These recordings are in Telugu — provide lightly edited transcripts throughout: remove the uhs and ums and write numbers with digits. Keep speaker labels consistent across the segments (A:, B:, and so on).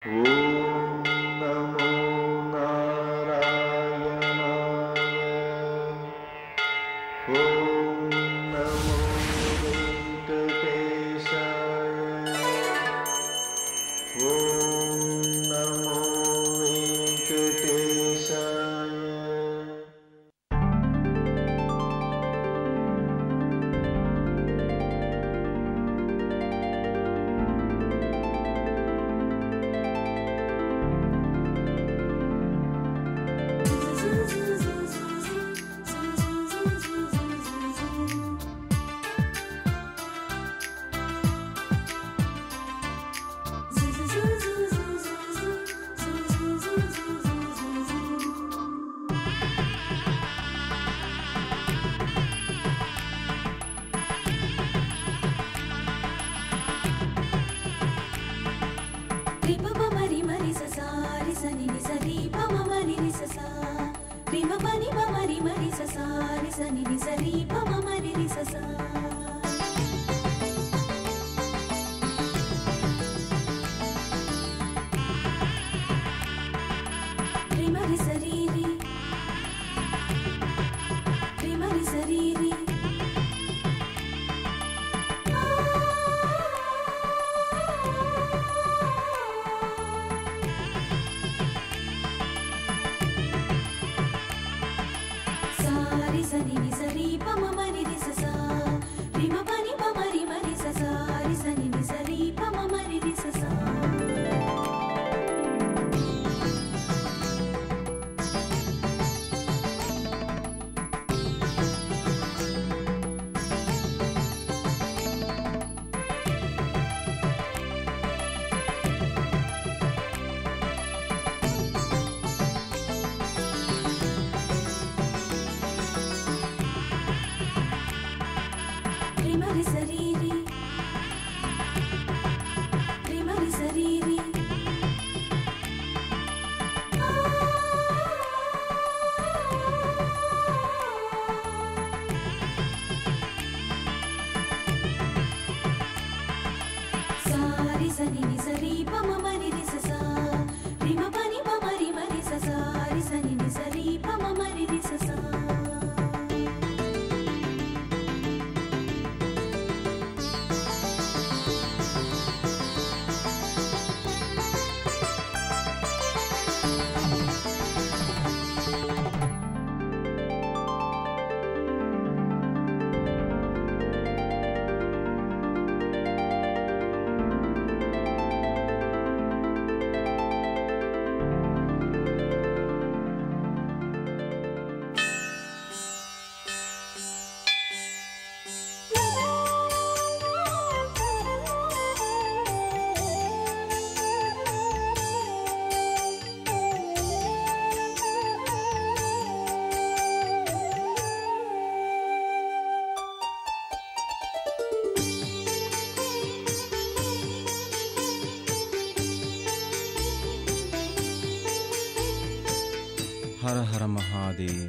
A: హర హర మహాదేవ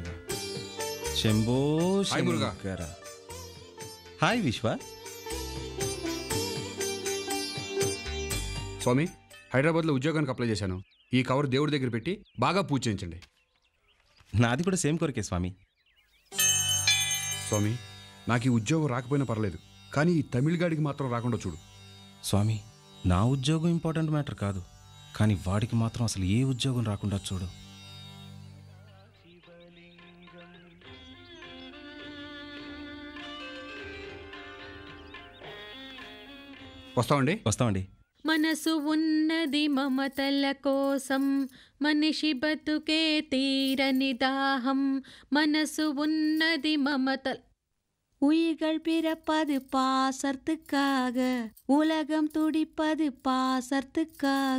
A: శంభో శంకర. హాయ్ విశ్వ.
B: స్వామి, హైదరాబాద్లో ఉద్యోగానికి అప్లై చేశాను. ఈ కవర్ దేవుడి దగ్గర పెట్టి బాగా పూజ చేయించండి.
A: నాది కూడా సేమ్ కోరికే స్వామి.
B: స్వామి, నాకు ఈ ఉద్యోగం రాకపోయినా పర్లేదు, కానీ ఈ తమిళ గాడికి మాత్రం రాకుండా చూడు.
A: స్వామి, నా ఉద్యోగం ఇంపార్టెంట్ మ్యాటర్ కాదు, కానీ వాడికి మాత్రం అసలు ఏ ఉద్యోగం రాకుండా చూడు.
B: వస్తామండి.
C: మనసు ఉన్నది మమతల కోసం, మనిషి బతుకే తీరని దాహం. మనసు ఉన్నది మమతల. உயிர்கள் பிறப்பது பாசத்துக்காக, உலகம் துடிப்பது பாசத்துக்காக.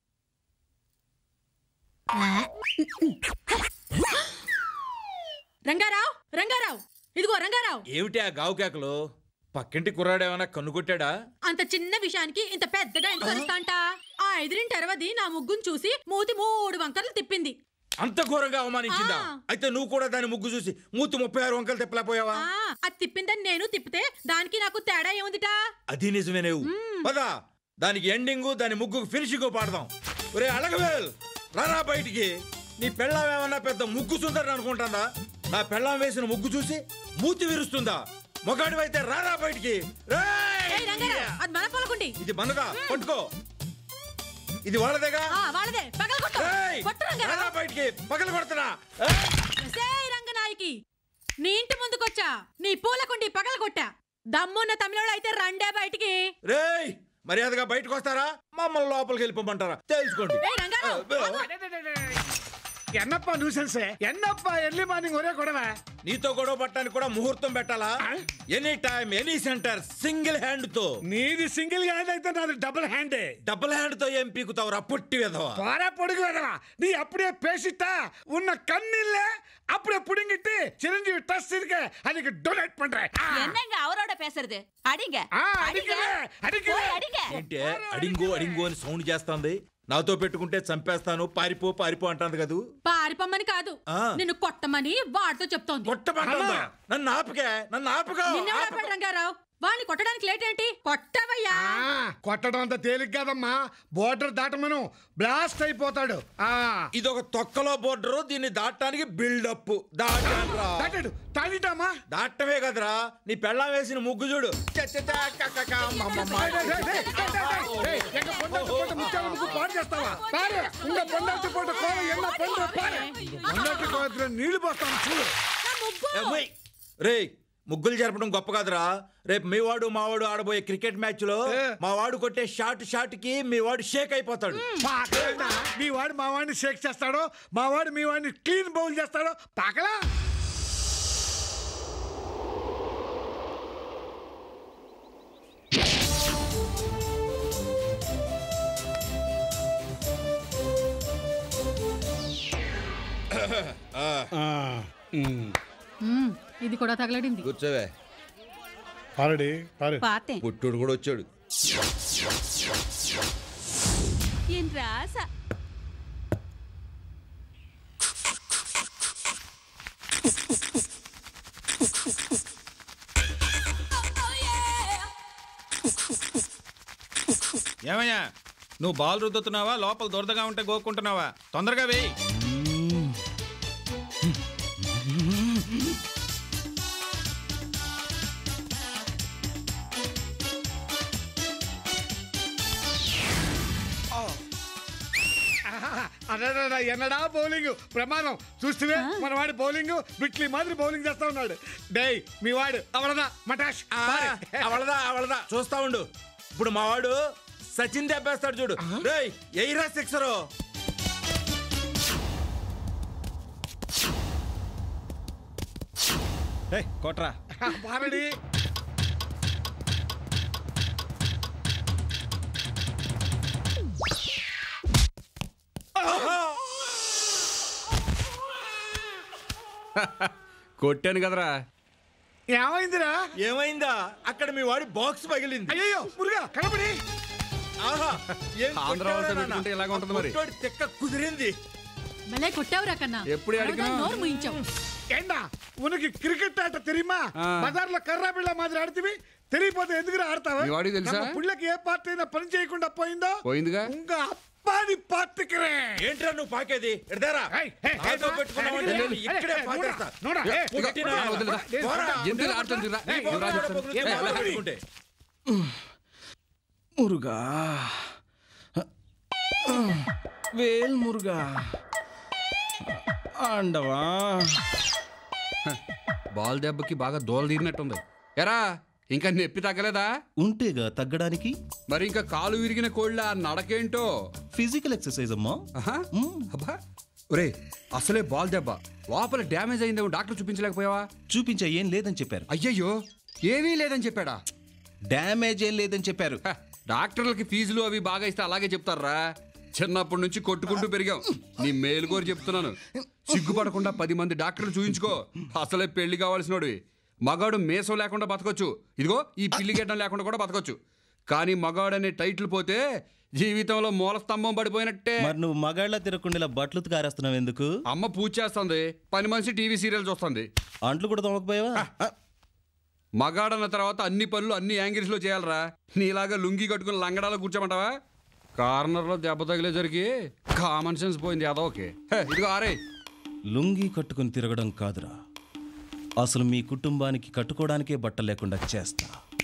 C: రంగారావు, రంగారావు, ఇదిగో రంగారావు.
D: ఏమిటి ఆ గావు కేకలు? పక్కింటి కుర్రాడేమన్నా కన్నుకొట్టాడా?
C: అంత చిన్న విషయానికి ఇంత పెద్దగా ఎందుకు అరుస్తాంట? ఆ ఎదురింటి అరవది నా ముగ్గును చూసి మూతి 3 వంకర్లు తిప్పింది.
D: అంత ఘోరంగా అవమానించిందా? అయితే నువ్వు కూడా దాని ముగ్గు చూసి మూతి 36 వంకలు తిప్పలేకపోయావా?
C: అది తిప్పిందని నేను తిప్పితే దానికి నాకు తేడా ఏముందిటా?
D: అది నిజమేనేవు. పదా, దానికి ఎండింగ్, దాని ముగ్గుకు ఫినిషింగ్ పాడదాం. ఒరే అడగవేల్ రారా బయటికి. నీ పెళ్ళాం ఏమన్నా పెద్ద ముగ్గు సుందరని అనుకుంటుందా? నా పెళ్ళాం వేసిన ముగ్గు చూసి మూతి విరుస్తుందా? మొగాడివైతే రారా బయటికి.
C: ఏయ్ రంగారావు, అది మన పొలకుండి.
D: ఇది మనదా? పట్టుకో. ఇది వాళ్ళదేగా?
C: వాళ్ళదే. పగలగొట్టు. కొట్టు రంగారావు.
D: రారా బయటికి, పగలు కొడుతున్నా.
C: ఏయ్ రంగనాయకి, నీ ఇంటి ముందుకొచ్చా, నీ పూలకుండి పగలగొట్టా. దమ్మున్న తమిళోడు అయితే రండే బయటికి.
D: రేయ్ మర్యాదగా బయటకు వస్తారా, మమ్మల్ని లోపలికి వెళ్ళిపోమంటారా? తెలుసుకోండి.
C: ఏయ్ రంగారావు,
E: ఎన్నప్ప న్యూసెన్సే, ఎన్నప్ప ఎర్లీ మార్నింగ్ ఒరే గొడవ.
D: నీతో గొడవ పట్టడానికి కూడా ముహూర్తం పెట్టాలా? Any time any centre single hand తో.
E: నీది సింగిల్ హ్యాండ్ అయితే నాది డబుల్ హ్యాండే.
D: డబుల్ హ్యాండ్ తో ఏం పీకుతావురా పొట్టి వెధవా?
E: పోరా పొడుగు వెదవా, నీ అప్పుడే పేసిట్టా ఉన్న కన్నీళ్ళే அப்படியே புடுங்கிட்டு சிரஞ்சீவி டஸ்ட் இருக்க அதுக்கு டொனேட் பண்றேன்.
F: என்னங்க அவரோட பேசுறது? அடிங்க
D: ఏంటే అడింగు అడింగు అని సౌండ్ చేస్తుంది? నాతో పెట్టుకుంటే చంపేస్తాను, పారిపో పారిపో అంటుంది కదూ.
C: పారిపోమ్మని కాదు, నిన్ను కొట్టమని వాడితో చెప్తోంది.
D: కొట్టమంటుందా? నన్ను ఆపకే, నన్ను ఆపగా.
C: రంగారావు, వాడిని కొట్టడానికి లేట్ ఏంటి? కొట్టవయ్యా.
E: కొట్టడం అంత తేలిక కాదమ్మా, బోర్డర్ దాటమను బ్లాస్ట్ అయిపోతాడు.
D: ఇదొక తొక్కలో బోర్డర్, దీన్ని దాటడానికి బిల్డప్.
E: దాటాడు తాగిటామా?
D: దాటమే కదరా, నీ పెళ్ళాం వేసిన ముగ్గు చూడు.
E: నీళ్లు పోస్తాను చూడు.
D: రే ముగ్గులు జరపడం గొప్ప కాదురా. రేపు మీ వాడు మావాడు ఆడబోయే క్రికెట్ మ్యాచ్ లో మా వాడు కొట్టే షాట్ కి మీ వాడు షేక్ అయిపోతాడు.
E: మీ వాడు మా వాడిని షేక్ చేస్తాడో, మా వాడు మీ వాడిని క్లీన్ బౌల్ చేస్తాడో పాకలా.
C: ఇది కూడా తగలడింది.
D: కూర్చోవే. పుట్టుడు కూడా వచ్చాడు.
F: என் ராசா
A: ఏమయ్యా, నువ్వు బాల్ రుద్దుతున్నావా, లోపల దొరదగా ఉంటే గోక్కుంటున్నావా? తొందరగా వేయి.
E: ఎన్నడా బౌలింగ్ ప్రమాదం. చూస్తే మన వాడి బౌలింగ్ బిట్లీ మాదిరి బౌలింగ్ చేస్తా ఉన్నాడు. డై మీ వాడు అవలదా మటాష్
D: అవలదా చూస్తా ఉండు. ఇప్పుడు మా వాడు సచిన్ దెబ్బేస్తాడు చూడు. రేయ్ ఎయిరా సిక్సరు.
A: కొట్రా.
E: బారడి
B: కొట్టాను కదరా.
E: ఏమైందిరా?
D: ఏమైందా? అక్కడ మీ వాడి బాక్స్ పగిలింది.
E: అయ్యో మురుగా కనపడి.
B: ఇలాగ ఉంటుంది మరి.
D: తెక్క కుదిరింది.
C: మళ్ళీ కొట్టావురా కన్నా.
B: ఎప్పుడు అడిగినా
C: నోరు ముయించావు.
E: ఏంటా ఉనకి క్రికెట్ ఆట తెరిమా? బజార్లో కర్రా బిళ్ళ మాదిరి ఆడితే తెలియపోతే ఎందుకు ఆడతావా?
B: వాడికి తెలుసా
E: పుళ్ళకి ఏ పార్టీ అయినా పని చేయకుండా పోయిందో
B: పోయిందిగా.
E: ఇంకా అప్పాని పార్టీకరే.
D: ఏంట్రా నువ్వు పాకేది? ఎడదారా ఇక్కడే పాకేస్తా.
A: మురుగా వేల్ మురుగా అండవా.
B: బాల్ దెబ్బకి బాగా దోల తీరినట్టుంది. ఎరా ఇంకా నొప్పి తగ్గలేదా?
A: ఉంటేగా తగ్గడానికి.
B: మరి ఇంకా కాలు విరిగిన కోళ్ళ నడకేంటో.
A: ఫిజికల్ ఎక్సర్సైజ్ అమ్మా.
B: అబ్బా ఒరే అసలే బాల్ దెబ్బ, లోపల డ్యామేజ్ అయిందేమో డాక్టర్ చూపించలేకపోయావా?
A: చూపించా, ఏం లేదని చెప్పారు.
B: అయ్యయ్యో ఏమీ లేదని చెప్పాడా?
A: డ్యామేజ్ ఏం లేదని చెప్పారు.
B: డాక్టర్లకి ఫీజులు అవి బాగా ఇస్తే అలాగే చెప్తారా? చిన్నప్పటి నుంచి కొట్టుకుంటూ పెరిగాం. నీ మేలుకోరు చెప్తున్నాను. సిగ్గుపడకుండా 10 మంది డాక్టర్లు చూయించుకో. అసలే పెళ్లి కావాల్సినోడివి. మగాడు మేసం లేకుండా బతకొచ్చు, ఇదిగో ఈ పిల్లి గెడ్డం లేకుండా కూడా బతకొచ్చు. కానీ మగాడు అనే టైటిల్ పోతే జీవితంలో మూల స్తంభం పడిపోయినట్టే.
A: మరి నువ్వు మగాళ్ళ తిరగకుండా బట్టలు కారేస్తున్నావు ఎందుకు?
B: అమ్మ పూజ చేస్తుంది, పని మనిషి టీవీ సీరియల్ చూస్తుంది.
A: అంట్లు కూడా తోమకపోయావా?
B: మగాడన్న తర్వాత అన్ని పనులు అన్ని యాంగిల్స్ లో చేయాలరా. నీలాగా లుంగి కట్టుకుని లంగడాలో కూర్చోమంటావా? కార్నర్లో దెబ్బ తగిలేసరికి కామన్ సెన్స్ పోయింది అదోకే. ఇదిగో ఆరే.
A: లుంగీ కట్టుకుని తిరగడం కాదురా, అసలు మీ కుటుంబానికి కట్టుకోవడానికే బట్ట లేకుండా చేస్తా.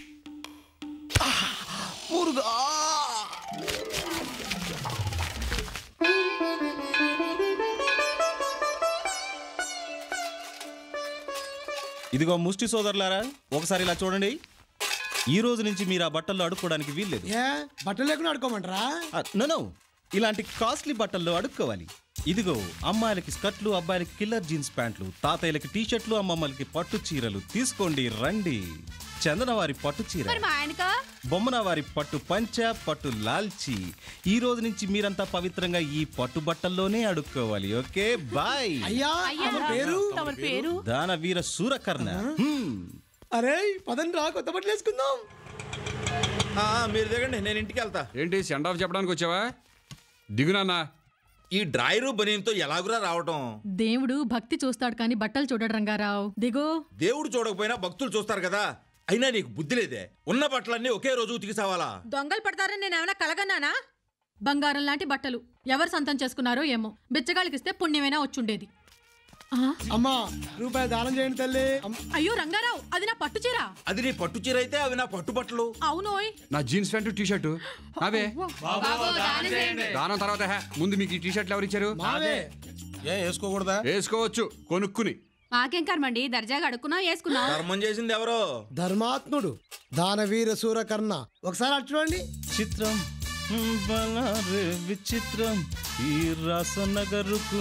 A: ఇదిగో ముష్టి సోదరులారా, ఒకసారి ఇలా చూడండి. ఈ రోజు నుంచి మీరు ఆ బట్టల్లో అడుక్కోవడానికి వీల్లేదు.
G: బట్టలు లేకుండా ఆడుకోమంటారా?
A: నో, ఇలాంటి కాస్ట్లీ బట్టల్లో అడుక్కోవాలి. ఇదిగో అమ్మాయిలకి స్కర్ట్లు, అబ్బాయిలకి కిల్లర్ జీన్స్ ప్యాంట్లు, తాతయ్యలకి టీషర్ట్లు, అమ్మమ్మలకి పట్టు చీరలు. తీసుకోండి, రండి. చందన వారి పట్టు చీర, బొమ్మన వారి పట్టు పంచ, పట్టు లాల్చి. ఈ రోజు నుంచి మీరంతా పవిత్రంగా ఈ పట్టు బట్టల్లోనే అడుక్కోవాలి. Okay, bye.
G: పేరు
A: దానవీర సూరకర్ణ.
G: అరే పదండి రా, కొత్త బట్టలు వేసుకుందాం.
D: మీరు దిగండి, నేను ఇంటికి వెళ్తా.
B: ఏంటి సెండ్ ఆఫ్ చెప్పడానికి వచ్చావా? దిగునాన్నా.
D: ఈ డ్రాయరు బనీన్తో ఎలాగురా రావటం?
C: దేవుడు భక్తి చూస్తాడు కానీ బట్టలు చూడడు రంగారావు. దిగో.
D: దేవుడు చూడకపోయినా భక్తులు చూస్తారు కదా. అయినా నీకు బుద్ధి లేదే, ఉన్న బట్టలన్నీ ఒకే రోజు ఉతికి సావాలా?
C: దొంగలు పడతారని నేను ఏమైనా కలగన్నానా? బంగారం లాంటి బట్టలు ఎవరు సొంతం చేసుకున్నారో ఏమో. బిచ్చగాళ్ళకిస్తే పుణ్యమైనా వచ్చుండేది.
G: అమ్మా రూపాయి దానం చేయండి తల్లి.
C: అయ్యో రంగారావు, అది నా పట్టు చీర.
D: అది నీ పట్టు చీర అయితే అవి నా పట్టు బట్టలు.
C: అవునోయ్.
B: నా జీన్స్ ప్యాంటు టీషర్టు అవే. దానం తర్వాత ముందు మీకు ఈ టీషర్ట్లు ఎవరు ఇచ్చారు?
A: వేసుకోకూడదా?
B: వేసుకోవచ్చు కొనుక్కుని.
F: మాకేం కర్మండి, దర్జాగా అడుక్కున్నా వేసుకున్నా.
D: ధర్మం చేసింది ఎవరో?
G: ధర్మాత్ముడు దానవీర సూరకర్ణ. ఒకసారి అటు చూడండి.
A: చిత్రం బలారే విచిత్రం ఈ రాసనగరుకు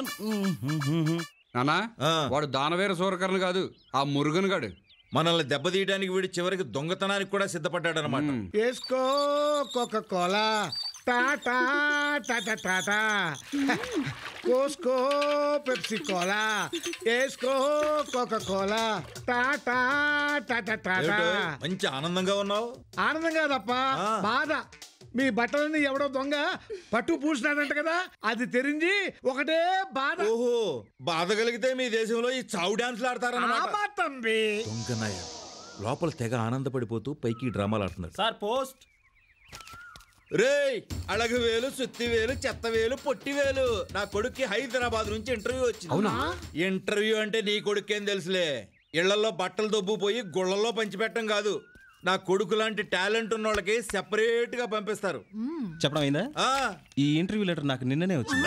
B: నానా వాడు దానవేర సూరకర్ణ కాదు, ఆ మురుగన్ గాడు.
D: మనల్ని దెబ్బతీయడానికి వీడి చివరికి దొంగతనానికి కూడా సిద్ధపడ్డాడు అనమాట.
G: వేసుకో Coca Cola, tata tata tata. కోసుకో పెప్సీ కోలా, వేసుకో Coca Cola, tata tata tata.
D: మంచి ఆనందంగా ఉన్నావు.
G: ఆనందంగా తప్ప బాధ. మీ బట్టలన్నీ ఎవడో దొంగ పట్టు పూసినాడంట కదా, అది తెరించి ఒకటే బాధ.
D: ఓహో, బాధ కలిగితే మీ దేశంలో ఈ చావు డాన్స్లు ఆడతారన్నమాట.
G: తంబి
D: దొంగనాయ లోపల తెగ ఆనందపడిపోతూ పైకి డ్రామాలు ఆడుతున్నాడు.
A: Sir post.
D: రేయ్, అళగు వేలు, సుత్తి వేలు, చెత్త వేలు, పొట్టి వేలు. నా కొడుక్కి హైదరాబాద్ నుంచి ఇంటర్వ్యూ వచ్చింది.
B: అవునా?
D: ఇంటర్వ్యూ అంటే నీ కొడుకేం తెలుసులే. ఇళ్లలో బట్టలు దొబ్బుపోయి గుళ్ళల్లో పంచిపెట్టడం కాదు. నా కొడుకు లాంటి టాలెంట్ ఉన్న వాళ్ళకి సెపరేట్ గా పంపిస్తారు.
A: చెప్పడం అయిందా? ఈ ఇంటర్వ్యూ లెటర్ నాకు నిన్ననే వచ్చింది.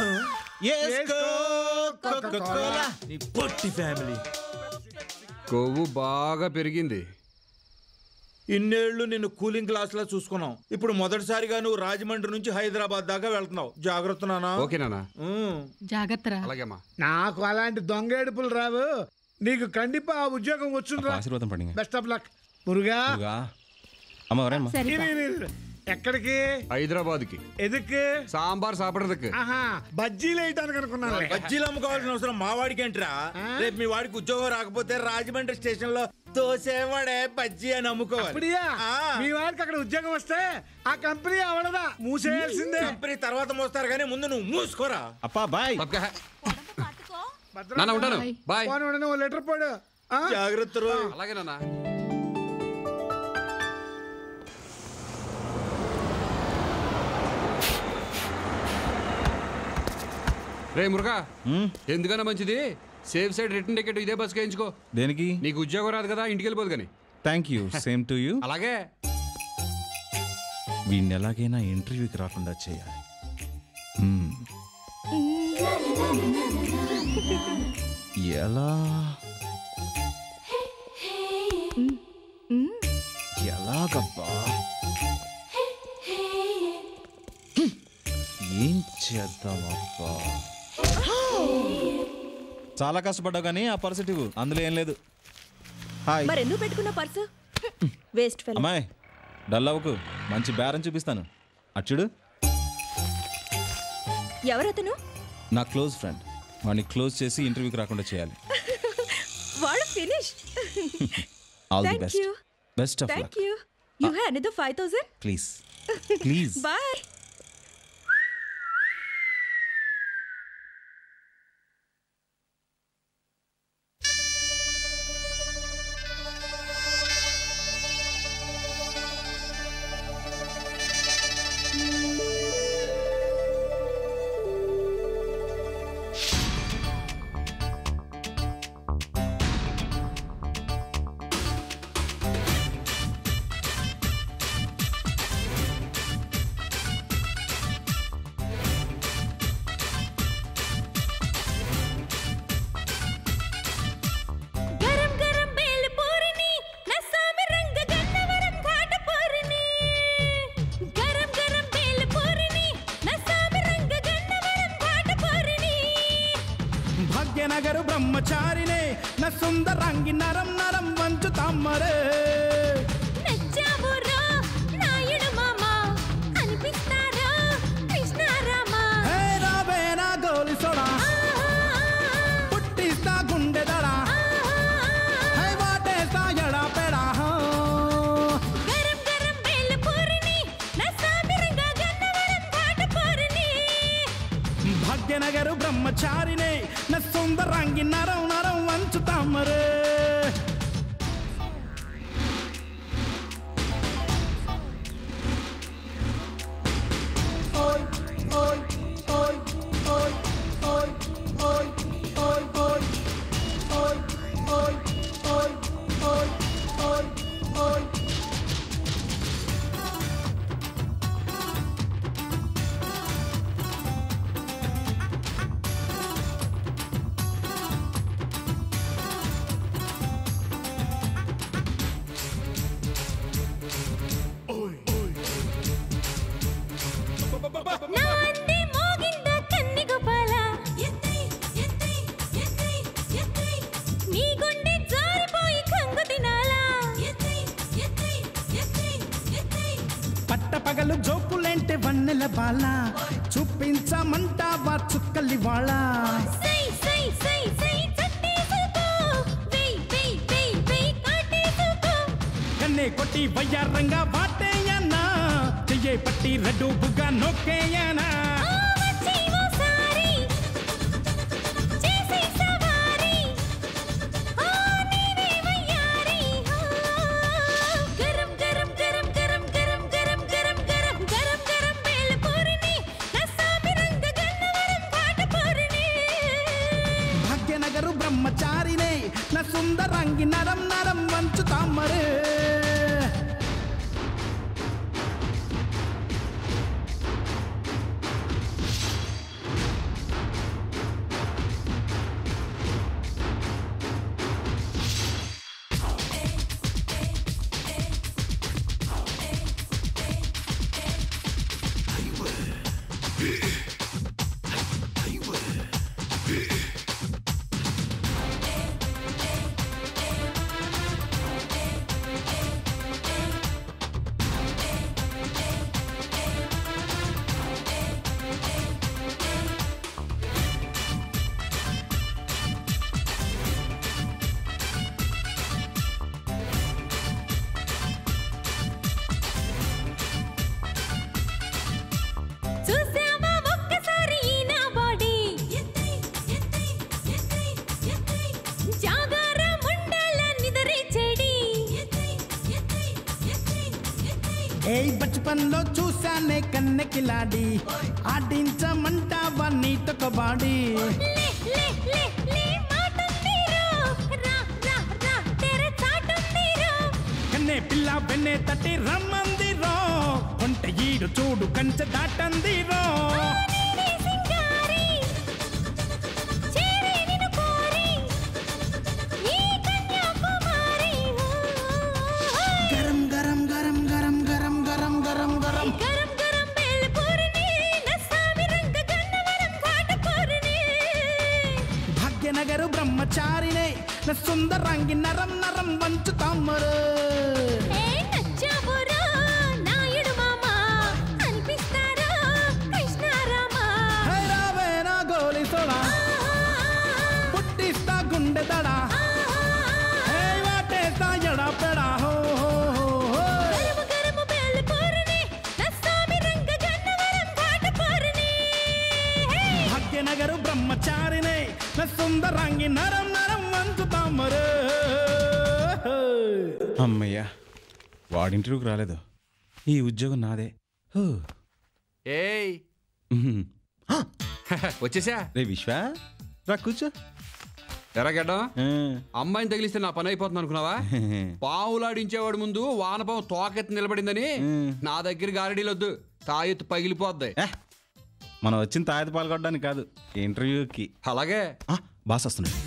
D: పొట్టి ఫ్యామిలీ.
B: కొవ్వు బాగా పెరిగింది.
D: ఇన్నేళ్లు నిన్ను కూలింగ్ క్లాస్ లా చూసుకున్నాం. ఇప్పుడు మొదటిసారిగా నువ్వు రాజమండ్రి నుంచి హైదరాబాద్ దాకా వెళ్తున్నావు. జాగ్రత్త నానా.
B: ఓకే నానా.
C: జాగ్రత్త.
B: అలాగేమ్మా.
G: నాకు అలాంటి దొంగ ఏడుపులు రావు. నీకు కండిపా ఉద్యోగం వచ్చిండ్రా.
A: ఆశీర్వాదం పడి.
G: Best of luck Muruga.
A: అమ్మ ఎవరమ్మా?
G: ఎక్కడికి?
B: హైదరాబాద్ కి.
G: ఎదుకు?
B: సాంబార్ సాపడదకు.
G: ఆహా, బజ్జీలు వేయటానికి అనుకున్నాను.
D: బజ్జీలు అమ్ముకోవాల్సిన అవసరం మా వాడికి ఏంట్రా? రేపు మీ వాడికి ఉద్యోగం రాకపోతే రాజమండ్రి స్టేషన్ లో తోసేవాడే బజ్జీ అని అమ్ముకోవాలి.
G: మీ వాడికి అక్కడ ఉద్యోగం వస్తే ఆ కంపెనీ అవడదా, మూసేయాల్సిందే.
D: కంపెనీ తర్వాత మోస్తారు కానీ ముందు నువ్వు మూసుకోరా.
A: అప్పా బాయ్.
B: నాన్న ఉంటాను. బాయ్.
G: లెటర్ పోడు.
D: జాగ్రత్త.
B: అలాగే నాన్న. రే మురుగా, ఎందుకన్నా మంచిది సేఫ్ సైడ్ రిటర్న్ టికెట్ ఇదే బస్ వేయించుకో.
A: దేనికి?
B: నీకు ఉద్యోగం రాదు కదా, ఇంటికి వెళ్ళిపోదు కానీ.
A: Thank you, same to you.
B: అలాగే.
A: వీడిని ఎలాగైనా ఇంటర్వ్యూకి రాకుండా చేయాలి. ఎలా ఎలాగబ్బా? ఏం చేద్దామబ్బా? చాలా కష్టపడ్డావు కానీ ఆ పర్సు ఇవ్వు, అందులో ఏం లేదు. హాయ్.
F: మరెందుకు పెట్టుకున్న పర్సు? Waste fellow.
A: అమ్మాయి డల్ అవ్వకు, మంచి బేరం చూపిస్తాను. అచ్చుడు.
F: ఎవరతను?
A: నా క్లోజ్ ఫ్రెండ్. వాడిని క్లోజ్ చేసి ఇంటర్వ్యూకి రాకుండా చేయాలి.
F: వాడు finish.
A: All the best. Best of luck.
F: Thank you. You have another 5000?
A: Please please.
F: Bye.
H: భాగ్యనగరు బ్రహ్మచారినే నా సుందరంగి నరం నరం వంచు తమ్మరే రావేనా గోలి సోడా పుట్టిస్తా గుండెదడా వాటేస్తా ఎడా పెడా భాగ్యనగరు బ్రహ్మచారినే నా సుందరంగి నరం నరం వంచు తమ్మరే పట్టపగలు జోకులేంటే వన్నెల బాల చూపించమంటావా చుక్కలి వాళ్ళ కన్నే కొట్టి వయ్యారంగా వాటేయనా చెయ్యే పట్టి రెడ్డు బుగ్గా నొక్కేయనా భాగ్యనగరు బ్రహ్మచారినే నా సుందరంగి నరం నరం వంచు తామరే ఏయ్ బచ్పన్లో చూసానే కన్నెకిలాడి ఆడించమంటావా నీతో కబాడి కన్నే పిల్ల వెన్నే తట్టి రమ్మందిరో కొంట ఈడు చూడు కంచె దాటందిరో భాగ్యనగరు బ్రహ్మచారినే నా సుందరంగి నరం నరం వంచు తమ్మరు రావేనా గోలి సోడా పుట్టిస్తా గుండెదడా వాటేస్తా ఎడా పెడా భాగ్యనగరు బ్రహ్మచారినే నా సుందరంగి నరం నరం వంచు తామరు
A: అమ్మయ్యా వాడింటర్వ్యూకి రాలేదు, ఈ ఉద్యోగం నాదే.
B: ఏయ్ వచ్చేసా
A: రే విశ్వ, రా కూర్చో.
B: ఎరగడ్డం అమ్మాయిని తగిలిస్తే నా పని అయిపోతుంది అనుకున్నావా? పావులాడించేవాడు ముందు వానపాము తోకెత్తి నిలబడిందని నా దగ్గర గారడీలొద్దు, తాయెత్తు పగిలిపోద్ది.
A: మనం వచ్చిన తాయెత్తు పాల్గొట్టడానికి కాదు, ఇంటర్వ్యూకి.
B: అలాగే
A: బాస్ వస్తున్నాడు.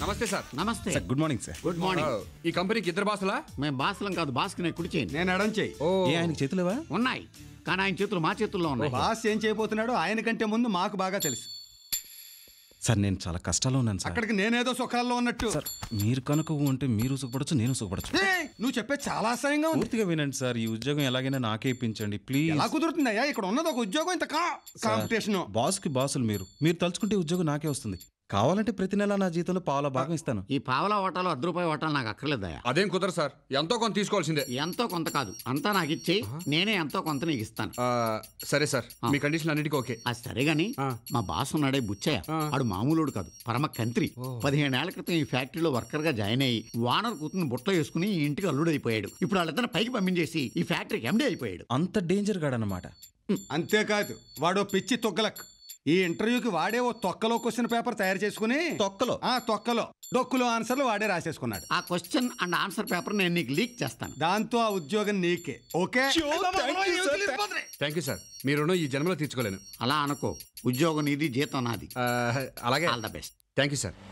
B: నమస్తే సార్.
I: నమస్తే.
A: Sir good morning sir.
I: Good morning.
B: ఈ కంపెనీకి ఇద్దరు బాసులా?
I: మేము బాసులం కాదు, బాస్కి నేను కుడి చేయండి.
J: నేను ఎడం చేయి.
A: ఏ ఆయనకి చేతులేవా?
I: ఉన్నాయి, కానీ ఆయన చేతులు మా చేతుల్లో ఉన్నాయి.
J: బాస్ ఏం చేయబోతున్నాడో ఆయన కంటే ముందు మాకు బాగా తెలుసు.
A: సార్ నేను చాలా కష్టాల్లో ఉన్నాను సార్.
J: అక్కడికి నేనేదో సుఖాల్లో ఉన్నట్టు.
A: సార్ మీరు కనుక ఉంటే మీరు సుఖపడచ్చు, నేను సుఖపడచ్చు.
J: నువ్వు చెప్పే చాలా అసహ్యంగా ఉంది.
A: పూర్తిగా వినండి సార్. ఈ ఉద్యోగం ఎలాగైనా నాకే ఇప్పించండి ప్లీజ్.
J: ఎలా కుదురుతుందయ్యా? ఇక్కడ ఉన్నది ఒక ఉద్యోగం, ఇంత కాంపిటీషన్.
A: బాస్ కి బాసులు మీరు తలుచుకుంటే ఉద్యోగం నాకే వస్తుంది. కావాలంటే ప్రతి నెల నా జీతంలో పావుల భాగం ఇస్తాను.
I: ఈ పావలా ఓటాలు ₹10 ఓటాలు నాకు అక్కర్లేదయా.
B: అదేం కుదరదు సార్, ఎంతో కొంత తీసుకోవాల్సిందే.
I: ఎంతో కొంత కాదు, అంతా నాకు ఇచ్చేయి, నేనే ఎంతో కొంత నీకు ఇస్తాను.
B: సరే సార్, మీ కండిషన్ అన్నిటికీ ఓకే.
I: అది సరే గాని మా బాస్ ఉన్నాడే బుచ్చయ్య, ఆడు మామూలుడు కాదు, పరమ కంత్రి. 17 ఏళ్ల క్రితం ఈ ఫ్యాక్టరీలో వర్కర్ గా జాయిన్ అయ్యి వానర్ కూతుని బుట్టలో వేసుకుని ఈ ఇంటికి అల్లుడు అయిపోయాడు. ఇప్పుడు వాళ్ళిద్దరు పైకి పంపించేసి ఈ ఫ్యాక్టరీకి ఎండీ అయిపోయాడు.
A: అంత డేంజర్ గాడన్నమాట.
J: అంతేకాదు వాడు పిచ్చి తొగ్గలక్. ఈ ఇంటర్వ్యూకి వాడే ఓ తొక్కలో క్వశ్చన్ పేపర్ తయారు చేసుకుని తొక్కలో డొక్కులో ఆన్సర్లు వాడే రాసేసుకున్నాడు.
I: ఆ క్వశ్చన్ అండ్ ఆన్సర్ పేపర్ నేను నీకు లీక్ చేస్తాను.
J: దాంతో ఆ ఉద్యోగం నీకే. Okay
B: thank you sir. మీ రుణం ఈ జన్మలో తీర్చుకోలేను.
I: అలా అనుకో, ఉద్యోగం నీది, జీతం నాది.
B: అలాగే.
I: All the best.
B: Thank you sir.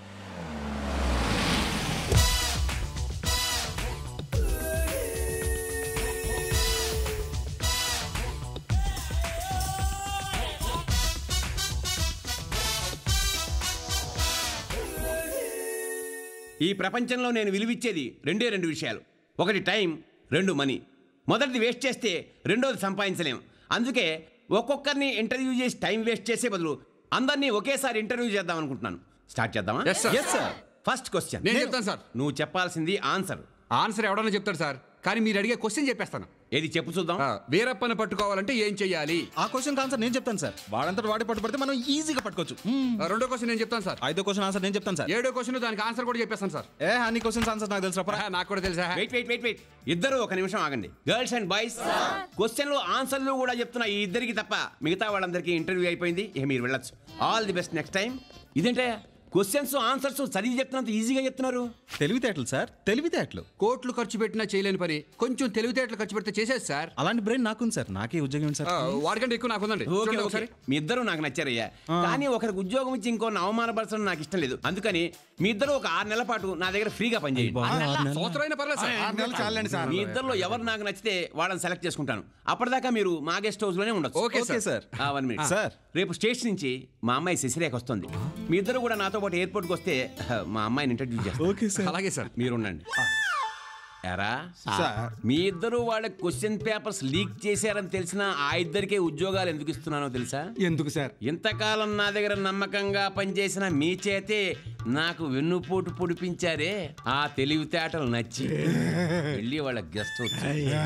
K: ఈ ప్రపంచంలో నేను విలువిచ్చేది రెండు విషయాలు. ఒకటి టైం, 2 మనీ. మొదటిది వేస్ట్ చేస్తే రెండోది సంపాదించలేం. అందుకే ఒక్కొక్కరిని ఇంటర్వ్యూ చేసి టైం వేస్ట్ చేసే బదులు అందరినీ ఒకేసారి ఇంటర్వ్యూ చేద్దాం అనుకుంటున్నాను. స్టార్ట్ చేద్దామా? ఫస్ట్ క్వశ్చన్
B: నేను చెప్తాను సార్.
K: నువ్వు చెప్పాల్సింది ఆన్సర్.
B: ఆన్సర్ ఎవడన్నా చెప్తాడు సార్, కానీ మీరు అడిగే క్వశ్చన్ చెప్పేస్తాను.
K: ఏది చెప్పు చూద్దాం.
B: వీరప్పని పట్టుకోవాలంటే ఏం చెయ్యాలి?
A: ఆ క్వశ్చన్ ఆన్సర్ నేను చెప్తాను సార్. వాడంతటి వాడి పట్టుబడితే మనం ఈజీగా పట్టుకోవచ్చు.
B: రెండో క్వశ్చన్ నేను చెప్తాను సార్.
A: 5వ క్వశ్చన్ ఆన్సర్ నేను చెప్తాను సార్.
B: 7వ క్వశ్చన్ దానికి ఆన్సర్ కూడా చెప్పేస్తాను సార్.
A: అన్ని క్వశ్చన్స్ ఆన్సర్ నాకు తెలుసు.
B: నాకు కూడా తెలుసా?
K: వెయిట్ ఇద్దరు ఒక నిమిషం ఆగండి. గర్ల్స్ అండ్ బాయ్స్, క్వశ్చన్లు ఆన్సర్లు కూడా చెప్తున్నా ఈ ఇద్దరికి తప్ప మిగతా వాళ్ళందరికీ ఇంటర్వ్యూ అయిపోయింది. మీరు వెళ్ళొచ్చు. All the best next time. ఇదేంటే క్వశ్చన్స్ ఆన్సర్స్ చదివి చెప్తున్నంత ఈజీగా చెప్తున్నారు.
A: తెలివితేటలు సార్, తెలివితేటలు.
B: కోట్లు ఖర్చు పెట్టినా చేయలేని పని కొంచెం తెలివితేటలు ఖర్చు పెడితే చేసేది సార్.
A: అలాంటి బ్రెయిన్ నాకుంది సార్. నాకే ఉద్యోగం సార్.
B: వాడికంటే ఎక్కువ నాకుందండి.
K: ఒకసారి మీ ఇద్దరు నాకు నచ్చారయ్యా, కానీ ఒకరికి ఉద్యోగం ఇచ్చి ఇంకో అవమానపరచడం నాకు ఇష్టం లేదు. అందుకని మీ ఇద్దరు ఒక 6 నెలల పాటు నా దగ్గర ఫ్రీగా పనిచేయండి.
B: సంవత్సరం పర్లేదు సార్.
J: 6 నెలలు చాలండి సార్.
K: మీ ఇద్దరులో ఎవరు నాకు నచ్చితే వాళ్ళని సెలెక్ట్ చేసుకుంటాను. అప్పటిదాకా మీరు మా గెస్ట్ హౌస్ లోనే ఉండొచ్చు.
A: Okay sir.
K: 1 minute
A: sir.
K: రేపు స్టేషన్ నుంచి మా అమ్మాయి శశిరేఖ వస్తుంది. మీ ఇద్దరు కూడా నాతో పాటు ఎయిర్పోర్ట్కి వస్తే మా అమ్మాయిని ఇంట్రడ్యూస్ చేస్తాను.
A: Okay sir.
B: అలాగే సార్.
K: మీరుండండి. ఎరా మీ ఇద్దరు వాళ్ళ క్వశ్చన్ పేపర్స్ లీక్ చేశారని తెలిసినా ఆ ఇద్దరికే ఉద్యోగాలు ఎందుకు ఇస్తున్నానో తెలుసా?
J: ఎందుకు సార్?
K: ఇంతకాలం నా దగ్గర నమ్మకంగా పనిచేసిన మీ చేతే నాకు వెన్నుపోటు పొడిపించారే, ఆ తెలివితేటలు నచ్చి వెళ్ళి వాళ్ళ గెస్ట్ హౌస్.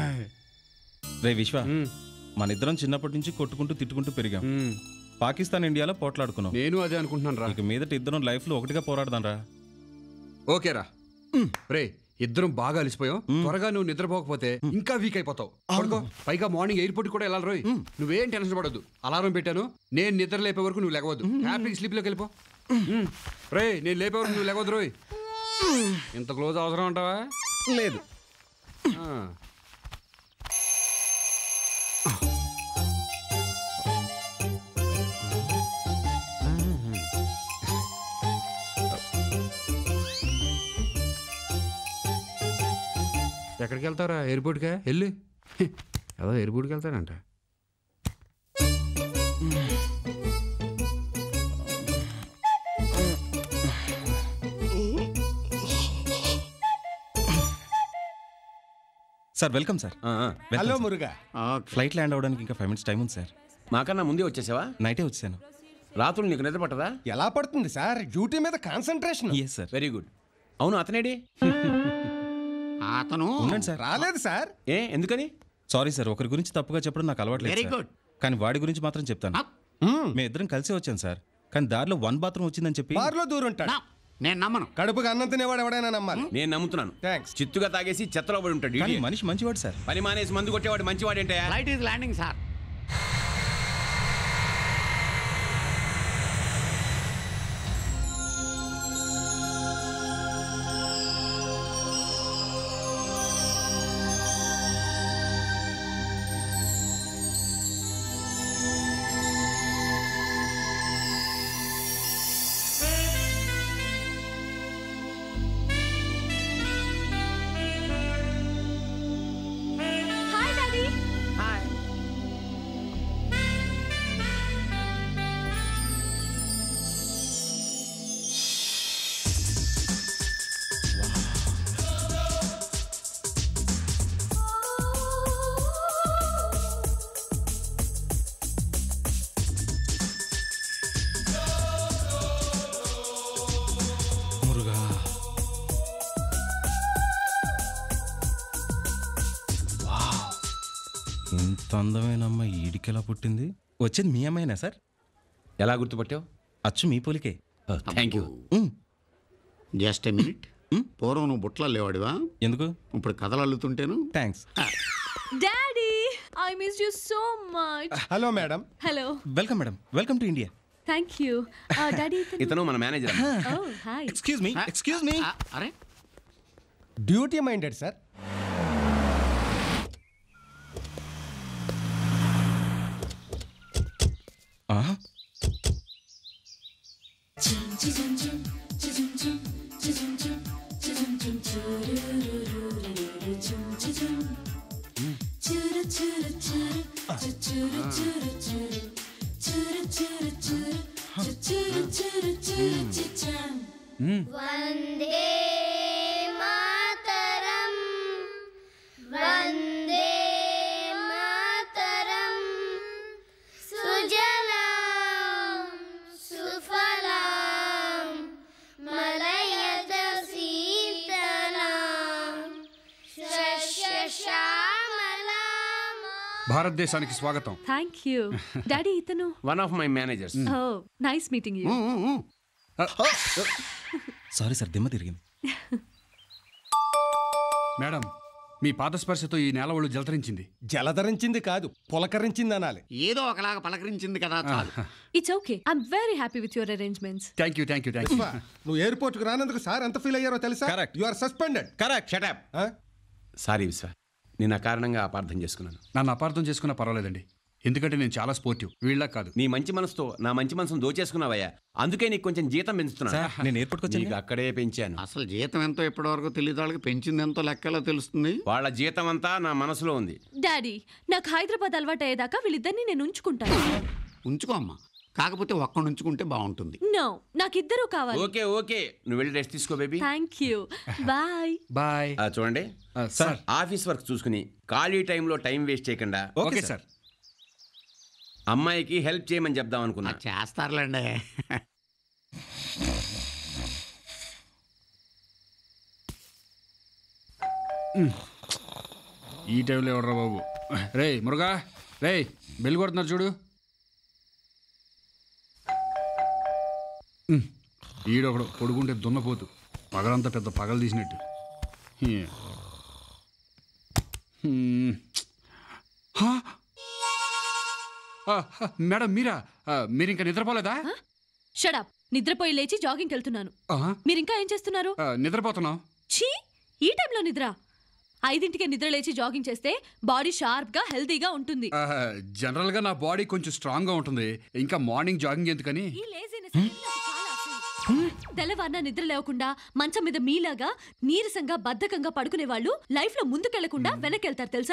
A: రే విశ్వ, మన ఇద్దరం చిన్నప్పటి నుంచి కొట్టుకుంటూ తిట్టుకుంటూ పెరిగాం. పాకిస్తాన్ ఇండియాలో పోట్లాడుకున్నాం.
B: నేను అదే అనుకుంటున్నాను రా.
A: ఇక మీదట ఇద్దరం లైఫ్ లో ఒకటిగా పోరాడదాం రా.
B: ఓకేరా. రే ఇద్దరం బాగా అలిసిపోయాం. త్వరగా నువ్వు నిద్రపోకపోతే ఇంకా వీక్ అయిపోతావు. పడుకో. పైగా మార్నింగ్ ఎయిర్పోర్ట్ కూడా వెళ్ళాలి రోయ్. నువ్వేం టెన్షన్ పడద్దు. అలారం పెట్టాను, నేను నిద్ర లేపే వరకు నువ్వు లేవద్దు. హ్యాపీ స్లీప్ లోకి వెళ్ళిపో. రే నేను లేపే వరకు నువ్వు లేవద్దు రోయ్. ఇంత క్లోజ్ అవసరం అంటావా?
A: లేదు.
B: ఎక్కడికి వెళ్తారా? ఎయిర్పోర్ట్గా వెళ్ళి ఏదో ఎయిర్పోర్ట్కి వెళ్తాడంట.
A: Sir welcome sir.
J: Hello Muruga.
A: Flight land అవడానికి ఇంకా 5 minutes టైం ఉంది సార్.
K: మాకన్నా ముందే వచ్చేసావా?
A: నైటే వచ్చాను.
K: రాత్రులు నీకు నిద్ర పట్టదా?
J: ఎలా పడుతుంది సార్? డ్యూటీ మీద concentration.
A: Yes sir.
K: Very good. అవును, అతనేడి?
I: అతను
A: ఉండండి సార్.
J: రాలేదు సార్.
K: ఎందుకని?
A: సారీ సార్, ఒకరి గురించి తప్పుగా చెప్పడం నాకు అలవాట్లేదు.
I: Very
A: sir.
I: గుడ్.
A: కానీ వాడి గురించి మాత్రం చెప్తాను. మేము ఇద్దరం కలిసి వచ్చాను సార్. కానీ దారిలో 1 bathroom వచ్చిందని చెప్పి
J: బార్లో దూరుంటాడు.
I: నేను నమ్మను.
J: కడుపుగా అన్నం తినేవాడు ఎవడైనా నమ్మాలి.
K: నేను నమ్ముతున్నాను.
J: థ్యాంక్స్.
K: చిత్తుగా తాగేసి చెత్తలో పడి ఉంటాడు.
A: కానీ మనిషి మంచివాడు సార్.
K: పని మానేసి మందు కొట్టేవాడు మంచివాడేంటే?
I: Flight is landing sir.
A: ఇంత అందమైన అమ్మాయి ఈడికెలా పుట్టింది? వచ్చింది మీ అమ్మాయినా సార్?
K: ఎలా గుర్తుపట్టావు?
A: అచ్చు మీ పోలికే.
K: Thank you.
I: Just a minute. పూర్వం నువ్వు బుట్టలో లేవాడివా?
A: ఎందుకు?
I: ఇప్పుడు కథలు అల్లుతుంటేను.
A: Thanks.
F: Daddy I miss you so much.
J: Hello madam.
F: Hello.
A: Welcome madam. Welcome to India.
F: Thank you. Daddy
K: ఇతను మన manager.
F: Oh hi.
A: Excuse me.
I: అరే
J: డ్యూటీ మైండెడ్ సార్.
L: వందే మాతరం వందే మాతరం సుజలాం సుఫలాం మలయజ శీతలాం శస్యశ్యామలాం.
B: భారతదేశానికి స్వాగతం.
F: Thank you. డాడీ ఇతను
K: one of my managers.
F: Oh nice meeting you.
A: Sorry sir, దిమ్మ తిరిగింది.
B: మేడం, మీ పాదస్పర్శతో ఈ నేల ఒళ్ళు జలతరించింది.
J: జలధరించింది కాదు, పులకరించింది అనాలి.
I: ఏదో ఒకలాగా పలకరించింది కదా చాలు.
F: It's okay. I'm very happy with your arrangements.
B: Thank you.
J: నువ్వు ఎయిర్పోర్ట్ కు రానందుకు సార్ ఎంత ఫీల్ అయ్యారో తెలుసా?
A: Correct.
J: You are suspended.
A: Correct.
K: Shut up. Sorry Vishwa, నేను ఆ కారణంగా అపార్థం చేసుకున్నాను.
B: నన్ను అపార్థం చేసుకున్నా పర్వాలేదండి, ఎందుకంటే నేను చాలా స్పోర్టివ్. వీళ్ళ కాదు.
K: నీ మంచి మనసుతో నా మంచి మనసును దోచేసుకున్నావయ్యా. అందుకే నీకు కొంచెం జీతం పెంచుతున్నా.
A: నేను ఎయిర్పోర్ట్కి వచ్చాను.
K: నీకు అక్కడే పెంచాను.
I: అసలు జీతం ఎంతో ఇప్పటివరకు తెలియదు. వాళ్ళకి పెంచింది ఎంతో లెక్కలో తెలుస్తుంది.
K: వాళ్ళ జీతం అంతా నా మనసులో ఉంది.
F: డాడీ నాకు హైదరాబాద్ అలవాటు అయ్యేదాకా వీళ్ళిద్దరిని నేను ఉంచుకుంటాను.
I: ఉంచుకో అమ్మా, కాకపోతే ఒక్కడు ఉంచుకుంటే బాగుంటుంది.
F: నో, నాకు ఇద్దరు కావాలి.
K: ఓకే ఓకే, నువ్వు వెళ్ళి రెస్ట్ తీసుకో baby.
F: Thank you. Bye
B: bye.
K: చూడండి
B: సార్,
K: ఆఫీస్ వర్క్ చూసుకుని ఖాళీ టైంలో టైం వేస్ట్ చేయకుండా
B: ఓకే సార్.
K: అమ్మాయికి హెల్ప్ చేయమని చెప్దాం అనుకున్నా.
I: చేస్తారులేండి.
B: ఈ టైంలో ఎవడరా బాబు? రే మురుగా, రే బెల్ కొడుతున్నారు చూడు. ఈడొకడు పొడుగుంటే దున్నపోతు, పగలంతా పెద్ద పగలు తీసినట్టు. మేడం మీరా? మీరు ఇంకా నిద్రపోలేదా?
F: షడప్. నిద్రపోయి లేచి జాగింగ్కి వెళ్తున్నాను. మీరు ఇంకా ఏం చేస్తున్నారు?
B: నిద్రపోతున్నాం.
F: ఛీ, ఈ టైంలో నిద్ర? 5ంటికే నిద్ర లేచి జాగింగ్ చేస్తే బాడీ షార్ప్ గా హెల్తీగా ఉంటుంది.
B: జనరల్ గా నా బాడీ కొంచెం స్ట్రాంగ్ గా ఉంటుంది, ఇంకా మార్నింగ్ జాగింగ్ ఎందుకని.
F: ఈ లేజినెస్ అనేది నాకు చాలా అసహ్యం. తెల్లవారిన నిద్ర లేకుండా మంచం మీద మీలాగా నీరసంగా బద్ధకంగా పడుకునే వాళ్ళు లైఫ్ లో ముందుకెళ్లకుండా వెనకెళ్తారు తెలుసా?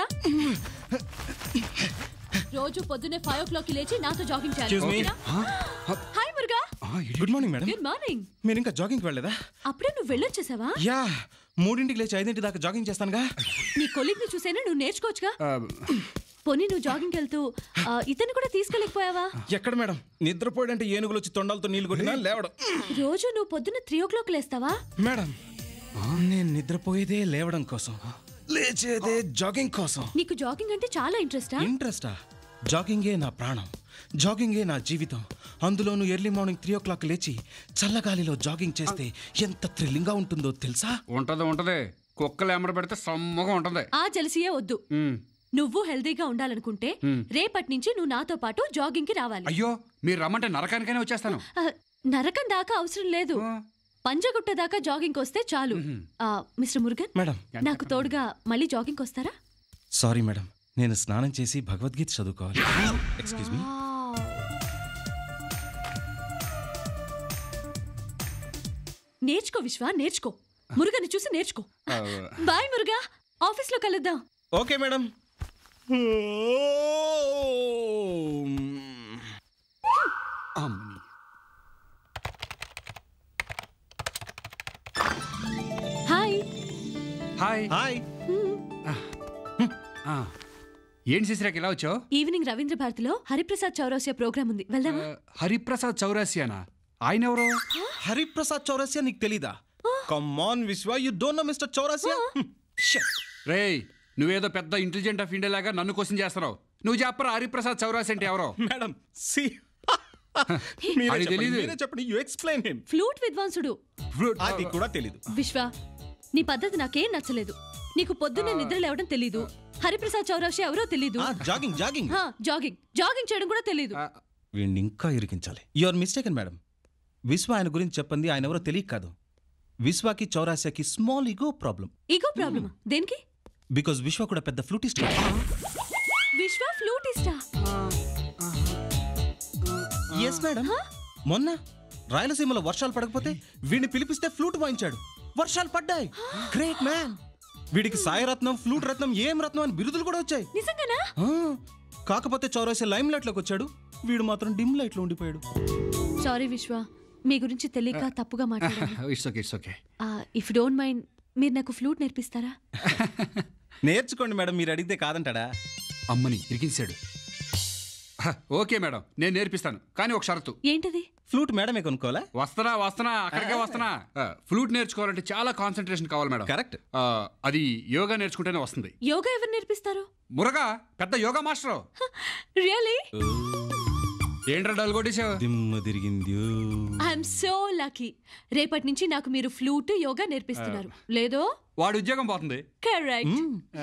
F: రోజు పొద్దున్నే 5 o'clock లేచి నాతో జాగింగ్ చేయాలి. Hi Muruga.
A: Good morning madam.
F: Good morning.
A: మీరు ఇంకా జాగింగ్కి వెళ్ళలేదా?
F: అప్పుడే నువ్వు వెళ్ళొచ్చేసావా?
A: యా, 3ంటికి లేచి 5ంటి దాకా జాగింగ్ చేస్తానుగా.
F: నీ కొలీగ్ ని చూసేనా నువ్వు నేర్చుకోవచ్చుగా. పోనీ నువ్వు జాగింగ్ వెళ్తూ ఇతను కూడా తీసుకెళ్ళకపోయావా?
A: ఎక్కడ మేడం, నిద్రపోయాడంటే ఏనుగులు వచ్చి తొండాలతో నీళ్లు కొట్టినా లేవడం.
F: రోజు నువ్వు పొద్దున్న 3 o'clock లేస్తావా?
A: మేడం, నేను నిద్రపోయేదే లేవడం కోసం, లేచేదే జాగింగ్ కోసం.
F: నీకు జాగింగ్ అంటే చాలా ఇంట్రెస్టా?
A: ఇంట్రెస్టా? జాగింగే నా ప్రాణం, జాగింగే నా జీవితం. అందులోనూ ఎర్లీ మార్నింగ్ 3 o'clock లేచి చల్లగాలిలో జాగింగ్ చేస్తే ఎంత థ్రిల్లింగ్ గా ఉంటుందో తెలుసా?
B: ఉంటది. కుక్కలు ఎమ్మడ పెడితే సమ్మగా ఉంటది.
F: ఆ జలసియే వద్దు. నువ్వు హెల్దీగా ఉండాలనుకుంటే రేపటి నుంచి నువ్వు నాతో పాటు జాగింగ్ కి రావాలి.
B: అయ్యో, మీరు రమ్మంటే నరకానికైనా వచ్చేస్తాను.
F: నరకం దాకా అవసరం లేదు, పంజగుట్ట దాకా జాగింగ్ వస్తే చాలు. మిస్టర్ మురుగన్
A: మేడం,
F: నాకు తోడుగా మళ్ళీ జాగింగ్ వస్తారా?
A: సారీ మేడం, నేను స్నానం చేసి భగవద్గీత చదువుకోవాలి. Excuse me.
F: నేర్చుకో విశ్వ, నేర్చుకో. మురుగని చూసి నేర్చుకో. బాయ్ మురుగా, ఆఫీస్ లో కలుద్దాం.
A: Okay madam.
F: Hi.
B: Hi.
A: Hi.
B: ఏంటి చేసిరాక ఇలా వచ్చావు?
F: ఈవినింగ్ రవీంద్ర భారతిలో హరిప్రసాద్ చౌరాసియా ప్రోగ్రామ్ ఉంది, వెళ్దామా?
B: హరిప్రసాద్ చౌరాసియానా? ఆయన ఎవరు?
A: హరిప్రసాద్ చౌరాసియా నీకు తెలీదా? Come on Vishwa, you don't know mister Chaurasia?
B: రేయ్, నువ్వేదో పెద్ద ఇంటెలిజెంట్ ఆఫ్ ఇండియా లాగా నన్ను క్వశ్చన్ చేస్తున్నావు. నువ్వు చెప్పరా హరిప్రసాద్ చౌరాసి అంటే ఎవరో?
A: మేడం సి
B: తెలీదు.
A: చెప్పండి, యు ఎక్స్ప్లెయిన్ హిమ్.
F: ఫ్లూట్ విద్వాంసుడు.
A: అది కూడా తెలీదు.
F: విశ్వ, నీ పద్ధతి నాకేం నచ్చలేదు. నీకు పొద్దున్నే నిద్ర లేవడం తెలీదు. హరిప్రసాద్ చౌరాసి ఎవరో తెలీదు.
A: జాగింగ్ జాగింగ్
F: జాగింగ్ జాగింగ్ చేయడం కూడా తెలీదు.
A: వీడిని ఇంకా ఇరికించాలి. You are mistaken madam. Vishwa ఆయన గురించి చెప్పింది ఆయన ఎవరో తెలియక కాదు. విశ్వకి చౌరాసియాకి స్మాల్ ఈగో ప్రాబ్లం.
F: ఈగో ప్రాబ్లమా? దేనికి?
A: బికాజ్ విశ్వ కూడా పెద్ద ఫ్లూటిస్ట్.
F: విశ్వ ఫ్లూటిస్టా?
A: Yes madam. మొన్న రాయలసీమలో వర్షాలు పడకపోతే వీడిని పిలిపిస్తే ఫ్లూట్ వాయించాడు. వర్షాలు పడ్డాయి. Great man. వీడికి సాయరత్నం, ఫ్లూట్ రత్నం, ఏం రత్నం అని బిరుదులు కూడా వచ్చాయి.
F: నిజంగానా?
A: కాకపోతే చౌరాసియా లైమ్ లైట్ లోకి వచ్చాడు, వీడు మాత్రం డిమ్ లైట్ లో ఉండిపోయాడు.
F: సారీ విశ్వ, మీ గురించి తెలియక తప్పుగా మాట్లాడాను.
B: It's okay.
F: If don't mind, మీరు నాకు ఫ్లూట్ నేర్పిస్తారా?
A: నేర్చుకోండి మేడం, మీరు అడిగితే కాదంటాడా?
B: అమ్మని ఇరికించాడు. ఓకే మేడం, నేను నేర్పిస్తాను, కానీ ఒక షరతు.
F: ఏంటది?
A: ఫ్లూట్ మేడమే కొనుక్కోవాలా?
B: వస్తున్నా అక్కడికే వస్తున్నా. ఫ్లూట్ నేర్చుకోవాలంటే చాలా కాన్సన్ట్రేషన్ కావాలి మేడం.
A: కరెక్ట్.
B: అది యోగా నేర్చుకుంటేనే వస్తుంది.
F: యోగా ఎవరు నేర్పిస్తారు?
B: మురగా పెద్ద యోగా మాస్టర్.
F: రియల్లీ?
B: ఏంట్రా డల్ కొట్టేశావు?
A: దిమ్మ తిరిగింది.
F: I'm so lucky. రేపటి నుంచి నాకు మీరు ఫ్లూట్, యోగా నేర్పిస్తున్నారు. లేదో
B: వాడి ఉద్యోగం పోతుంది.
F: కరెక్ట్.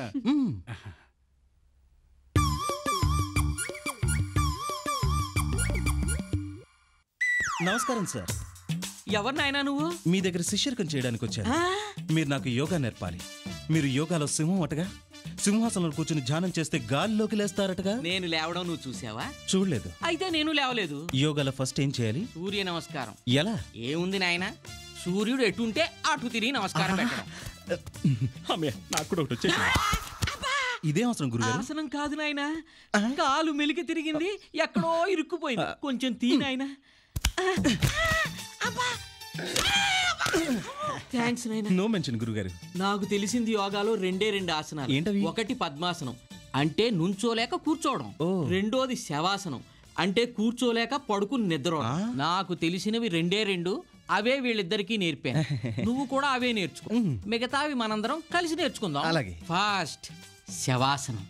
A: నమస్కారం సార్.
M: ఎవరు నాయనా నువ్వు?
A: మీ దగ్గర శిష్యర్కం చేయడానికి వచ్చాను. మీరు నాకు యోగా నేర్పాలి. మీరు యోగాలో సింహం అటగా, సింహాసనంలో కూర్చుని ధ్యానం చేస్తే గాల్లోకి లేస్తారటగా.
M: నేను లేవడం నువ్వు చూసావా?
A: చూడలేదు.
M: అయితే నేను లేవలేదు.
A: యోగాలో ఫస్ట్ ఏం చేయాలి?
M: సూర్య నమస్కారం.
A: ఎలా?
M: ఏముంది నాయనా, సూర్యుడు ఎటుంటే అటు తిరిగి నమస్కారం పెట్టడం.
A: నాకు కూడా ఒకటి వచ్చేసి. ఇదే అవసరం గురుగారు.
M: ఆసనం కాదు నాయనా, కాలు మెలికి తిరిగింది, ఎక్కడో ఇరుక్కుపోయింది. కొంచెం తీ నాయనా. థ్యాంక్స్ నాయనా.
A: నో మెన్షన్ గురుగారు.
M: నాకు తెలిసింది యోగాలో రెండే ఆసనాలు.
A: ఏంటవి?
M: ఒకటి పద్మాసనం, అంటే నుంచోలేక కూర్చోవడం. రెండోది శవాసనం, అంటే కూర్చోలేక పడుకుని నిద్రపోవడం. నాకు తెలిసినవి రెండే అవే వీళ్ళిద్దరికీ నేర్పాను. నువ్వు కూడా అవే నేర్చుకో. మిగతావి మనందరం కలిసి నేర్చుకుందాం.
A: అలాగే.
M: ఫాస్ట్ శవాసనం.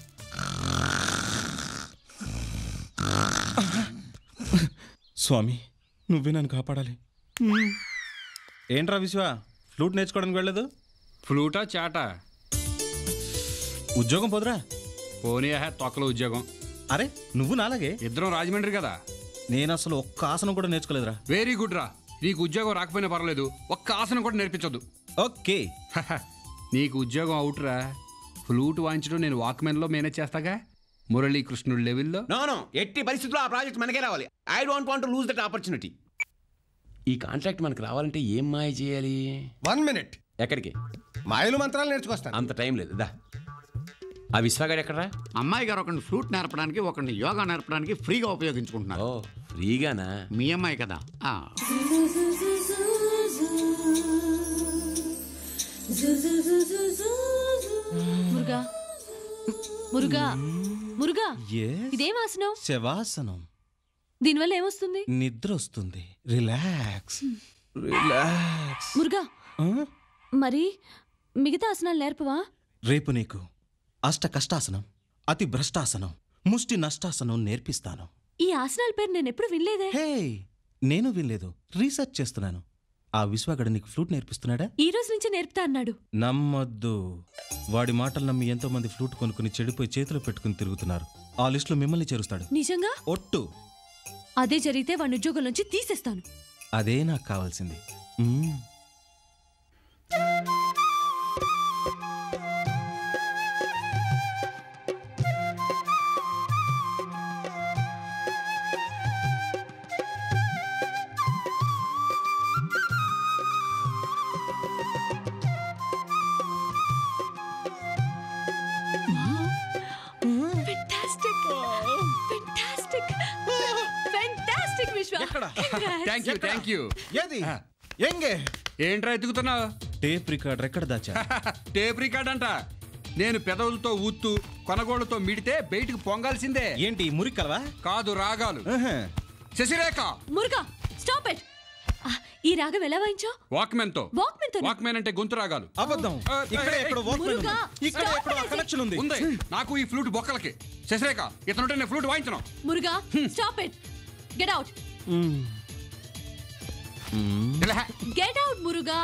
A: స్వామి, నువ్వే నన్ను కాపాడాలి. ఏంట్రా విశ్వ, ఫ్లూట్ నేర్చుకోవడానికి వెళ్ళలేదు?
B: ఫ్లూటా చాటా?
A: ఉద్యోగం పోదురా?
B: పోనీ తొక్కలో ఉద్యోగం.
A: అరే నువ్వు నాలాగే.
B: ఇద్దరం రాజమండ్రి కదా.
A: నేను అసలు ఒక్క ఆసనం కూడా నేర్చుకోలేదురా.
B: వెరీ గుడ్ రా. నీకు ఉద్యోగం రాకపోయినా పర్వాలేదు, ఒక్క ఆసనం కూడా నేర్పించొద్దు.
A: ఓకే.
B: నీకు ఉద్యోగం అవుట్రా. ఫ్లూట్ వాయించడం నేను వాక్మెన్లో మేనేజ్ చేస్తాగా, మురళీకృష్ణుడు లెవెల్లో.
K: నో, ఎట్టి పరిస్థితుల్లో ఆ ప్రాజెక్ట్ మనకే రావాలి. I don't want to lose that opportunity. ఈ కాంట్రాక్ట్ మనకు రావాలంటే ఏం మాయ చేయాలి?
J: 1 minute.
K: ఎక్కడికి?
J: మాయలు మంత్రాలు నేర్చుకొస్తాను.
K: అంత టైం లేదు. దా. ఆ విశ్వగాడు ఎక్కడరా?
I: అమ్మాయి గారు ఒకరిని ఫ్లూట్ నేర్పడానికి, ఒకరిని యోగా నేర్పడానికి ఫ్రీగా ఉపయోగించుకుంటున్నారు.
K: ఫ్రీగానా?
I: మీ అమ్మాయి కదా.
F: మురుగా మురుగా మురుగా, ఇదేం ఆసనం?
A: శవాసనం.
F: దీనివల్ల ఏమొస్తుంది?
A: నిద్ర వస్తుంది. Relax relax.
F: మురుగా, మరి మిగతా ఆసనాలు నేర్పవా?
A: రేపు నీకు అష్ట కష్టాసనం, అతి భ్రష్టాసనం, ముష్టి నష్టాసనం నేర్పిస్తాను.
F: ఈ ఆసనాల పేరు నేను ఎప్పుడు వినలేదే.
A: హే, నేను వినలేదు, రీసెర్చ్ చేస్తున్నాను. ఆ విశ్వగడ నీకు ఫ్లూట్ నేర్పిస్తున్నాడా?
F: ఈ రోజు నుంచి నేర్పుతా అన్నాడు.
A: నమ్మొద్దు. వాడి మాటలు నమ్మి ఎంతో మంది ఫ్లూట్ కొనుక్కుని చెడిపోయి చేతిలో పెట్టుకుని తిరుగుతున్నారు. ఆ లిస్ట్ లో మిమ్మల్ని చేరుస్తాడు.
F: నిజంగా?
A: ఒట్టు.
F: అదే జరిగితే వాడి ఉద్యోగం నుంచి తీసేస్తాను.
A: అదే నాకు కావాల్సింది.
B: Thank you.
A: ఏది ఎంగే
B: ఏంట్రా ఎత్తుకుతున్నావు?
A: టేప్ రికార్డర్ ఎక్కడ దాచా?
B: టేప్ రికార్డ్ అంట. నేను పెదవులతో ఊత్తు కొనగోళ్లతో మిడితే బయటికి పొంగాల్సిందే.
A: ఏంటి మురికలవా?
B: కాదు, రాగాలు. శశిరేఖ.
F: Muruga, stop it. ఈ రాగం ఎలా వాయించావు?
B: వాక్మెన్ తో.
F: వాక్మెన్ తో?
B: వాక్మెన్ అంటే గొంతు రాగాలు.
A: అబద్ధం. ఇక్కడ ఎక్కడో వాక్మెన్ ఉంది. ఇక్కడ ఎక్కడో కనెక్షన్ ఉంది.
B: ఉంది. నాకు ఈ ఫ్లూట్ బొక్కలకి. శశరేఖ ఇతనుంటే నేను ఫ్లూట్ వాయించను.
F: Muruga stop it. Get out. Get out Muruga.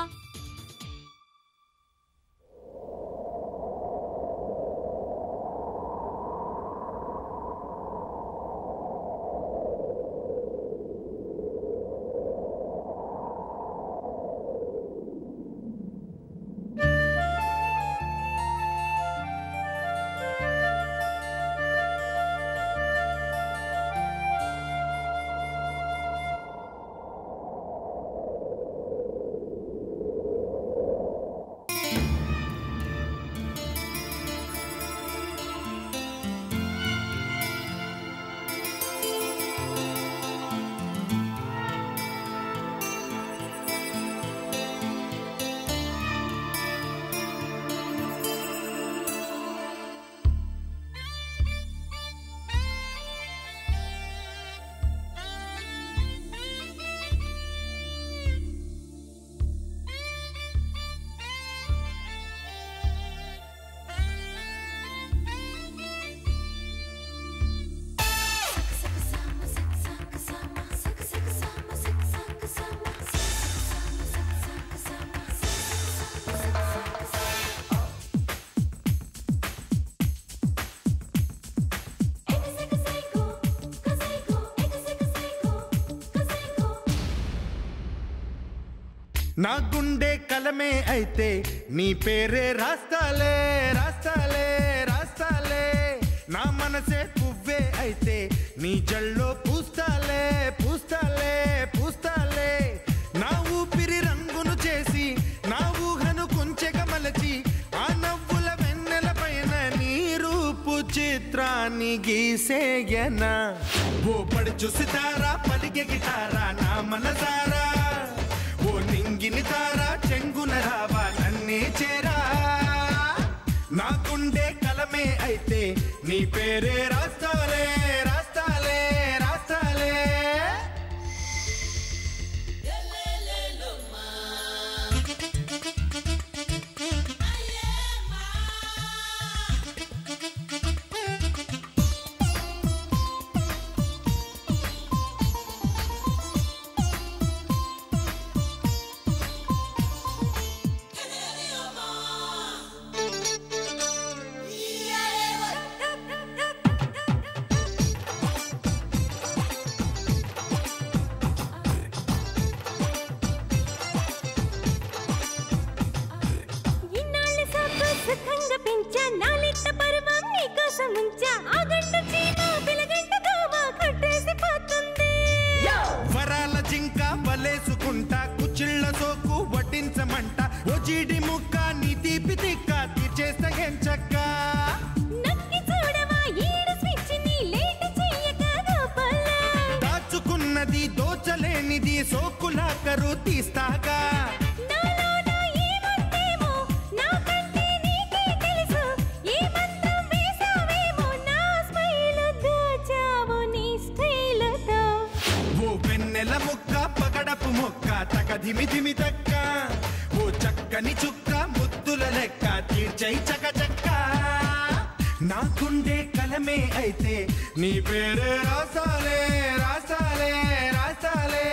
N: నా గుండె కలమే అయితే నీ పేరే రాస్తాలే రాస్తాలే రాస్తాలే. నా మనసే పువ్వే అయితే నీ జల్లో పూస్తాలే పూస్తాలే పూస్తాలే. నా ఊపిరి రంగును చేసి నా ఊహను కొంచెగా మలచి ఆ నవ్వుల వెన్నెల పైన నీ రూపు చిత్రాన్ని గీసేయనా. ఓ పడి చూసితారా పలిగే గిటారా నా మనసారా. ఓ నింగిని తారా చెంగున రావా నన్నే చేరా. నా గుండె కలమే అయితే నీ పేరే రాస్తాలే రాస్తాలే రాస్తాలే. వరాల జింక వలేసుకుంటా కుచిళ్ళ సోకు వడ్డించమంట. ఓ జీడి ముక్క నీ తీపి తిక్క తీర్చేస్తా ఎంచక్క. దాచుకున్నది దోచలేనిది సోకులా కరు తీస్తాగా. ముక్క పగడపు మొక్క తగదిమి దిమి తక్క. ఓ చక్కని చుక్క ముద్దుల లెక్క తీర్చై చక చక్క. నా గుండె కలమే అయితే నీ పేరే రాసాలే రాసాలే రాసాలే.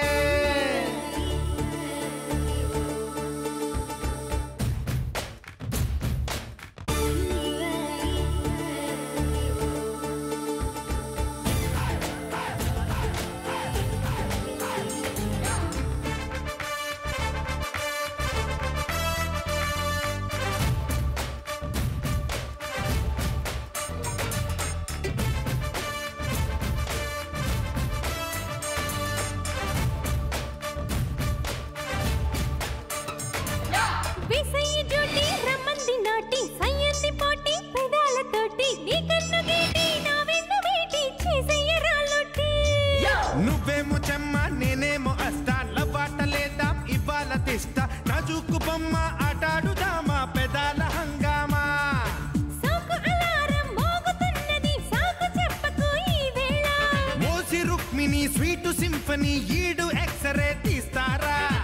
N: నువ్వేమో చెమ్మ నేనేమో అస్తా లవాట లేదా ఇవాళ తెస్తా. నాజుకు బొమ్మ ఆటాడుదామా పెదాల హంగామా. మోసి రుక్మిణి స్వీటు సింఫనీ ఈడు ఎక్సరే తీస్తారా.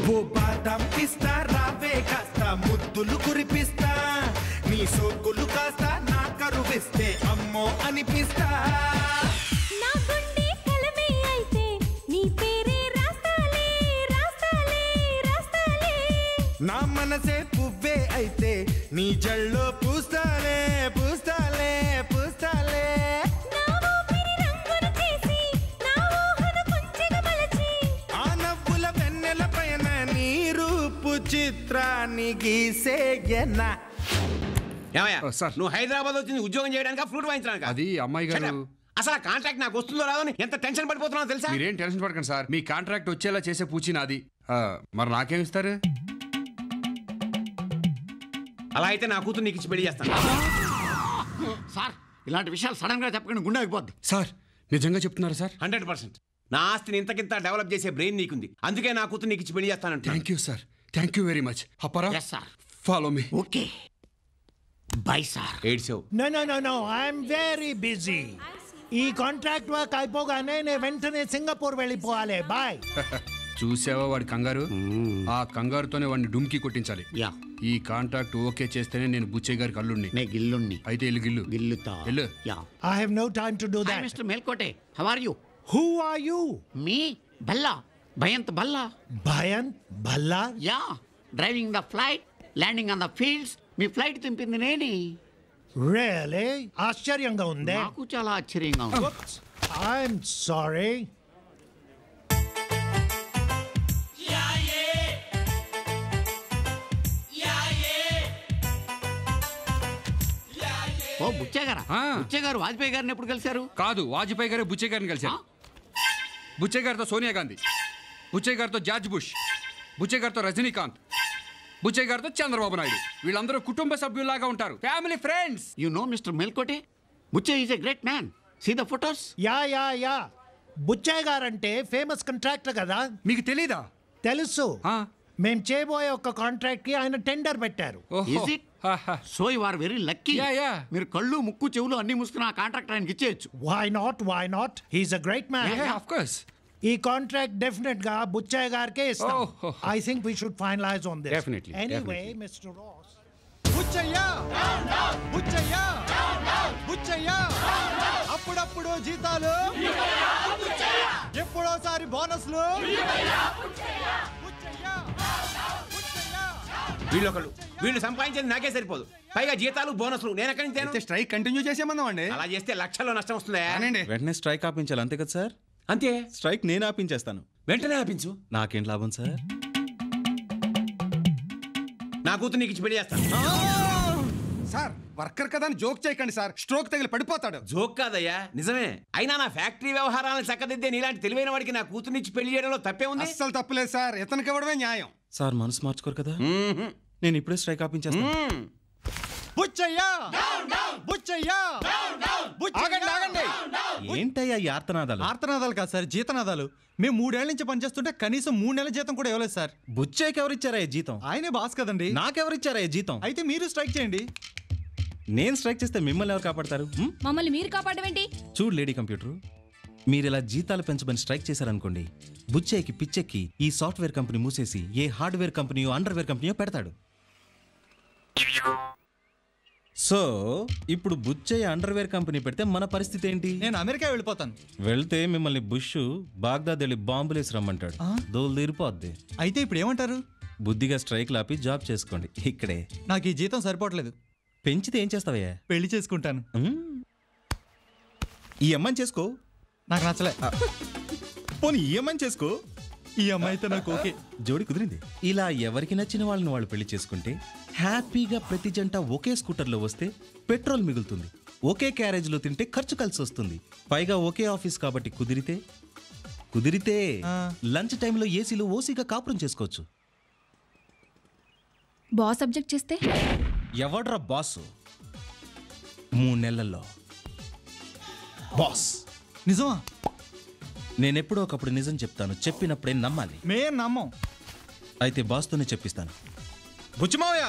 N: ఓ బాదం పిస్తా రావే కాస్త ముద్దులు కురిపిస్తా నీ సోకులు కాస్త నా కరువిస్తే అమ్మో అనిపిస్తా
L: నా గుండె కలమే అయితే నీ పేరే రాస్తాలే రాస్తాలే రాస్తాలే
N: నా మనసే పువ్వే అయితే నీ జల్లో పూస్తాలే పూస్తాలే పూస్తాలే
L: నా ఊపిరి రంగును చేసి నా ఊహను కొంచెగా మలచి
N: ఆ నవ్వుల వెన్నెల పైన నీ రూపు చిత్రాన్ని గీసేయనా
K: ఏమయ్యా నువ్వు హైదరాబాద్ వచ్చింది ఉద్యోగం చేయడానికి ఫ్రూట్ వాయించడానికి
B: అది అమ్మాయి గారు
K: అసలు ఆ కాంట్రాక్ట్ నాకు వస్తుందో రాదో అని ఎంత టెన్షన్ పడిపోతున్నావు తెలుసా
B: మీరేం టెన్షన్ పడకండి సార్. మీ కాంట్రాక్ట్ వచ్చేలా చేసే పూచి నాది. మరి నాకేం ఇస్తారు?
K: అలా అయితే నా కూతురు నీకు ఇచ్చి పెళ్లి చేస్తాను.
I: సార్ ఇలాంటి విషయాలు సడన్ గా చెప్పకుండా గుండె అయిపోద్ది.
B: సార్ నిజంగా చెప్తున్నారు సార్?
K: 100%. నా ఆస్తిని ఇంతకింత డెవలప్ చేసే బ్రెయిన్ నీకుంది, అందుకే నా కూతురు నీకు ఇచ్చి పెళ్లి చేస్తానంట.
B: Thank you sir, thank you very much. అప్పరా follow me.
I: Okay bye sir.
K: ఏడ్చావు.
O: No I'm very busy. ఈ కాంట్రాక్ట్ వర్క్ అయిపోగానే నేను వెంటనే సింగపూర్ వెళ్ళిపోవాలి. బాయ్.
B: చూసావా వాడి కంగారు? ఆ కంగారుతోనే వాడిని డుమ్కి కొట్టించాలి. ఈ కాంట్రాక్ట్ ఓకే చేస్తేనే నేను బుచ్చయ్య గారికి అల్లుడిని.
I: గిల్లుణ్ణి.
B: అయితే ఇల్లు గిల్లు
I: గిల్లుతా.
B: వెళ్ళు.
O: I have no time to do that.
I: Mister Melkote, how are you?
O: Who are you?
I: మీ Balla, Bhayant Balla.
O: Bhayant Balla?
I: Yeah, driving the flight, landing on the fields. మీ ఫ్లైట్ తింపింది నేనే.
O: Really? ఆశ్చర్యంగా ఉంది.
I: నాకు చాలా ఆశ్చర్యంగా ఉంది.
O: I'm sorry.
I: ఓ బుచ్చయ్య గారా? బుచ్చయ్య గారు వాజ్పేయి గారిని ఎప్పుడు కలిశారు?
B: కాదు, వాజ్పేయి గారు బుచ్చయ్య గారిని కలిశారు. బుచ్చయ్య గారితో సోనియా గాంధీ, బుచ్చయ్య గారితో జార్జ్ బుష్, బుచ్చయ్య గారితో రజనీకాంత్, బుచ్చయ్య గారితో చంద్రబాబు నాయుడు. వీళ్ళందరూ కుటుంబ సభ్యుల్లాగా ఉంటారు, family friends.
I: You know mister Melkote, Buchaiah is a great man. See the photos.
O: Yeah Buchaiah గారంటే ఫేమస్ కాంట్రాక్టర్ కదా.
B: మీకు తెలీదా?
O: తెలుసు. మేము చేయబోయే ఒక కాంట్రాక్ట్ కి ఆయన టెండర్ పెట్టారు.
I: Is it? So you are very lucky. మీరు కళ్ళు ముక్కు చెవులు అన్ని మూసుకుని ఆ కాంట్రాక్ట్ ఆయనకి ఇచ్చేయచ్చు.
O: Why not? He's a great man.
B: Yeah, of course.
O: ఈ కాంట్రాక్ట్ డెఫినెట్ గా బుచ్చయ్య గారికే ఇస్తాం. I think we should finalize on this.
B: Definitely.
O: Anyway, Mr. Ross.
J: బుచ్చయ్యా బుచ్చయ్యా బుచ్చయ్యా, అప్పుడప్పుడు జీతాలు, ఎప్పుడోసారి బోనస్లు.
K: వీళ్ళు సంపాదించేది నాకే సరిపోదు, పైగా జీతాలు బోనస్లు నేను ఎక్కడి నుంచి?
J: స్ట్రైక్ కంటిన్యూ చేసేమందామండి.
K: అలా చేస్తే లక్షల్లో నష్టం వస్తుందా?
A: వెంటనే స్ట్రైక్ ఆపించాలి, అంతే కదా సార్?
K: అంతే.
A: స్ట్రైక్ నేను ఆపించేస్తాను.
K: వెంటనే ఆపించు.
A: నాకేం లాభం సార్?
K: నా కూతురు నీకు ఇచ్చి పెళ్లి చేస్తాను.
J: సార్ వర్కర్ కదా అని జోక్ చేయకండి సార్, స్ట్రోక్ తగిలి పడిపోతాడు.
K: జోక్ కాదయ్యా, నిజమే. అయినా నా ఫ్యాక్టరీ వ్యవహారాలను చక్కదిద్దే నీలాంటి తెలివైన వాడికి నా కూతురునిచ్చి పెళ్లి చేయడంలో తప్పే ఉంది.
J: అస్సలు తప్పులేదు సార్, ఇతనికి ఇవ్వడమే న్యాయం.
A: సార్ మనసు మార్చుకోరు కదా? నేను ఇప్పుడే స్ట్రైక్ ఆపించేస్తాను.
J: బుచ్చయ్యా బుచ్చయ్యా,
A: ఆగండి. ఏంటయ్యా ఈ ఆర్తనాదాలు?
J: ఆర్తనాదాలు కాదు సార్, జీతనాదాలు. మేము 3 ఏళ్ల నుంచి పనిచేస్తుంటే కనీసం 3 నెలల జీతం కూడా ఇవ్వలేదు సార్.
A: బుచ్చయ్యకి ఎవరిచ్చారా జీతం?
J: ఆయనే బాస్ కదండి.
A: నాకెవరిచ్చారా జీతం?
J: అయితే మీరు స్ట్రైక్ చేయండి.
A: నేను స్ట్రైక్ చేస్తే మిమ్మల్ని ఎవరు కాపాడతారు?
C: మమ్మల్ని మీరు కాపాడమేంటి?
A: చూడు లేడీ కంప్యూటర్, మీరు ఇలా జీతాలు పెంచమని స్ట్రైక్ చేశారనుకోండి, బుచ్చయ్యకి పిచ్చెక్కి ఈ సాఫ్ట్వేర్ కంపెనీ మూసేసి ఏ హార్డ్వేర్ కంపెనీయో అండర్వేర్ కంపెనీయో పెడతాడు. సో ఇప్పుడు బుచ్చయ్య అండర్వేర్ కంపెనీ పెడితే మన పరిస్థితి ఏంటి?
J: నేను అమెరికా వెళ్ళిపోతాను.
A: వెళ్తే మిమ్మల్ని బుష్ బాగ్దాద్ వెళ్ళి బాంబులేసి రమ్మంటాడు. దోలు తీరిపోద్ది.
J: అయితే ఇప్పుడు ఏమంటారు?
A: బుద్ధిగా స్ట్రైక్ లాపి జాబ్ చేసుకోండి ఇక్కడే.
J: నాకు ఈ జీతం సరిపోవట్లేదు.
A: పెంచితే ఏం చేస్తావయ్యా?
J: పెళ్లి చేసుకుంటాను.
A: ఈ అమ్మాయిని చేసుకో.
J: నాకు నచ్చలే.
A: పోనీ ఈ అమ్మాయిని చేసుకో.
J: ఈ అమ్మాయితో నాకు ఓకే.
A: జోడి కుదిరింది. ఇలా ఎవరికి నచ్చిన వాళ్ళని వాళ్ళు పెళ్లి చేసుకుంటే హ్యాపీగా ప్రతి జంట ఒకే స్కూటర్లో వస్తే పెట్రోల్ మిగులుతుంది. ఒకే క్యారేజ్లో తింటే ఖర్చు కలిసి వస్తుంది. పైగా ఒకే ఆఫీస్ కాబట్టి కుదిరితే లంచ్ టైంలో ఏసీలో ఓసీగా కాపురం చేసుకోవచ్చు.
C: బాస్ సబ్జెక్ట్ చేస్తే
A: ఎవడ్రా బాస్? 3 నెలల్లో బాస్.
J: నిజమా?
A: నేనెప్పుడో ఒకప్పుడు నిజం చెప్తాను, చెప్పినప్పుడే నమ్మాలి.
J: మేం నమ్మం.
A: అయితే బాస్తోనే చెప్పిస్తాను.
J: బుచ్చిమావయ్య,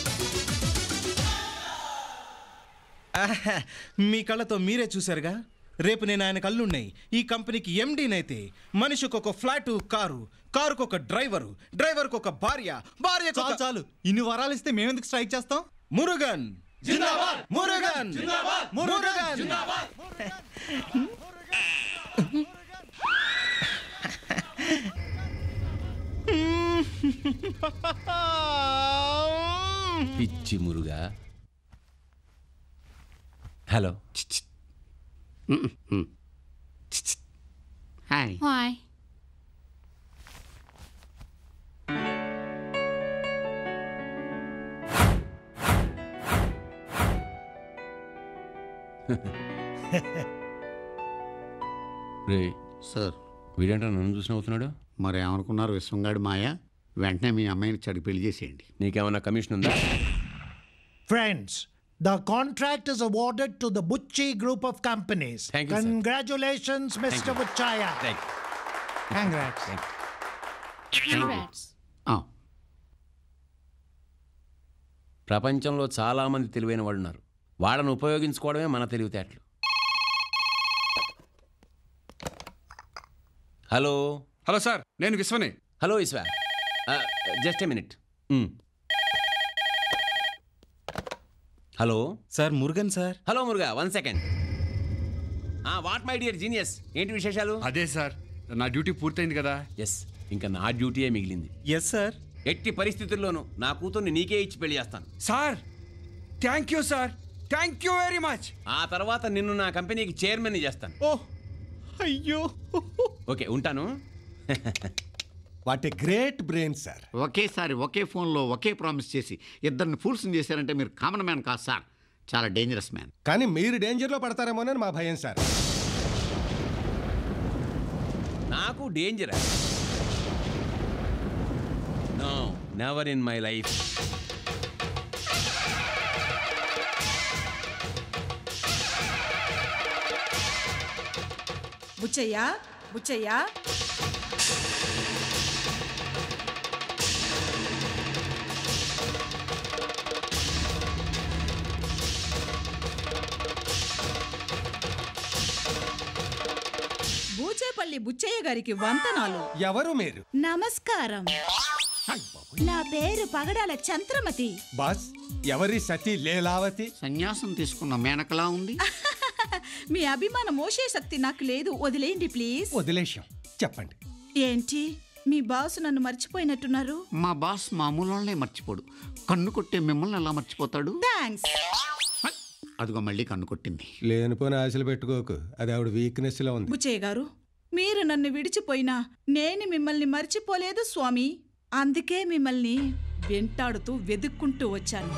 A: మీ కళ్ళతో మీరే చూశారుగా, రేపు నేను ఆయన కళ్ళున్నాయి. ఈ కంపెనీకి ఎండీనైతే మనిషికి ఒక ఫ్లాట్, కారుకు ఒక డ్రైవరు, డ్రైవర్కి ఒక భార్య,
J: చాలు ఇన్ని వరాలు ఇస్తే మేమెందుకు స్ట్రైక్ చేస్తాం?
A: మురుగన్ జిందాబాద్, మురుగన్ జిందాబాద్, మురుగన్ జిందాబాద్.
K: పిచ్చి మురుగా. హలో.
I: హాయ్.
F: హాయ్.
K: రే
I: సార్,
K: వీడంటే నన్ను చూసి నవ్వుతున్నాడు.
I: మరి ఏమనుకున్నారు విశ్వంగాడి మాయ? వెంటనే మీ అమ్మాయిని చెడు పెళ్లి చేసేయండి.
K: నీకేమన్నా కమిషన్ ఉందా?
O: Friends, the contract is awarded to the Bucci Group of Companies.
K: Thank you, sir.
O: Congratulations, Mr. Buchaya. Congrats.
K: ప్రపంచంలో చాలా మంది తెలివైన వాళ్ళు ఉన్నారు. వాళ్ళని ఉపయోగించుకోవడమే మన తెలివితేటలు. హలో.
B: హలో సార్, నేను విశ్వనే.
K: Hello Vishwa, just a minute. Hello
A: sir, Murugan sir.
K: Hello Muruga, 1 second. What my dear genius, ఏంటి విశేషాలు?
B: అదే సార్, నా డ్యూటీ పూర్తయింది కదా.
K: ఎస్, ఇంకా నా డ్యూటీయే మిగిలింది.
A: Yes sir.
K: ఎట్టి పరిస్థితుల్లోనూ నా కూతుర్ని నీకే ఇచ్చి పెళ్లి చేస్తాను.
B: Sir, thank you sir, thank you very much.
K: ఆ తర్వాత నిన్ను నా కంపెనీకి చైర్మన్ చేస్తాను.
A: ఓ అయ్యో.
K: ఓకే, ఉంటాను.
J: What a great brain sir.
I: ఒకేసారి ఒకే ఫోన్లో ఒకే ప్రామిస్ చేసి ఇద్దరిని ఫూల్స్ని చేశారంటే మీరు కామన్ మ్యాన్ కాదు సార్, చాలా డేంజరస్ మ్యాన్.
J: కానీ మీరు డేంజర్లో పడతారేమోనని మా భయం సార్.
K: నాకు danger? No, never in my life.
C: Buchaiah, Buchaiah, Boochepalli Buchaiah గారికి వందనాలు.
J: ఎవరు మీరు?
C: నమస్కారం. నా పేరు పగడాల చంద్రమతి.
J: బాస్, ఎవరి సతీ లీలావతి?
I: సన్యాసం తీసుకున్న మేనకలా ఉంది.
C: మీ అభిమాన మోసే శక్తి నాకు లేదు, వదిలేయండి ప్లీజ్.
J: వదిలేశాం, చెప్పండి.
C: ఏంటి మీ బాస్ నన్ను మర్చిపోయినట్టున్నారు?
I: మా బాస్ మామూలునే మర్చిపోడు. కన్ను కొట్టే మిమ్మల్ని ఎలా మర్చిపోతాడు?
C: థ్యాంక్స్.
I: అదిగో మళ్ళీ కన్ను కొట్టింది.
J: లేనిపోయిన ఆశలు పెట్టుకోకు, అది ఆవిడ వీక్నెస్ లో ఉంది.
C: బుచ్చయ్య గారు, మీరు నన్ను విడిచిపోయినా నేను మిమ్మల్ని మర్చిపోలేదు స్వామి. అందుకే మిమ్మల్ని వెంటాడుతూ వెతుక్కుంటూ వచ్చాను.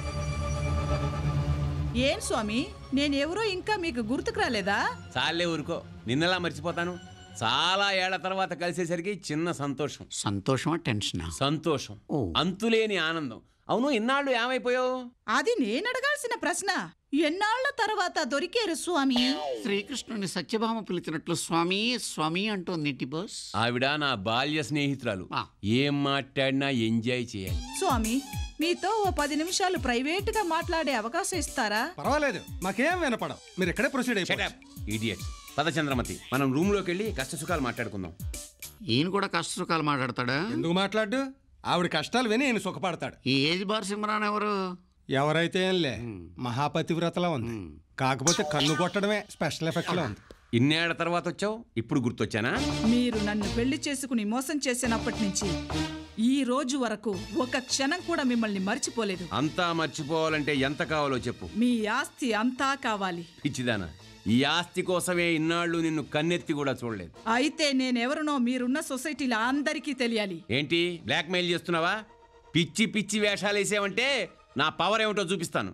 C: ఏం స్వామి, నేనెవరో ఇంకా మీకు గుర్తుకు రాలేదా?
K: చాలే ఊరుకో, నిన్నలా మర్చిపోతాను. చాలా ఏళ్ల తర్వాత కలిసేసరికి చిన్న సంతోషం.
I: సంతోషమా టెన్షనా?
K: సంతోషం, అంతులేని ఆనందం. అవును, ఇన్నాళ్ళు ఏమైపోయావు?
C: అది నేను అడగాల్సిన ప్రశ్న. ఎన్నాళ్ల తర్వాత దొరికారు స్వామి?
I: శ్రీకృష్ణుని సత్యభామ పిలిచినట్లు స్వామి స్వామి అంటోంది బాస్.
K: ఆవిడ నా బాల్య స్నేహితురాలు. ఏం మాట్లాడినా ఎంజాయ్ చేయాలి.
C: స్వామి, మీతో ఓ 10 నిమిషాలు ప్రైవేట్ గా మాట్లాడే అవకాశం ఇస్తారా?
J: పర్వాలేదు, మాకేం వినపడం. మీరు ఎక్కడే ప్రొసీడ్ అయిపోయారు.
K: ఇడియట్స్. పద చంద్రమతి, మనం రూమ్ లోకి వెళ్ళి కష్ట సుఖాలు మాట్లాడుకుందాం.
I: ఈయన కూడా కష్ట సుఖాలు మాట్లాడతాడా?
J: ఎందుకు మాట్లాడు? ఆవిడ కష్టాలు విని ఈయన సుఖపడతాడు.
I: ఈ ఏజ్ బార్ సిమ్రాన్ ఎవరు?
J: ఎవరైతే ఏంలే, మహాపతివ్రతలా ఉంది. కాకపోతే కన్ను కొట్టడమే స్పెషల్ ఎఫెక్ట్ లో ఉంది.
K: ఇన్నేళ్ల తర్వాత వచ్చావు, ఇప్పుడు గుర్తొచ్చానా?
C: మీరు నన్ను పెళ్లి చేసుకుని మోసం చేసినప్పటి నుంచి ఈ రోజు వరకు ఒక క్షణం కూడా మిమ్మల్ని మర్చిపోలేదు.
K: అంతా మర్చిపోవాలంటే ఎంత కావాలో చెప్పు.
C: మీ ఆస్తి అంతా కావాలి.
K: పిచ్చిదానా, ఈ ఆస్తి కోసమే ఇన్నాళ్ళు నిన్ను కన్నెత్తి కూడా చూడలేదు.
C: అయితే నేనెవరినో మీరున్న సొసైటీలో అందరికీ తెలియాలి.
K: ఏంటి బ్లాక్ మెయిల్ చేస్తున్నావా? పిచ్చి పిచ్చి వేషాలు వేసావంటే నా పవర్ ఏమిటో చూపిస్తాను.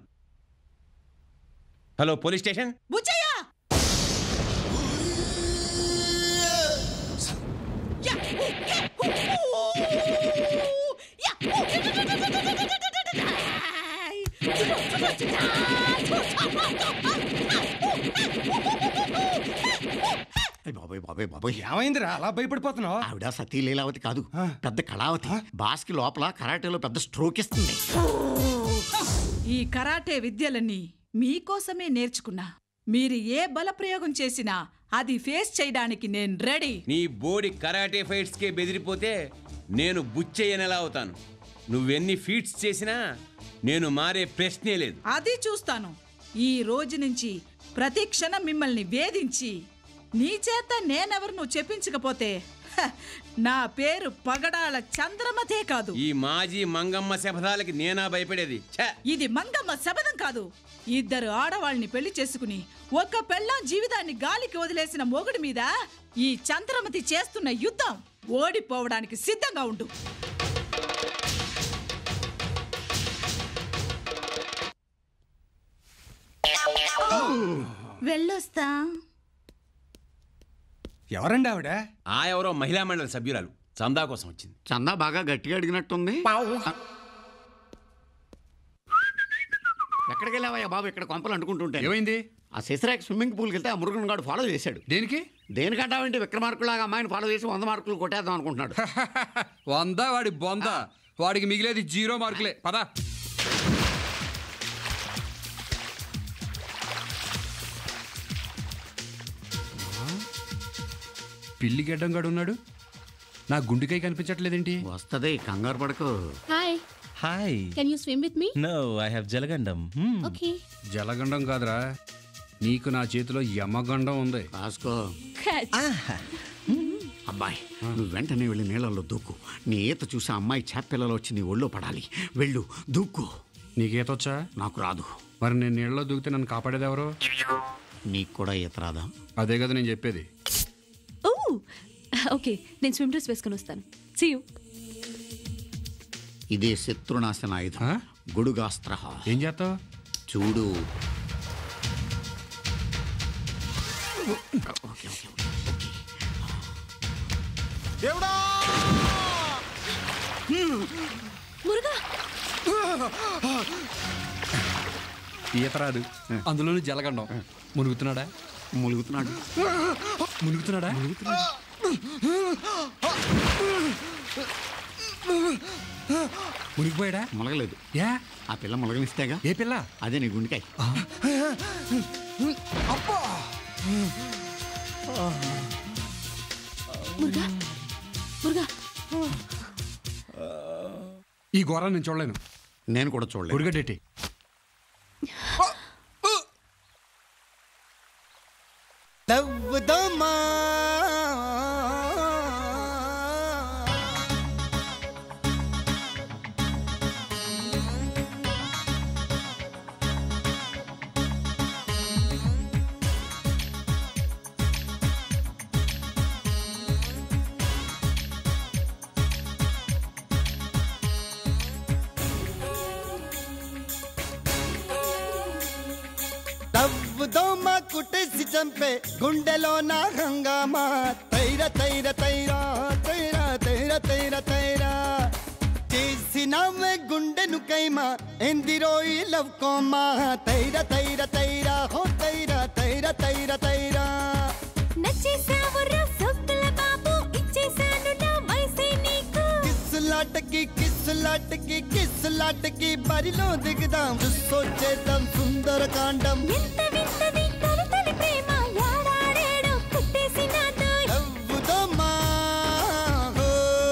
K: Hello police station.
C: బుచ్చయ్య!
J: ఏమైందిరా అలా భయపడిపోతున్నావు?
I: ఆవిడ సతీ లీలావతి కాదు, పెద్ద కళావతి. బాస్కి లోపల కరాటేలో పెద్ద స్ట్రోక్ ఇస్తుంది.
C: ఈ కరాటే విద్యలన్నీ మీకోసమే నేర్చుకున్నా. మీరు ఏ బల ప్రయోగం చేసినా అది ఫేస్ చేయడానికి నేను రెడీ.
K: నీ బోడి కరాటే ఫైట్స్ కే బెదిరిపోతే నేను బుచ్చయ్యనెలా అవుతాను? నువ్వెన్ని ఫీట్స్ చేసినా నేను మారే ప్రశ్నే లేదు.
C: అది చూస్తాను. ఈ రోజు నుంచి ప్రతి క్షణం మిమ్మల్ని వేధించి నీ చేత నేనెవరు చెప్పించకపోతే నా పేరు పగడాల చంద్రమతే కాదు.
K: ఈ మాజీ మంగమ్మ శపథాలకి నేనా భయపడేది?
C: ఇది మంగమ్మ శపథం కాదు. ఇద్దరు ఆడవాళ్ళని పెళ్లి చేసుకుని ఒక పెళ్ళాం జీవితాన్ని గాలికి వదిలేసిన మొగుడి మీద ఈ చంద్రమతి చేస్తున్న యుద్ధం. ఓడిపోవడానికి సిద్ధంగా ఉండు. వెళ్ళొస్తా.
J: ఎవరండి ఆవిడ?
K: ఎవరో మహిళా మండలి సభ్యురాలు చందా కోసం వచ్చింది.
I: చందా బాగా గట్టిగా అడిగినట్టుంది. ఎక్కడికి వెళ్ళావయ్యా బాబు? ఇక్కడ కొంపలు అంటుకుంటుంటే
B: ఏమైంది?
I: ఆ శశిరేఖ స్విమ్మింగ్ పూల్కి వెళ్తే ఆ మురుగన్ గారు ఫాలో చేశాడు.
B: దేనికి?
I: దేనికంటావేంటి? విక్రమార్కులాగా అమ్మాయిని ఫాలో చేసి 100 మార్కులు కొట్టేద్దాం అనుకుంటున్నాడు.
B: 100 వాడి బొంద. వాడికి మిగిలేది 0 మార్కులే. పదా. పిల్లి గడ్డం గడు ఉన్నాడు. నా గుండెకాయ కనిపించట్లేదేంటి?
I: వస్తదే, కంగారు పడకు.
F: Hi
A: hi.
F: Can you swim with me?
A: No, I have జలగండం.
F: ఓకే.
B: జలగండం కాదురా, నీకు నా చేతిలో యమగండం ఉంది.
I: కాసుకో. అబ్బాయి, నువ్వు వెంటనే వెళ్ళి నీళ్ళల్లో దూకు. నీ ఈత చూసి అమ్మాయి చేపపిల్లలో వచ్చి నీ ఒళ్ళో పడాలి. వెళ్ళు, దూకు.
B: నీకు ఈత వచ్చా?
I: నాకు రాదు.
B: మరి నేను నీళ్ళలో దూకితే నన్ను కాపాడేది ఎవరు?
I: నీకు కూడా ఈత రాదా?
B: అదే కదా నేను చెప్పేది.
F: ఓకే, నేను స్విమ్ డ్రెస్ వేసుకొని వస్తాను. See you.
I: ఇదే శత్రునాశన ఆయుధం, గొడుగాస్త్ర.
B: ఏం చేస్తావు?
I: చూడు.
N: దేవుడా!
F: మురుగా!
B: ఈత రాదు, అందులోనూ జలగండం. మునుగుతున్నాడా?
I: మునుగుతున్నాడు.
B: మునుగుతున్నాడా? మునిగిపోయాడా?
I: మునగలేదు.
B: యా,
I: ఆ పిల్ల మునగనిస్తేగా.
B: ఏ పిల్ల?
I: అదే నీ గుండెకాయ.
F: మురుగా! మురుగా!
B: ఈ ఘోరాన్ని నేను చూడలేను.
I: నేను కూడా చూడలేదు.
B: గుడిగడ్డేటి.
P: దోమ కుట్టేసి చంపే గుండెలో నా హంగామా. తైర తైర తైరా తైరా తైర తైర తైరా చేసినావే గుండెను కైమా. ఎందిరో ఈ లవ్ కోమా. తైర తైర తైరా హో తైర తైర తైర తైరా.
L: నచ్చేసావురా సొక్కల బాబు, ఇచ్చేసాను నా వయసే నీకు.
P: కిస్సులాటకి కిస్సులాటకి కిస్సులాటకి బరిలో దిగుదాం. చూసొచ్చేద్దాం సుందర కాండం.
L: ఎంత వింతది తొలి ప్రేమ, యాడాడేడో కుట్టేసినాను.
P: నవ్వుదమ్మా హో,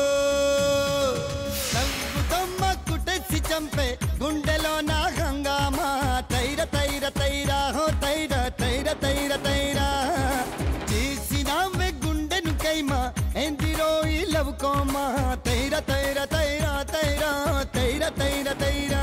P: నవ్వుదమ్మా కుట్టేసి చంపే గుండెలో నా హంగామా. తైర తైర తైరా హో తైర తైర తైర తైరా చేసినావే గుండెను కైమా. ఎందిరో ఈ లవ్ కోమా. తైర తైర తైరా తైరా తైర తైర తైరా.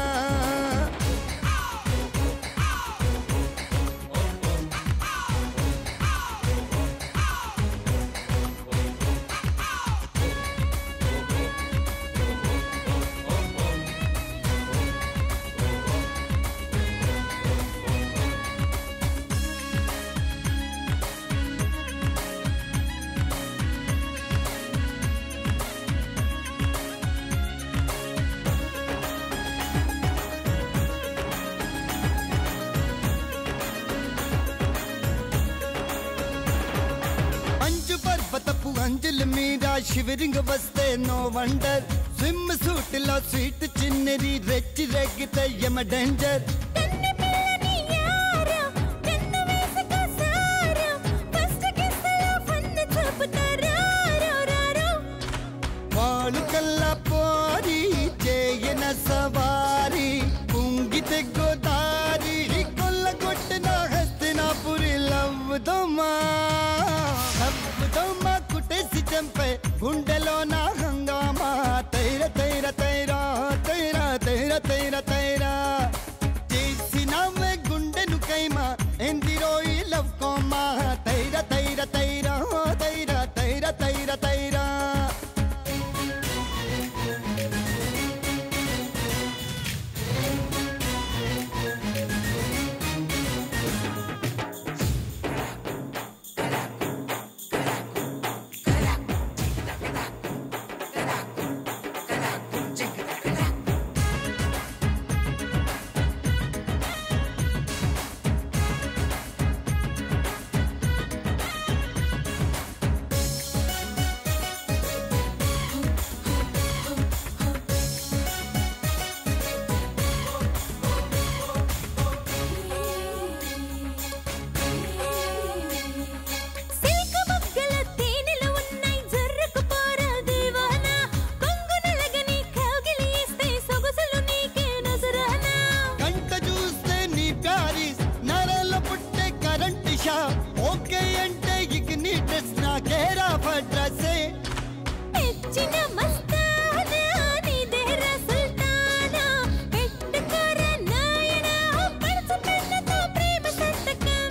P: పర్వతపు అంజుల మీద షివరింగ్ వస్తే నో వండర్. స్విమ్ సూట్ లో స్వీట్ చిన్నది రెచ్చి రెగ్గితే యమ డేంజర్.
L: కన్ను పిల్లని యారో, కన్ను వేసి
P: సంఖ్య ఓకే అంటే ఇక నీ డ్రెస్ నాకేరా డ్రెస్సే
L: తెచ్చిన మస్తానా నీదేరా సుల్తానా పెట్టుకోర నాయనా పడుచు పెన్నతో ప్రేమ సంతకం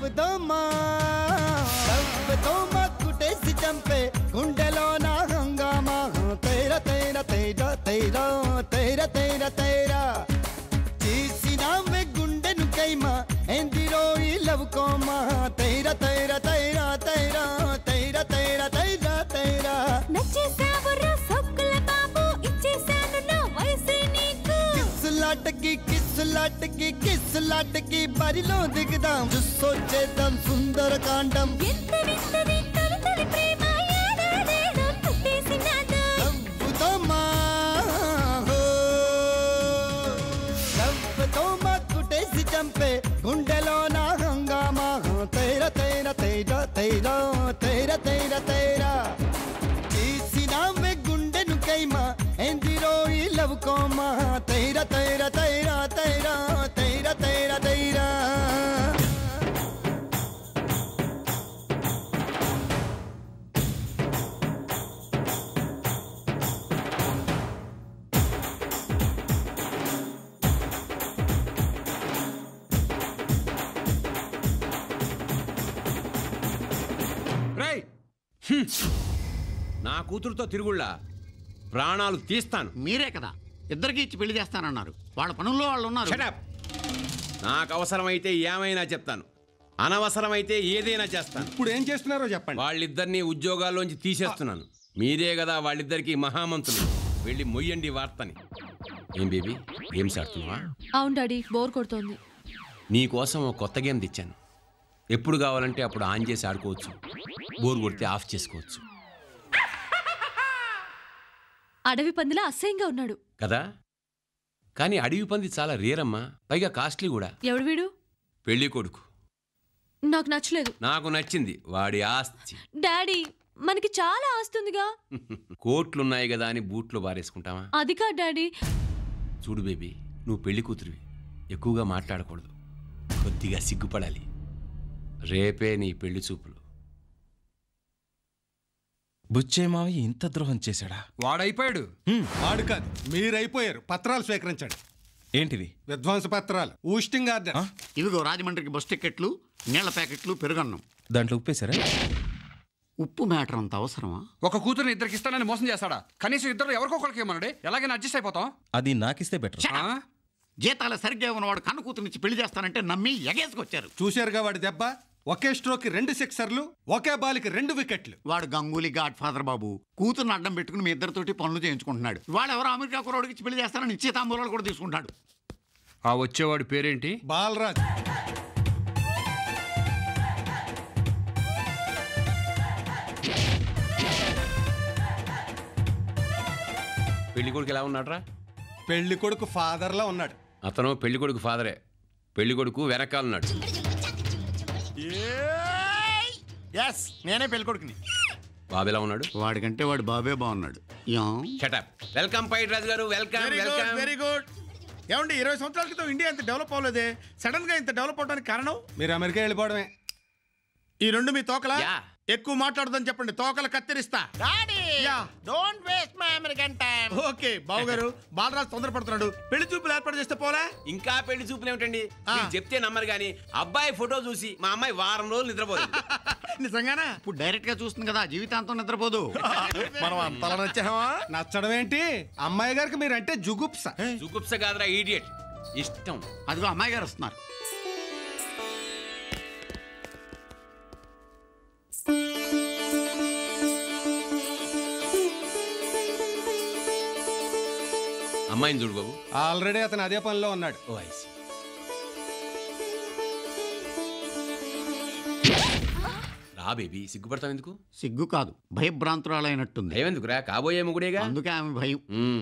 P: దవ్వదోమా కుటేసి చంపే గుండెలో నా హంగామా తైరా తైరా తైరా తైరా తైరా తైరా తైరా చేసినావే గుండెను కైమా ఎందిరో ఈ లవ్ కోమా తైరా తైరా తైరా తైరా తైరా తైరా తైరా తైరా
L: నచ్చేసావురా సొక్కుల బాబు ఇచ్చేసాను నా వయసే నీకు
P: కిస్సులాటకి బరిలో దిగుదాం చూసొచ్చేద్దాం సుందర కాండం
L: ఎంత వింతది తొలి ప్రేమ ఏడాడేడం పుట్టేసినాదా
P: దవ్వదోమా కుటేసి చంపే గుండెలో నా హంగామా తైరా తైరా తైరా తైరా తైరా తైరా తైరా చేసినావే గుండెను కైమా ఎందిరో ఈ లవ్ కోమా తైరా తైరా తైరా తైరా తైరా తైరా తైరా
K: రేయ్ నా కూతురుతో తిరుగుళ్ళా ప్రాణాలు తీస్తాను.
I: మీరే కదా ఇద్దరికి ఇచ్చి పెళ్లి చేస్తానన్నారు. వాళ్ళ పనుల్లో వాళ్ళు ఉన్నారు.
K: Shut up. నాకు అవసరమైతే ఏమైనా చెప్తాను, అనవసరమైతే ఏదైనా చేస్తాను.
J: ఇప్పుడు ఏం చేస్తున్నారో చెప్పండి.
K: వాళ్ళిద్దరిని ఉద్యోగాల్లోంచి తీసేస్తున్నాను. మీరే కదా వాళ్ళిద్దరికి మహామంతులు. వెళ్ళి మొయ్యండి వార్తని. ఏం బేబీ గేమ్స్ ఆడుతున్నావా?
F: అవును డాడీ, బోర్ కొడుతోంది.
K: నీకోసం ఒక కొత్త గేమ్ తెచ్చాను. ఎప్పుడు కావాలంటే అప్పుడు ఆన్ చేసి ఆడుకోవచ్చు, బోర్ కొడితే ఆఫ్ చేసుకోవచ్చు.
F: అడవి పందిలా అసహ్యంగా ఉన్నాడు
K: కదా, కానీ అడవి పంది చాలా రేరమ్మా, పైగా కాస్ట్లీ కూడా.
F: ఎవడు వీడు?
K: పెళ్లి కొడుకు.
F: నాకు నచ్చలేదు.
K: నాకు నచ్చింది వాడి ఆస్తి.
F: డాడీ, మనకి చాలా ఆస్తుందిగా.
K: కోట్లున్నాయి కదా అని బూట్లో బారేసుకుంటావా?
F: అది కాదు డాడీ.
K: చూడు బేబీ, నువ్వు పెళ్లి కూతురివి, ఎక్కువగా మాట్లాడకూడదు, కొద్దిగా సిగ్గుపడాలి. రేపే నీ పెళ్లి చూపులు.
A: బుచ్చే మావయ్య ఇంత ద్రోహం చేశాడా?
B: వాడైపోయాడు.
J: వాడు కాదు, మీరైపోయారు. పత్రాలు స్వీకరించండి.
A: ఏంటిది?
J: విధ్వంస పత్రాలు, ఊస్టింగ్ ఆర్డర్.
I: ఇదిగో రాజమండ్రికి బస్ టికెట్లు, నీళ్ల ప్యాకెట్లు, పెరుగన్నం.
A: దాంట్లో ఉప్పేశారా?
I: ఉప్పు మ్యాటర్ అంత అవసరమా?
B: ఒక కూతురుని ఇద్దరికి ఇస్తానని మోసం చేస్తాడా? కనీసం ఇద్దరు ఎవరికొకరికి ఏమన్నాడే, ఎలాగైనా అడ్జస్ట్ అయిపోతాం.
A: అది నాకిస్తే బెటర్.
I: జీతాలు సరిగ్గా ఉన్నవాడు కన్ను కూతురునిచ్చి పెళ్లి చేస్తానంటే నమ్మి ఎగేసుకొచ్చారు.
J: చూశారుగా వాడి దెబ్బ. ఒకే స్ట్రోక్ 2 సిక్సర్లు, ఒకే బాల్కి 2 వికెట్లు.
I: వాడు గంగూలీ గాడ్ ఫాదర్ బాబు. కూతురుని అడ్డం పెట్టుకుని మీ ఇద్దరితోటి పనులు చేయించుకుంటున్నాడు. వాడు ఎవరో అమెరికా కుర్రోడికి పెళ్లి చేస్తానని నిశ్చితాంబూలాలు కూడా తీసుకుంటాడు.
B: ఆ వచ్చేవాడి పేరేంటి?
J: బాలరాజ్.
K: పెళ్లి కొడుకు ఎలా ఉన్నాడ్రా?
J: పెళ్లి కొడుకు ఫాదర్లా ఉన్నాడు.
K: అతను పెళ్లి కొడుకు ఫాదరే, పెళ్లి కొడుకు వెనకాలన్నాడు.
I: నేనే పెళ్లి కొడుకుని.
K: బాబు ఎలా ఉన్నాడు?
I: వాడికంటే వాడు బాబే బాగున్నాడు.
K: షటప్. వెల్కమ్ పైట్ రాజు గారు. Welcome welcome.
E: Very good. ఏమండి 20 సంవత్సరాల క్రితం ఇండియా ఇంత డెవలప్ అవ్వలేదే, సడన్ గా ఇంత డెవలప్ అవడానికి కారణం?
J: మీరు అమెరికా వెళ్ళిపోవడమే.
E: ఈ రెండు మీ తోకలా? ఎక్కువ మాట్లాడదని చెప్పండి, తోకలు కత్తిరిస్తా.
O: Don't waste my American time.
E: Okay బాబు గారు, బాలరాజు తొందరపడుతున్నాడు, పెళ్లి చూపులు ఏర్పాటు చేస్తే పోలే?
K: ఇంకా పెళ్లి చూపులు ఏమిటండి, మీరు చెప్తే నమ్మరు గానీ అబ్బాయి ఫోటో చూసి మా అమ్మాయి వారం రోజులు నిద్రపోదు.
E: నిజంగానా?
I: ఇప్పుడు డైరెక్ట్ గా చూస్తుంది కదా, జీవితాంతం నిద్రపోదు.
E: మనం అంతలా నచ్చామా?
J: నచ్చడం ఏంటి, అమ్మాయి గారికి మీరంటే జుగుప్స.
K: జుగుప్స కాదురా ఈడియట్, ఇష్టం.
I: అదిగో అమ్మాయి గారు వస్తున్నారు.
K: అమ్మాయిని చూడు బాబు.
J: ఆల్రెడీ అతను అదే పనిలో ఉన్నాడు.
K: ఓ ఐసి. రా బేబీ, సిగ్గుపడతావు ఎందుకు?
I: సిగ్గు కాదు, భయభ్రాంతురాలైనట్టుంది.
K: భయం ఎందుకురా, కాబోయే మొగుడేగా.
I: అందుకే ఆమె భయం.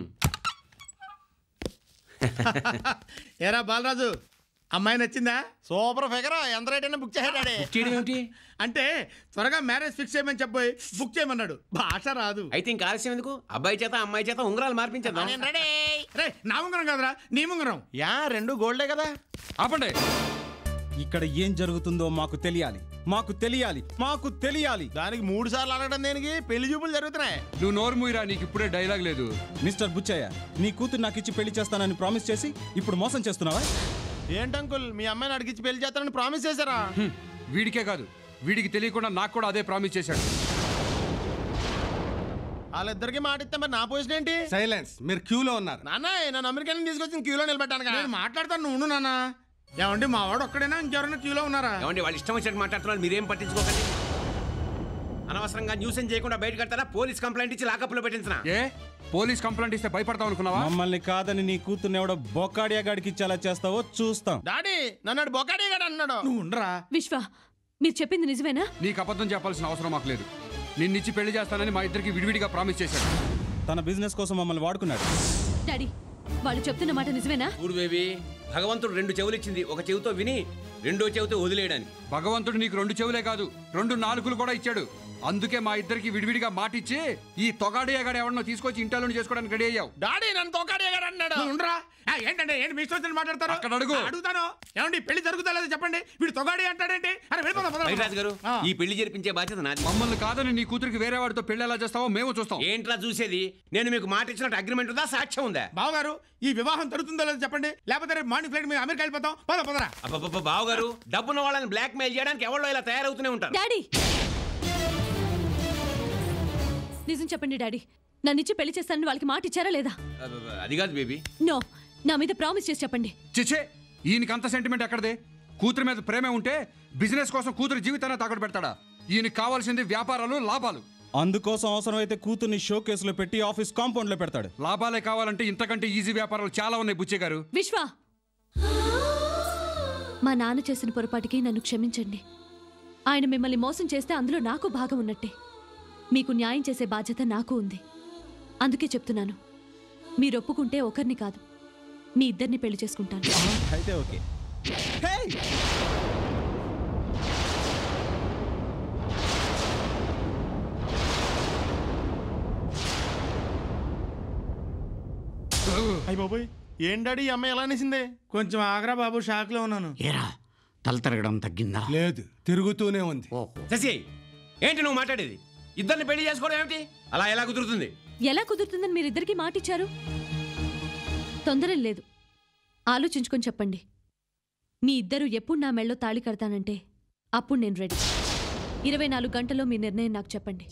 E: ఏరా బాలరాజు, అమ్మాయి నచ్చిందా?
O: Super figure. ఎంత రేట్ అయినా బుక్ చేయాడే.
E: అంటే త్వరగా మ్యారేజ్ ఫిక్స్ చేయమని చెప్పి బుక్ చేయమన్నాడు. భాష రాదు.
K: అయితే ఇంకా ఆలస్యం ఎందుకు, అబ్బాయి చేత అమ్మాయి చేత ఉంగరాలు మార్పించేద్దాం.
E: రే, నా ఉంగరం కాదురా, నీ ఉంగరం.
O: యా, 2 గోల్డే కదా.
B: ఆపండి.
A: ఇక్కడ ఏం జరుగుతుందో మాకు తెలియాలి, మాకు తెలియాలి, మాకు తెలియాలి.
Q: దానికి 3 సార్లు అడగడం దేనికి? పెళ్లి చూపులు జరుగుతున్నాయి.
B: నువ్వు నోరు మూయిరా, నీకు ఇప్పుడే డైలాగ్ లేదు.
A: మిస్టర్ బుచ్చయ్య, నీ కూతురు నాకు ఇచ్చి పెళ్లి చేస్తానని ప్రామిస్ చేసి ఇప్పుడు మోసం చేస్తున్నావా?
Q: ఏంటంకుల్, మీ అమ్మాయిని అడిగిచ్చి పెళ్లి చేస్తానని ప్రామిస్ చేశారా?
B: వీడికే కాదు, వీడికి తెలియకుండా నాకు కూడా అదే ప్రామిస్ చేశాడు.
Q: వాళ్ళిద్దరికి మాట ఇస్తే మరి నా పొజిషన్ ఏంటి?
J: సైలెన్స్. మీరు క్యూలో ఉన్నారు.
Q: నాన్న నన్ను అమెరికా నుంచి తీసుకొచ్చి క్యూలో నిలబెట్టాను కదా.
E: నేను మాట్లాడతాను, నువ్వు నాన్న. ఏమండి మా వాడు ఒక్కడైనా ఇంకెవరైనా క్యూలో ఉన్నారా?
K: ఏమండి వాళ్ళు ఇష్టం వచ్చినట్టు మాట్లాడుతున్నారు, మీరేం పట్టించుకోకండి. అనవసరంగా న్యూసెన్స్ చేయకుండా బయట కడతారా? పోలీస్ కంప్లైంట్ ఇచ్చి లాకప్లో పెట్టించిన.
B: ఏ పోలీస్ కంప్లైంట్ ఇస్తే భయపడతావు అనుకున్నావా?
A: మమ్మల్ని కాదని నీ కూతుర్ని ఎవడో బొక్కాడియా గాడికి ఇచ్చేలా చేస్తావో చూస్తాం.
Q: డాడీ నన్ను బొకాడి గాడు అన్నాడు.
E: నువ్వు ఉండరా?
F: విశ్వ, మీరు చెప్పింది నిజమేనా?
B: నీకు అబద్ధం చెప్పాల్సిన అవసరం మాకు లేదు. నిన్నిచ్చి పెళ్లి చేస్తానని మా ఇద్దరికి విడివిడిగా ప్రామిస్ చేశాడు.
A: తన బిజినెస్ కోసం మమ్మల్ని వాడుకున్నాడు.
F: డాడీ, వాళ్ళు చెప్తున్న మాట నిజమేనా?
K: చూడు బేబీ, భగవంతుడు 2 చెవులు ఇచ్చింది, ఒక చెవితో విని రెండో చెవితో వదిలేయడానికి.
B: భగవంతుడు నీకు 2 చెవులే కాదు 2 నాలుకలు కూడా ఇచ్చాడు. అందుకే మా ఇద్దరికి విడివిడిగా మాటిచ్చి ఈ తొగాడియాగాడు ఎవరినో తీసుకొచ్చి ఇంటర్వ్యూ చేసుకోవడానికి రెడీ అయ్యావు.
Q: డాడీ నన్ను తోకాడి గాడు అన్నాడు.
E: నువ్వు ఉండరా? ఏంటంటే ఏంటి మీ ఇష్టం మాట్లాడతారు?
B: అక్కడ అడుగు.
E: అడుగుతాను. ఏమండి పెళ్లి జరుగుతా లేదా చెప్పండి. వీడు తొగాడి అంటాడేంటి? అరే
K: రైరాజు గారు, ఈ పెళ్లి జరిపించే బాధ్యత నాది.
B: మమ్మల్ని కాదని నీ కూతురికి వేరే వాడితో పెళ్లి ఎలా చేస్తావో మేము చూస్తాం.
K: ఏంట్రా చూసేది? నేను మీకు మాట ఇచ్చినట్టు అగ్రిమెంట్ ఉందా, సాక్ష్యం ఉందా?
E: బావగారు, ఈ వివాహం జరుగుతుందో లేదో చెప్పండి, లేకపోతే రేపు మార్నింగ్ ఫ్లైట్ మీద అమెరికా వెళ్ళిపోతాం. పదరా.
K: అబ్బబ్బబ్బ బావగారు, డబ్బున్న వాళ్ళని బ్లాక్ మెయిల్ చేయడానికి ఎవరో ఇలా తయారవుతూనే ఉంటారు.
F: డాడీ, నిజం చెప్పండి డాడీ, నన్నిచ్చి పెళ్లి చేస్తానని వాళ్ళకి మాట ఇచ్చారా లేదా?
K: అది కాదు బేబీ.
F: నో, నా మీద ప్రామిస్ చేసి చెప్పండి.
B: చిచ్చే, ఈయనకి అంత సెంటిమెంట్ ఎక్కడదే? కూతురు మీద ప్రేమే ఉంటే బిజినెస్ కోసం కూతురు జీవితాన్ని తాకట్టు పెడతాడా? ఈయనకి కావాల్సింది వ్యాపారాలు, లాభాలు.
A: అందుకోసం అవసరమైతే కూతుర్ని షో కేసులో పెట్టి ఆఫీస్ కాంపౌండ్ లో పెడతాడు.
B: లాభాలే కావాలంటే ఇంతకంటే ఈజీ వ్యాపారాలు చాలా ఉన్నాయి బుచ్చే గారు.
F: విశ్వ, మా నాన్న చేసిన పొరపాటుకి నన్ను క్షమించండి. ఆయన మిమ్మల్ని మోసం చేస్తే అందులో నాకు భాగం ఉన్నట్టే. మీకు న్యాయం చేసే బాధ్యత నాకు ఉంది. అందుకే చెప్తున్నాను, మీరు ఒప్పుకుంటే ఒకరిని కాదు, మీ ఇద్దరిని పెళ్లి చేసుకుంటాను.
A: అయితే ఓకే.
Q: అయ్య బాబోయ్, ఏం డాడీ ఈ అమ్మాయి ఎలా అనేసిందే?
E: కొంచెం ఆగ్రా బాబు, షాక్ లో ఉన్నాను.
I: ఏరా, తల తిరగడం తగ్గిందా?
J: లేదు, తిరుగుతూనే ఉంది.
K: శశి, ఏంటి నువ్వు మాట్లాడేది? ఇద్దరిని పెళ్లి చేసుకోవడం ఏమిటి? అలా ఎలా కుదురుతుంది?
F: ఎలా కుదురుతుందని మీరిద్దరికి మాట ఇచ్చారు? తొందర లేదు, ఆలోచించుకొని చెప్పండి. మీ ఇద్దరు ఎప్పుడు నా మెళ్ళో తాళి కడతానంటే అప్పుడు నేను రెడీ. 24 గంటల్లో మీ నిర్ణయం నాకు చెప్పండి.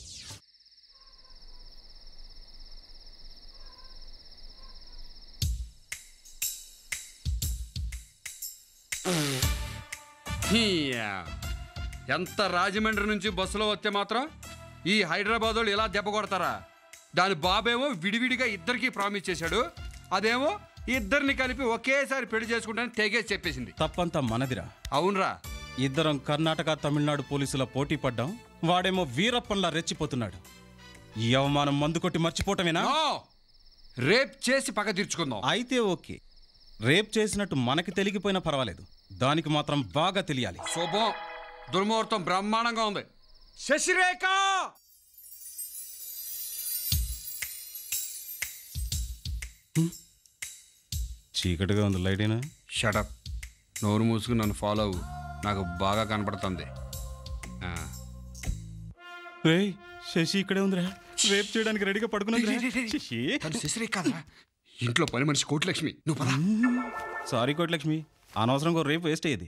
B: ఎంత రాజమండ్రి నుంచి బస్సులో వస్తే మాత్రం ఈ హైదరాబాద్ వాళ్ళు ఇలా దెబ్బ కొడతారా? దాని బాబేమో విడివిడిగా ఇద్దరికి ప్రామిస్ చేశాడు, అదేమో ఇద్దరిని కలిపి ఒకేసారి పెళ్లి చేసుకుంటానని తెగేసి చెప్పేసింది.
A: తప్పంతా మనదిరా.
B: అవునరా,
A: ఇద్దరం కర్ణాటక తమిళనాడు పోలీసుల పోటీ పడ్డాం. వాడేమో వీరప్పన్లా రెచ్చిపోతున్నాడు. ఈ అవమానం మందు కొట్టి మర్చిపోవటమేనా?
B: రేప్ చేసి పగ తీర్చుకుందాం.
A: అయితే ఓకే, రేప్ చేసినట్టు మనకి తెలిగిపోయినా పర్వాలేదు, దానికి మాత్రం బాగా తెలియాలి.
B: శుభం, దుర్ముహూర్తం బ్రహ్మాండంగా ఉంది. శశిరేఖ,
A: చీకటిగా ఉంది, లైటేనా?
B: షటప్, నోరు మూసుకుని నన్ను ఫాలో అవ్వు, నాకు బాగా కనపడుతుంది.
A: శశి ఇక్కడే ఉందిరా, రేప్ చేయడానికి రెడీగా పడుకున్నది.
B: శశిరేఖ కాదురా, ఇంట్లో పని మనిషి కోటిలక్ష్మి. నువ్వు పద.
A: సారీ కోటిలక్ష్మి, అనవసరంగా రేపు వేస్ట్ అయ్యేది.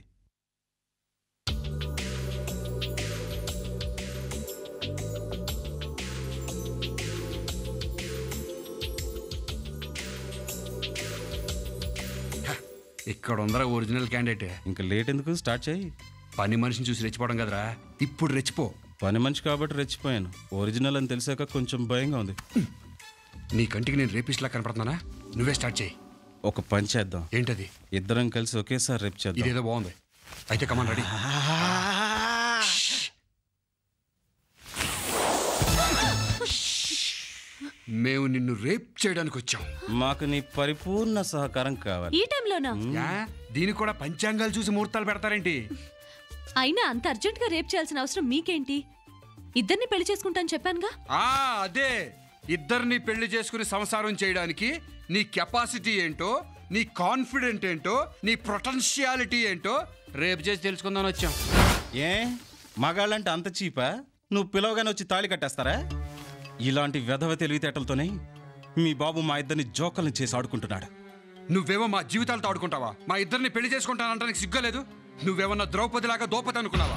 B: ఇక్కడ ఉందరా ఒరిజినల్ క్యాండిడేట్.
A: ఇంకా లేట్ ఎందుకు, స్టార్ట్ చేయి.
B: పని మనిషిని చూసి రెచ్చిపోవడం కదరా, ఇప్పుడు రెచ్చిపో.
A: పని మనిషి కాబట్టి రెచ్చిపోయాను, ఒరిజినల్ అని తెలిసాక కొంచెం భయంగా ఉంది.
B: నీ కంటికి నేను రేపిస్ట్లా కనపడుతున్నానా? నువ్వే స్టార్ట్ చేయి.
A: ఒక పని చేద్దాం.
B: ఏంటది?
A: ఇద్దరం కలిసి ఒకేసారి రేపు చేద్దాం.
B: ఇదేదో బాగుంది. అయితే కమాన్, రెడీ. మేము నిన్ను రేప్ చేయడానికి వచ్చాం.
A: మాకు నీ పరిపూర్ణ సహకారం కావాలి.
F: ఈ టైంలోనా?
B: దీనికి కూడా పంచాంగాలు చూసి ముహూర్తాలు పెడతారేంటి?
F: అయినా అంత అర్జెంట్ గా రేప్ చేయాల్సిన అవసరం మీకేంటి? ఇద్దరిని పెళ్లి చేసుకుంటాను చెప్పానుగా.
B: అదే, ఇద్దరిని పెళ్లి చేసుకుని సంసారం చేయడానికి నీ కెపాసిటీ ఏంటో, నీ కాన్ఫిడెంట్ ఏంటో నీ పొటెన్షియాలిటీ ఏంటో రేపు చేసి తెలుసుకుందామని వచ్చాం.
A: ఏ మగాళ్ళంటే అంత చీపా? నువ్వు పిలవగానే వచ్చి తాళి కట్టేస్తారా? ఇలాంటి వెధవ తెలివితేటలతోనే మీ బాబు మా ఇద్దరిని జోకల్ని చేసి ఆడుకుంటున్నాడు.
B: నువ్వేమో మా జీవితాలతో ఆడుకుంటావా? మా ఇద్దరిని పెళ్లి చేసుకుంటానంటానికి సిగ్గులేదు? నువ్వేమన్నా ద్రౌపదిలాగా దోపతి అనుకున్నావా?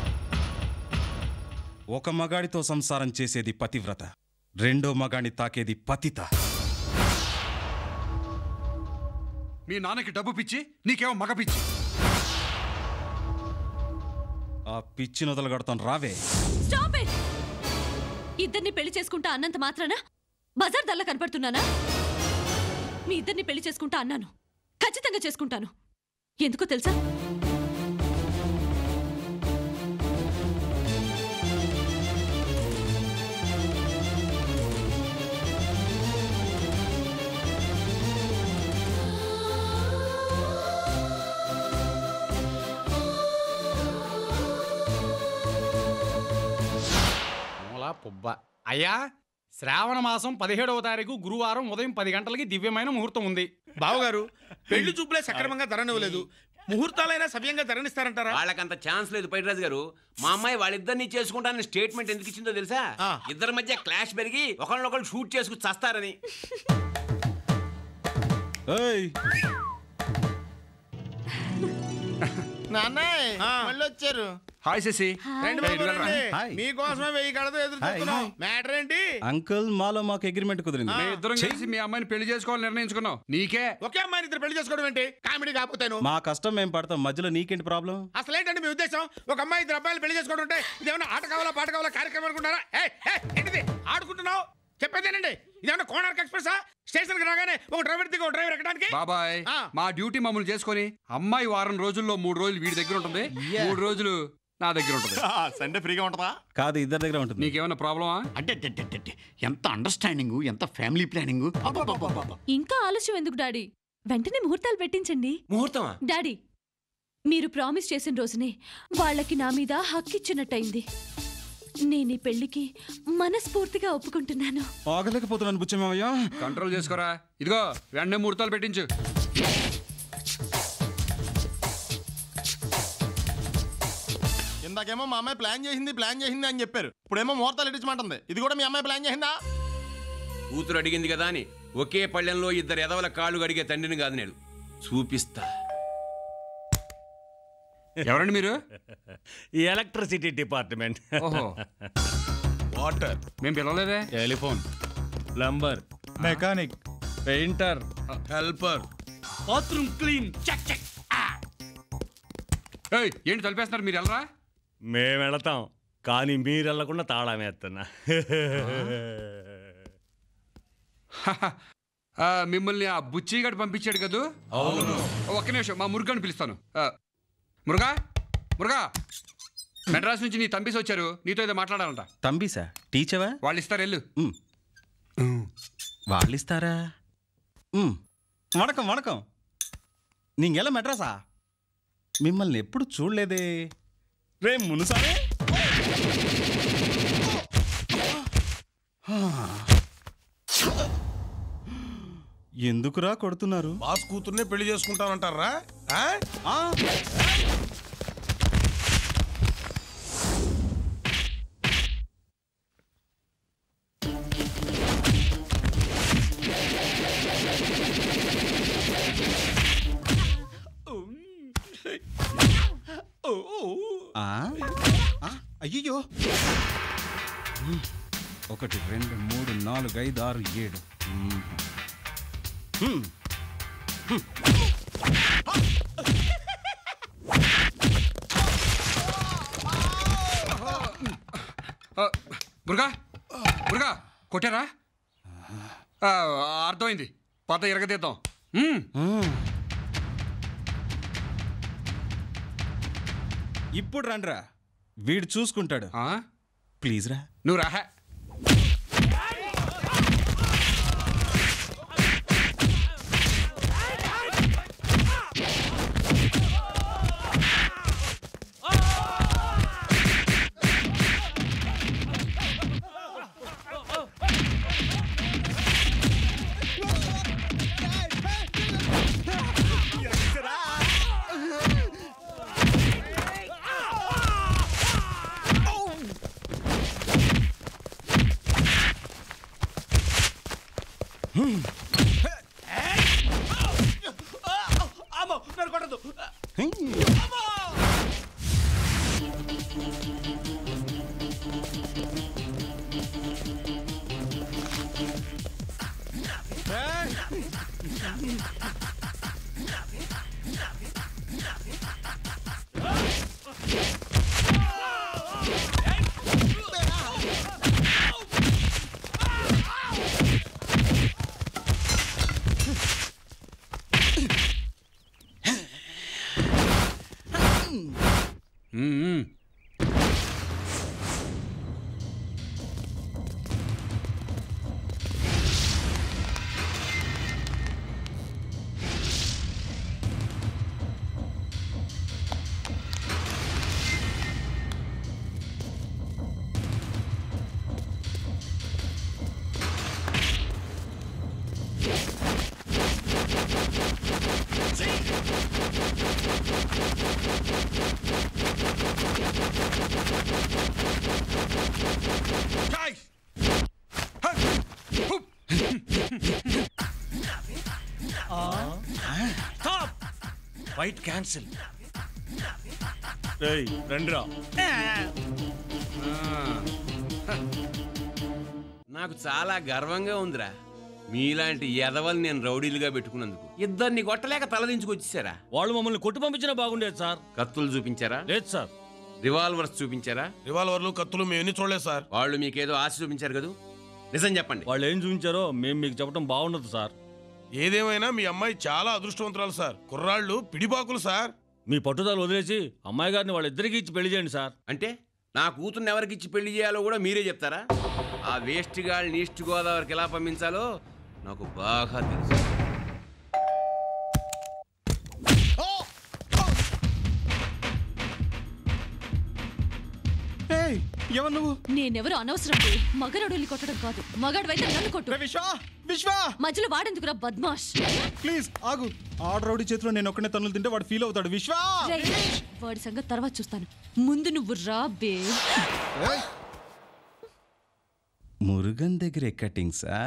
A: ఒక మగాడితో సంసారం చేసేది పతివ్రత, రెండో మగాడిని తాకేది పతిత.
B: మీ నాన్నకి డబ్బు పిచ్చి, నీకేమో మగ పిచ్చి.
A: ఆ పిచ్చి నొదలగడతాను రావే.
F: Stop it! ఇద్దరిని పెళ్లి చేసుకుంటా అన్నంత మాత్రాన బజార్ దల్లా కనపడుతున్నానా? మీ ఇద్దరిని పెళ్లి చేసుకుంటా అన్నాను, ఖచ్చితంగా చేసుకుంటాను. ఎందుకో తెలుసా?
Q: పుబ్బ అయ్యా, శ్రావణ మాసం 17వ తారీఖు గురువారం ఉదయం 10 గంటలకి దివ్యమైన ముహూర్తం ఉంది.
E: బావగారు, పెళ్లి చూపులే సక్రమంగా ధరనివ్వలేదు, ముహూర్తాలైనా సవ్యంగా ధరణిస్తారంటారా?
K: వాళ్ళకంత ఛాన్స్ లేదు పైడిరాజు గారు. మా అమ్మాయి వాళ్ళిద్దరిని చేసుకుంటానని స్టేట్మెంట్ ఎందుకు ఇచ్చిందో తెలుసా? ఇద్దరి మధ్య క్లాష్ పెరిగి ఒకళ్ళనొకళ్ళు షూట్ చేసుకుని చస్తారని.
Q: మళ్ళీ వచ్చారు.
B: హాయ్ శశి.
E: మీకోసమే 1000 కడతో ఎదురు చూస్తున్నాం. మ్యాటర్ ఏంటి?
A: అంకుల్, మాలో మాకు అగ్రిమెంట్ కుదిరింది.
B: మేము ఇద్దరం కలిసి మీ అమ్మాయిని పెళ్లి చేసుకోవాలని నిర్ణయించుకున్నాం. నీకే
E: ఒకే అమ్మాయిని ఇద్దరు పెళ్లి చేసుకోవడం ఏంటి? కామెడీ కాకపోతాను.
A: మా కష్టం మేము పడతాం, మధ్యలో నీకేంటి ప్రాబ్లం?
E: అసలు ఏంటండి మీ ఉద్దేశం? ఒక అమ్మాయి ఇద్దరు అబ్బాయిలు పెళ్లి చేసుకోవడం అంటే ఇదేమన్నా ఆట కావాలా పాట కావాలా కార్యక్రమం అనుకుంటారా? ఏంటిది ఆడుకుంటున్నావు? చెప్పేదేనండి, ఇదేమన్నా కోణార్క్ ఎక్స్ప్రెస్? స్టేషన్ కి రాగానే ఒక డ్రైవర్ దిగి ఒక డ్రైవర్ ఎక్కడానికి.
B: బాబాయ్, మా డ్యూటీ మమ్మల్ని చేసుకొని అమ్మాయి వారం రోజుల్లో 3 రోజులు వీడి దగ్గర ఉంటుంది, 3 రోజులు నా దగ్గర ఉంటుంది.
Q: సండే ఫ్రీగా ఉంటుందా?
A: కాదు, ఇద్దరి దగ్గర ఉంటుంది.
B: నీకేమైనా ప్రాబ్లమా?
I: అంటే ఎంత అండర్స్టాండింగ్, ఎంత ఫ్యామిలీ ప్లానింగ్.
F: ఇంకా ఆలస్యం ఎందుకు డాడీ? వెంటనే ముహూర్తాలు పెట్టించండి.
K: ముహూర్తమా?
F: డాడీ, మీరు ప్రామిస్ చేసిన రోజునే వాళ్ళకి నా మీద హక్కిచ్చినట్టయింది. నేను ఈ పెళ్లికి మనస్ఫూర్తిగా ఒప్పుకుంటున్నాను.
A: ఆగలేకపోతున్నాను బుచ్చమయ్యా.
B: కంట్రోల్ చేసుకోరా. ఇదిగో వెంటనే ముహూర్తాలు పెట్టించు.
Q: ఇందాకేమో మా అమ్మాయి ప్లాన్ చేసింది అని చెప్పారు. ఇప్పుడేమో ముహూర్తాలు ఇట్టించమంటుంది. ఇది కూడా మీ అమ్మాయి ప్లాన్ చేసిందా?
K: కూతురు అడిగింది కదా అని ఒకే పళ్ళెంలో ఇద్దరు ఎదవల కాళ్ళు అడిగే తండ్రిని కాదు నేను. చూపిస్తా.
B: ఎవరండి మీరు?
R: Electricity department.
B: ఓహో.
R: వాటర్
B: మేము పిలవలేదే.
R: Telephone, plumber, mechanic, painter, helper, bathroom clean. Check check.
B: ఏంటి తలిపేస్తున్నారు? మీరు వెళ్ళరా?
R: మేము వెళతాం, కానీ మీరు వెళ్ళకుండా తాళం వేస్తున్నా.
B: మిమ్మల్ని ఆ బుచ్చిగాడు పంపించాడు కదా?
R: అవును.
B: ఒక్క నిమిషం, మా మురుగాని పిలుస్తాను. మురుగా, మురుగా, మెడ్రాస్ నుంచి నీ తంబీస్ వచ్చారు, నీతో ఏదో మాట్లాడాలంట.
A: తంబీసా? టీచవా?
B: వాళ్ళు ఇస్తారు, వెళ్ళు.
A: వాళ్ళు ఇస్తారా? వణకం వణకం. నీంగెలా మెడ్రాసా? మిమ్మల్ని ఎప్పుడు చూడలేదే. రే మునుసారే, ఎందుకురా కొడుతున్నారు?
Q: బాస్ కూతుర్నే పెళ్లి చేసుకుంటానంటారా?
A: అయ్యో. 1 2 3 4 5 6 7.
B: మురుగా, మురుగా కొట్టారా? అర్థమైంది, పద ఎరగదీద్దాం.
A: ఇప్పుడు రండ్రా, వీడు చూసుకుంటాడు. ప్లీజ్ రా.
B: నువ్వు రా.
S: అమ్మో నన్ను కొట్టదు.
R: Fight cancel. రండిరా.
K: నాకు చాలా గర్వంగా ఉందిరా, మీలాంటి ఎదవల్ని నేను రౌడీలుగా పెట్టుకున్నందుకు. ఇద్దరిని కొట్టలేక తలదించుకొచ్చేసారా?
R: వాళ్ళు మమ్మల్ని కొట్టి పంపించినా బాగుండేది సార్.
K: కత్తులు చూపించారా?
R: లేదు సార్.
K: రివాల్వర్స్ చూపించారా?
T: రివాల్వర్లు కత్తులు మేము ఎన్ని చూడలేదు సార్.
K: వాళ్ళు మీకేదో ఆశ చూపించారు కదా, నిజం చెప్పండి.
R: వాళ్ళు ఏం చూపించారో మేము మీకు చెప్పడం బాగుండదు సార్.
T: ఏదేమైనా మీ అమ్మాయి చాలా అదృష్టవంతురాలు సార్. కుర్రాళ్ళు పిడిబాకులు సార్.
R: మీ పట్టుదల వదిలేసి అమ్మాయి గారిని వాళ్ళిద్దరికి ఇచ్చి పెళ్లి చేయండి సార్.
K: అంటే నా కూతుర్ని ఎవరికి ఇచ్చి పెళ్లి చేయాలో కూడా మీరే చెప్తారా? ఆ వేస్ట్ గాళ్ళని ఈస్ట్ గోదావరికి ఎలా పంపించాలో నాకు బాగా తెలుసు.
A: ఎవరు నువ్వు?
F: నేనెవరు అనవసరం. మగరడుల్ని కొట్టడం కాదు, మగాడివైతే నన్ను కొట్టు. మధ్యలో వాడెందుకురా బద్మాష్?
A: ప్లీజ్ ఆగు. ఆర్డర్ రౌడీ చేతిలో నేను ఒక్కనే తన్నులు తింటే వాడు ఫీల్ అవుతాడు. విశ్వా,
F: వాడి సంగతి తర్వాత చూస్తాను, ముందు నువ్వు రా బే.
A: మురుగన్ దగ్గర కటింగ్సా?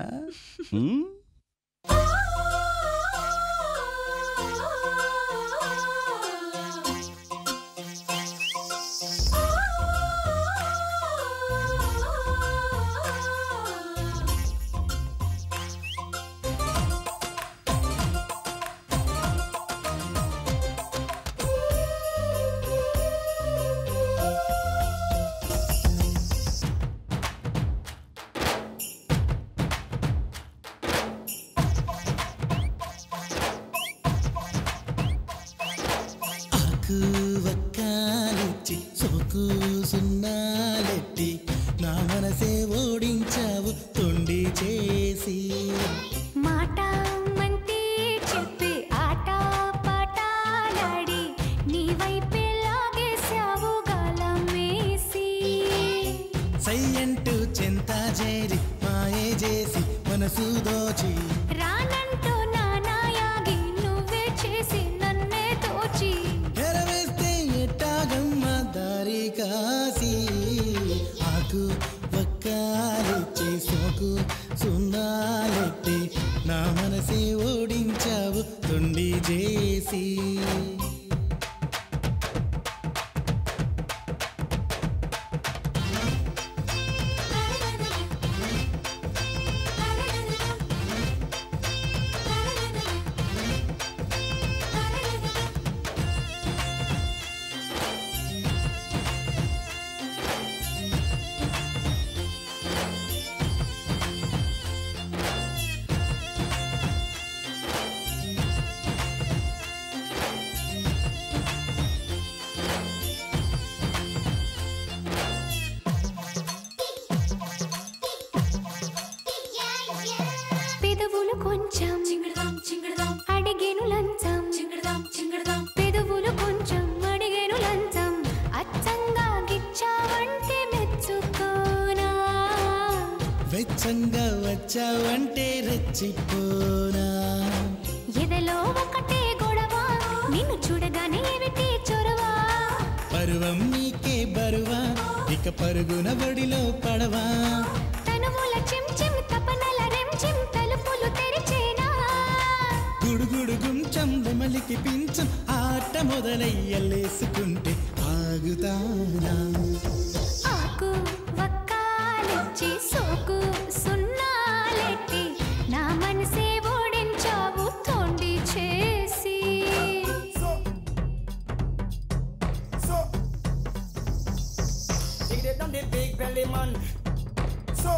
P: వక్కాలిచ్చి సోకు సున్నాలెట్టి నా మనసే ఓడించావు తొండి చేసి.
L: మాట మంటే చెప్పి ఆట పాటాలాడి నీ వైపే లాగేశావు గాలం వేసి.
P: సయ్యంటూ చెంత చేరి మాయే చేసి మనసు దోచి
L: రానంటూ నానాయాగి నువ్వే చేసి నన్నే తోచి.
P: ఎరవేస్తే ఎట్టాగమ్మ దారి కాసి. ఆకు వక్కాలిచ్చి సోకు సున్నాలెట్టి నా మనసే ఓడించావు తొండి చేసి.
L: పెదవులు కొంచెం అడిగేను లంచం. పెదవులు కొంచెం అడిగేను లంచం. అచ్చంగా గిచ్చావంటే మెచ్చుకోనా.
P: వెచ్చంగా వచ్చావంటే రెచ్చిపోనా.
L: ఎదలో ఒకటే గొడవ, నిన్ను చూడగానే ఏమిటి చొరవ.
P: పరువం నీకే బరువా, ఇక పరుగున బడిలో పడవా.
L: తను తనువుల చిమ్ తపనల రెమ్ తలుపులు తెరిచేనా
H: గుడుగుడు గుంచం నెమలికి పించం ఆట మొదలయ్యలేసుకుంటే ఆగుతానా
L: ఆకు వక్కాలిచ్చి సోకు సున్నాలెట్టి నా మనసే ఓడించావు తోండి చేసి
H: big belly man so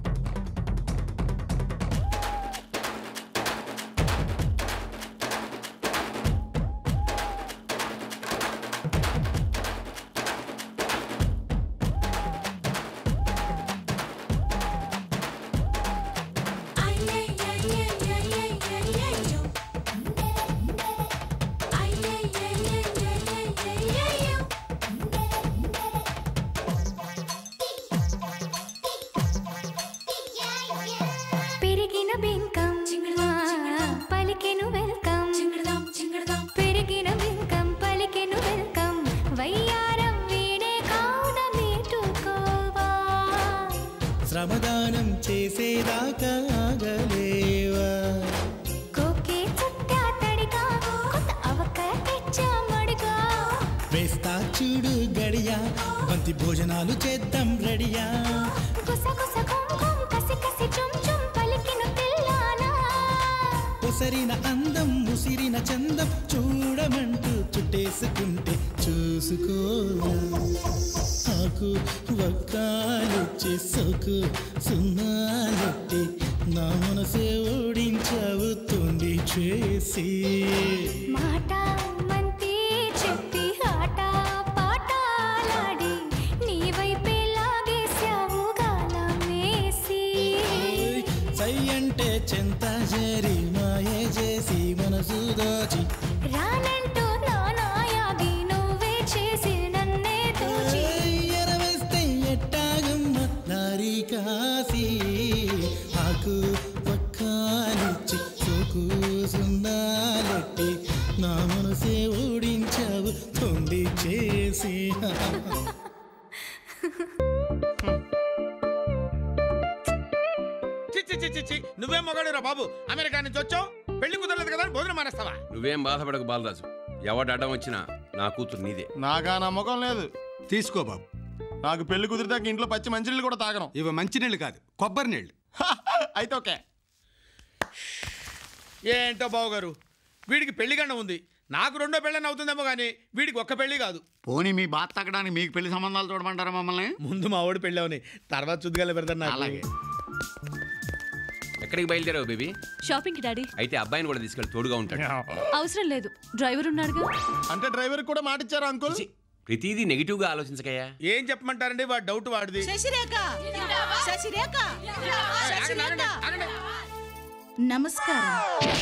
L: పెరిగిన బింకం పలికెను వెల్కమ్ పెరిగిన బింకం పలికెను వెల్కమ్ వయ్యారం వీడే కావున మీటుకోవా
H: శ్రమదానం చేసేదాకా ఆగలేవా
L: కోకే చుట్టా తడిగా కొత్త అవక తెచ్చామడిగా
H: వేస్తా చూడు గడియా బంతి భోజనాలు చేద్దాం రెడియా
L: గుస గుస కుంకుం కసి కసి చుమ్ చుమ్ పలికిన పిల్లానా
H: ఉసరిన అందం ముసిరిన చందం చూడమంటూ చుట్టేసుకుంటే చూసుకో ఆకు వక్కాలిచ్చి సోకు సున్నాలెట్టి నా మనసే ఓడించావు తొండి చేసి
L: మాట మంతి చెప్పి ఆట పాటాలాడి నీ వైపే లాగేశావు గాలమేసి
H: సై అంటే చెంత చేరి మాయే చేసి మనసు దోచి
L: రానంటూ నానాయాగి నువ్వే చేసి నన్నే దోచి
H: ఎరవేస్తే ఎట్టాగమ్మ దారి కాసి ఆకు పక్కాలిచ్చి సోకు సున్నాలెట్టి నా మనసే ఓడించావు తొండి చేసి
E: చి నువ్వేం మొగాడురా బాబు అమెరికా నుంచి వచ్చావు పెళ్లి కుదరలేదు కదా అని భోజనం మానేస్తావా
K: నువ్వేం బాధపడకు బాలరాజు ఎవడు అడ్డం వచ్చినా నా కూతురు నీదే
J: నాకా నమ్మకం లేదు తీసుకో బాబు నాకు పెళ్లి కుదిరితే ఇంట్లో పచ్చి మంచినీళ్ళు కూడా తాగను
T: ఇవి మంచినీళ్ళు కాదు కొబ్బరి నీళ్ళు
J: అయితే ఓకే
E: ఏంటో బావు గారు వీడికి పెళ్లి గండ ఉంది నాకు రెండో పెళ్ళని అవుతుందేమో కానీ వీడికి ఒక్క పెళ్లి కాదు
I: పోనీ మీ బాధ తగ్గడానికి మీకు పెళ్లి సంబంధాలు చూడమంటారా మమ్మల్ని
E: ముందు మా వాడు పెళ్ళి అవని తర్వాత చుద్దుగాలే పెడతాను
I: అలాగే
K: ఎక్కడికి బయలుదేరావు బేబీ
F: షాపింగ్కి డాడీ
K: అయితే అబ్బాయిని కూడా తీసుకెళ్ళి తోడుగా ఉంటాడు
F: అవసరం లేదు డ్రైవర్ ఉన్నాడుగా
J: అంటే డ్రైవర్ కూడా మాట ఇచ్చారా అంకుల్
K: ప్రతిదీ నెగిటివ్ గా ఆలోచించకయ్యా
E: ఏం చెప్పమంటారండి వాడు డౌట్ వాడిది
C: శశిరేఖ శశిరేఖ శశిరేఖ నమస్కారం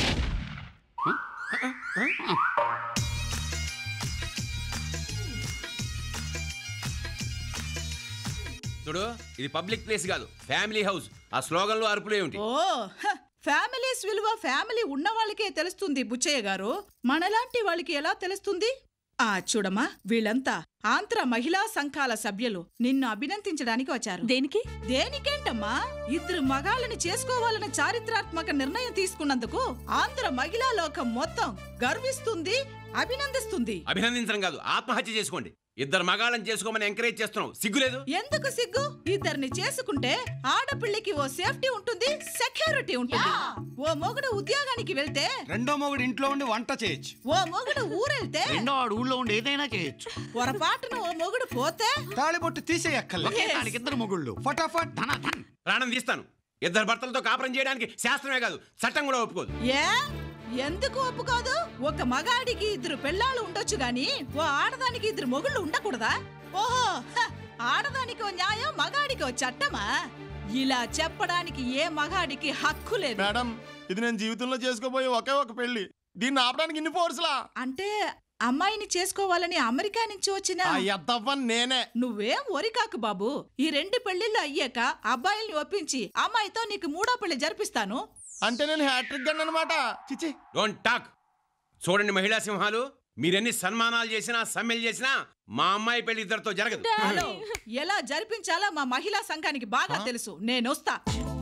K: చూడు ఇది పబ్లిక్ ప్లేస్ కాదు ఫ్యామిలీ హౌస్ ఆ స్లోగన్లో అరుపులే ఉంటాయి
C: ఓ ఫ్యామిలీస్ విలువ ఫ్యామిలీ ఉన్న వాళ్ళకే తెలుస్తుంది బుచ్చయ్య గారు మనలాంటి వాళ్ళకి ఎలా తెలుస్తుంది చూడమ్మా వీళ్ళంతా ఆంధ్ర మహిళా సంఘాల సభ్యులు నిన్ను అభినందించడానికి వచ్చారు దేనికేంటమ్మా ఇద్దరు మగాళ్ళని చేసుకోవాలన్న చారిత్రాత్మక నిర్ణయం తీసుకున్నందుకు ఆంధ్ర మహిళా లోకం మొత్తం గర్విస్తుంది అభినందిస్తుంది
K: అభినందించడం కాదు ఆత్మహత్య చేసుకోండి ఇద్దరు మగాళ్ళని చేసుకోమని ఎంకరేజ్ చేస్తున్నావు సిగ్గులేదు
C: ఎందుకు సిగ్గు ఇద్దరిని చేసుకుంటే ఆడపిల్లకి ఓ సేఫ్టీ ఉంటుంది సెక్యూరిటీ ఉంటుంది ఓ మొగుడు ఉద్యోగానికి వెళ్తే
J: రెండో మొగుడు ఇంట్లో ఉండి వంట చేయొచ్చు
C: ఓ మొగుడు ఊరెళ్తే
I: రెండో వాడు ఊళ్ళో ఉండి ఏదైనా చేయొచ్చు
C: పొరపాటును ఓ మొగుడు పోతే
J: తాళిబొట్టు తీసేయక్కర్లేదు
I: ఇద్దరు మొగుళ్ళు
J: ఫటాఫట్
K: ప్రాణం తీస్తాను ఇద్దరు భర్తలతో కాపురం చేయడానికి శాస్త్రమే కాదు చట్టం కూడా ఒప్పుకోదు
C: ఏ ఎందుకు ఒప్పుకోదు ఒక మగాడికి ఇద్దరు పెళ్ళాలు ఉండొచ్చు గాని ఓ ఆడదానికి ఇద్దరు మొగుళ్ళు ఉండకూడదా ఓహో ఆడదానికి ఓ న్యాయం మగాడికి ఓ చట్టమా ఇలా చెప్పడానికి ఏ మగాడికి హక్కు లేదు
J: మేడం ఇది నేను జీవితంలో చేసుకోబోయే ఒకే ఒక పెళ్లి దీన్ని ఆపడానికి ఇన్ని ఫోర్స్లా
C: అంటే అమ్మాయిని చేసుకోవాలని అమెరికా నుంచి వచ్చిన
J: నేనే
C: నువ్వేం ఒరికాకు బాబు ఈ రెండు పెళ్లిళ్ళు అయ్యాక అబ్బాయిల్ని ఒప్పించి అమ్మాయితో నీకు మూడో పెళ్లి జరిపిస్తాను
J: అంటే నేను హ్యాట్రిక్ గన్ అన్నమాట చిచి
K: డోంట్ టాక్ చూడండి మహిళా సింహాలు మీరెన్ని సన్మానాలు చేసినా సమ్మెలు చేసినా మా అమ్మాయి పెళ్లి ఇద్దరితో జరగదు.
C: హలో, ఎలా జరిపించాలో మా మహిళా సంఘానికి బాగా తెలుసు. నేను వస్తా.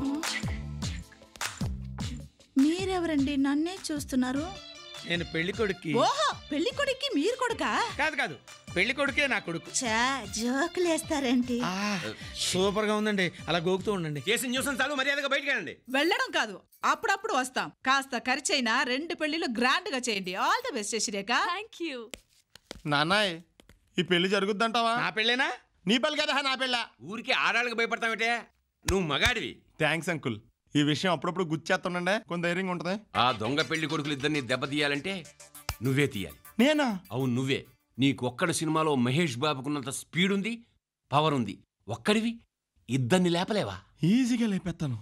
C: మీరెవరండి నన్నే చూస్తున్నారు?
E: నేను పెళ్లి కొడుక్కి.
C: ఓహో, పెళ్లి కొడుక్కి మీరు కొడుకా?
E: కాదు కాదు, పెళ్లి కొడుకే నా కొడుకు.
C: జోకులేస్తారేంటి?
E: సూపర్ గా ఉందండి, అలా గోకుతూ ఉండండి.
K: చేసిన న్యూసెన్స్ చాలు, మర్యాదగా బయటికి రండి.
C: వెళ్ళడం కాదు, అప్పుడప్పుడు వస్తాం. కాస్త ఖర్చైనా 2 పెళ్లిలు గ్రాండ్ గా చేయండి. All the best Shashirekha.
F: Thank you.
J: నాన్నాయ్, ఈ పెళ్లి జరుగుద్దంటావా?
E: నా పెళ్ళేనా?
J: నీ పెళ్ళి కదా నా పెళ్ళ.
K: ఊరికి ఆడాళ్ళకి భయపడతావేటే? నువ్వు మగాడివి.
J: Thanks uncle. ఈ విషయం అప్పుడప్పుడు గుర్చేస్తుండే కొంత ధైర్యంగా ఉంటది.
K: ఆ దొంగ పెళ్లి కొడుకులు ఇద్దరిని దెబ్బతీయాలంటే నువ్వే తీయాలి.
J: నేనా?
K: అవును, నువ్వే. నీకు ఒక్కడి సినిమాలో మహేష్ బాబుకున్నంత స్పీడ్ ఉంది, పవర్ ఉంది. ఒక్కడివి ఇద్దరిని లేపలేవా?
J: ఈజీగా లేపేస్తాను.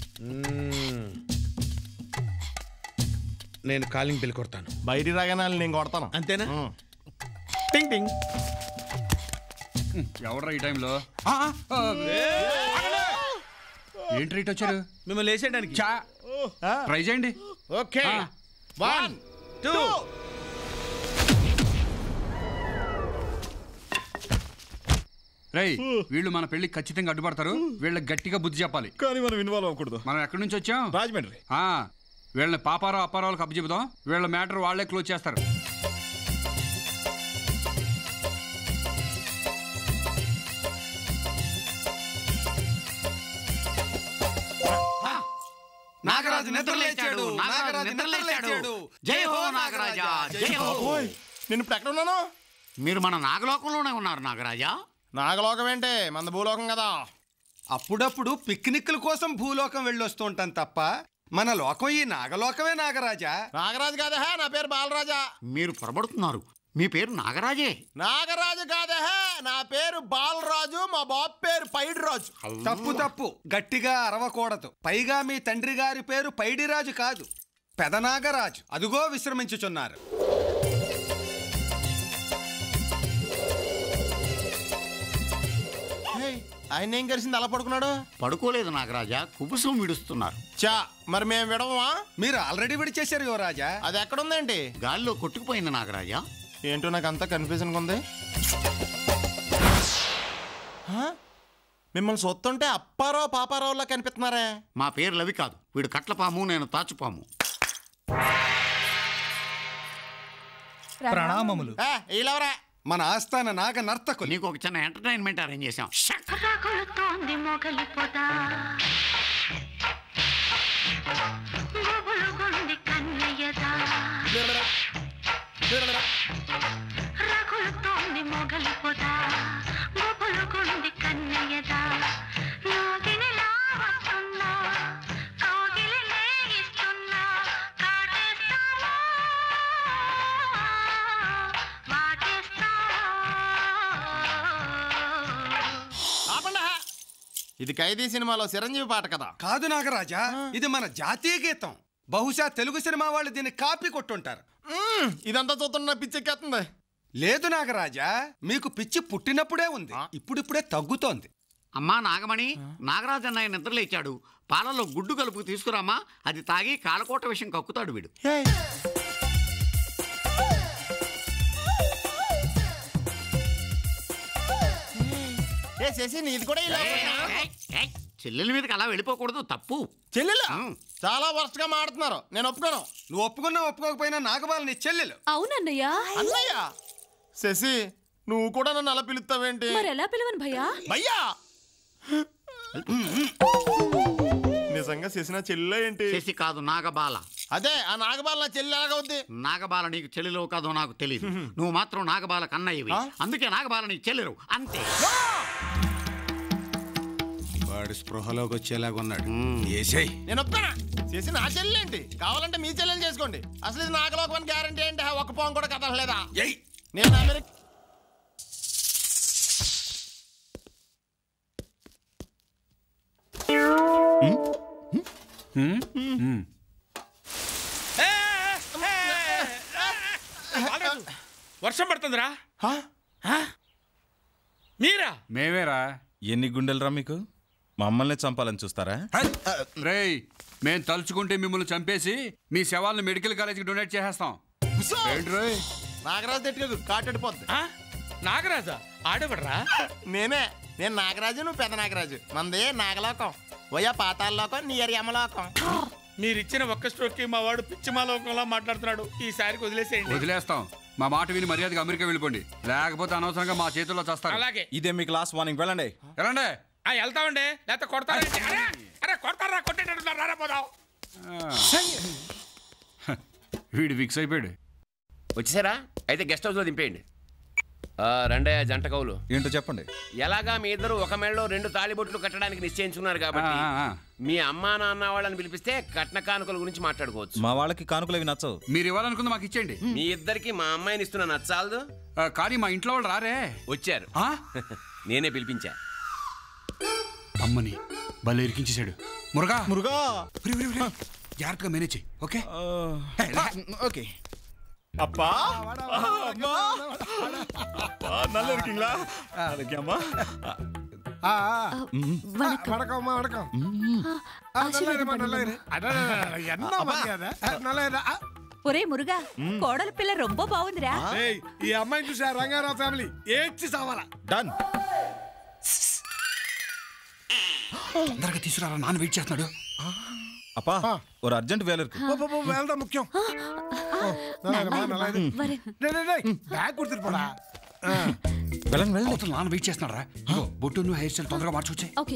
E: నేను కాలింగ్ బిల్ కొడతాను.
J: బయటికి రాగానే నేను కొడతాను.
E: అంతేనా? టింగ్ టింగ్.
B: ఎవడ్రా ఈ టైంలో? ఏంటి రైట్ వచ్చారు?
E: మిమ్మల్ని వేసేయడానికి.
B: ట్రై చేయండి.
E: ఓకే, 1 2.
B: రేయ్, వీళ్ళు మన పెళ్లికి ఖచ్చితంగా అడ్డుపడతారు. వీళ్ళకి గట్టిగా బుద్ధి చెప్పాలి.
J: కానీ మనం ఇన్వాల్వ్ అవ్వకూడదు.
B: మనం ఎక్కడి నుంచి వచ్చాం?
J: రాజమండ్రి.
B: వీళ్ళని పాపారావు అప్పారావులకు అప్పచెబుదాం. వీళ్ళ మ్యాటర్ వాళ్లే క్లోజ్ చేస్తారు.
J: నాగరాజు నిద్రలేచాడు, నాగరాజు నిద్రలేచాడు. జై హో నాగరాజా, జై హో. నేను ఇప్పుడు ఎక్కడ ఉన్నాను?
I: మీరు మన నాగలోకంలోనే ఉన్నారు నాగరాజా.
J: నాగలోకం ఏంటి? మన భూలోకం కదా.
N: అప్పుడప్పుడు పిక్నిక్ల కోసం భూలోకం వెళ్ళొస్తూ ఉంటాం తప్ప మన లోకం ఈ నాగలోకమే నాగరాజా.
J: నాగరాజు కాదా, నా పేరు బాలరాజా.
I: మీరు పొరబడుతున్నారు. మీ పేరు నాగరాజే.
J: నాగరాజు కాదా, నా పేరు బాలరాజు. మా బాబు పేరు పైడిరాజు.
N: తప్పు తప్పు, గట్టిగా అరవకూడదు. పైగా మీ తండ్రి గారి పేరు పైడిరాజు కాదు, పెదనాగరాజు. అదుగో విశ్రమించుచున్నారు.
J: ఆయన ఏం కలిసింది అలా పడుకున్నాడు?
I: పడుకోలేదు నాగరాజా, కుబుసం విడుస్తున్నారు.
J: చా, మరి మేము విడవమా?
N: మీరు ఆల్రెడీ విడిచేశారు యువరాజా.
J: అది ఎక్కడుందేంటి?
I: గాలిలో కొట్టుకుపోయింది నాగరాజా.
J: ఏంటో నాకు అంతా కన్ఫ్యూజన్గా ఉంది. మిమ్మల్ని సొత్తుంటే అప్పారావు పాపారావులా కనిపిస్తున్నారే.
I: మా పేర్లు అవి కాదు. వీడు కట్లపాము, నేను తాచుపాము.
N: ప్రణామములు.
J: ఈలవరా
N: మన ఆస్థాన నాగ నర్తకులు.
I: నీకు ఒక చిన్న ఎంటర్టైన్మెంట్ అరేంజ్ చేశాం.
J: ఇది ఖైదీ సినిమాలో చిరంజీవి పాట కదా?
N: కాదు నాగరాజా, ఇది మన జాతీయ గీతం. బహుశా తెలుగు సినిమా వాళ్ళు దీన్ని కాపీ కొట్టుంటారు.
J: ఇదంతా చూస్తున్న పిచ్చెక్కేస్తుంది.
N: లేదు నాగరాజా, మీకు పిచ్చి పుట్టినప్పుడే ఉంది, ఇప్పుడిప్పుడే తగ్గుతోంది.
I: అమ్మా నాగమణి, నాగరాజు అన్నయ్య నిద్రలేచాడు. పాలలో గుడ్డు కలుపు తీసుకురామా, అది తాగి కాలకోట విషయం కక్కుతాడు వీడు.
J: నీది కూడా ఇలా
I: చెల్లెల మీదకి అలా వెళ్ళిపోకూడదు, తప్పు.
J: చెల్లెలు చాలా వరుసగా మాడుతున్నారు, నేను ఒప్పుకోను.
N: నువ్వు ఒప్పుకున్నా ఒప్పుకోకపోయినా నాగబాల నీ చెల్లెలు.
F: అవునన్నయ్య.
J: అన్నయ్య? శశి, నువ్వు కూడా నన్ను అలా పిలుస్తావేంటి?
F: మరి ఎలా పిలవను భయ్యా?
J: భయ్యా నిజంగా శశి నా చెల్లె ఏంటి?
I: శశి కాదు, నాగబాల.
J: అదే, ఆ నాగబాల నా చెల్లి ఎలాగవుద్ది?
I: నాగబాల నీకు చెల్లెలో కాదో నాకు తెలియదు. నువ్వు మాత్రం నాగబాల కన్నయ్యవి, అందుకే నాగబాల నీకు చెల్లెరు, అంతే.
N: వాడు స్పృహలోకి వచ్చేలాగున్నాడు.
J: నేను ఒప్పుకోనా? శశి నా చెల్లెంటి? కావాలంటే మీ చెల్లెలు చేసుకోండి. అసలు ఇది నాగలోకం గ్యారంటీ ఏంటి? ఒక్క పోం కూడా కదలలేదా? నేను అమెరికా
E: వర్షం పడుతుందిరా. మీరా?
B: మేమేరా.
A: ఎన్ని గుండెలరా మీకు? మమ్మల్ని చంపాలని చూస్తారా?
B: రేయ్, మేం తలుచుకుంటే మిమ్మల్ని చంపేసి మీ శవాలను మెడికల్ కాలేజీకి డొనేట్ చేసేస్తాం. ఏంటి రోయ్,
U: నాగరాజు తిట్టుకోదు కాటడిపోద్ది.
E: నాగరాజా ఆడబడరా?
U: నేను నాగరాజు, నువ్వు పెద్ద నాగరాజు. మందే నాగలోకం, పోయా పాతాళలోకం, నీయర్ యమలోకం.
E: మీరిచ్చిన ఒక్క స్ట్రోక్ కి మా వాడు పిచ్చిమాలోకంలా మాట్లాడుతున్నాడు. ఈసారికి వదిలేసేయండి.
B: వదిలేస్తాం. మా మాట విని మర్యాదగా అమెరికా వెళ్ళిపోండి, లేకపోతే అనవసరంగా మా చేతుల్లో చేస్తారు.
E: అలాగే.
A: ఇదే మీకు లాస్ట్ వార్నింగ్. వెళ్ళండి.
E: వెళ్తామండి, లేకపోతే కొడతారండి. అరే కొడతారా, కొట్టేటట్టున్నారు. రారా పోదాం.
B: వీడు ఫిక్స్ అయిపోయాడు.
K: వచ్చేసారా? అయితే గెస్ట్ హౌస్ లో దింపేయండి. రండే జంట కవులు.
A: ఏంటో చెప్పండి.
K: ఎలాగా మీ ఇద్దరు ఒక మెడలో 2 తాళిబొట్లు కట్టడానికి నిశ్చయించుకున్నారు కాబట్టి మీ అమ్మా నాన్న వాళ్ళని పిలిపిస్తే కట్న కానుకల గురించి మాట్లాడుకోవచ్చు.
A: మా వాళ్ళకి కానుకలు అవి నచ్చవు.
B: మీరు ఇవ్వాలనుకుంది మాకు ఇచ్చేయండి.
K: మీ ఇద్దరికి మా అమ్మాయిని ఇస్తున్నా నచ్చాలదు.
B: కానీ మా ఇంట్లో వాళ్ళు రారే.
K: వచ్చారు, నేనే పిలిపించా.
B: అమ్మని భలే ఇరికించేశాడు. మురుగా
A: మురుగా
B: జాగ్రత్తగా మేనేజ్ చెయ్యి. Okay
A: okay. அப்பா அம்மா அப்பா நல்லா இருக்கீங்களா? இருக்கேம்மா.
G: வணக்கம்மா. வணக்கம். என்ன மரியாதை? நல்லா
V: ఒరే మురుగా, కోడల పిల్ల రొంబ బాగుందిరా.
G: ఈ అమ్మాయిని చూసా రంగారావు ఫ్యామిలీ ఏడ్చి సావాలా.
A: డన్.
B: తొందరగా తీసుకురా, నాన్న వెయిట్ చేస్తున్నాడు.
A: அப்பா ஒரு அர்ஜென்ட் வேலை இருக்கு.
G: வேலை முக்கியம். బ్యాగ్ కుర్తిరు పోడా.
B: నాన్న వెయిట్ చేస్తున్నారా? బొట్టు హెయిర్ స్టైల్ తొందరగా మార్చుకొచ్చాయి.
F: ఓకే.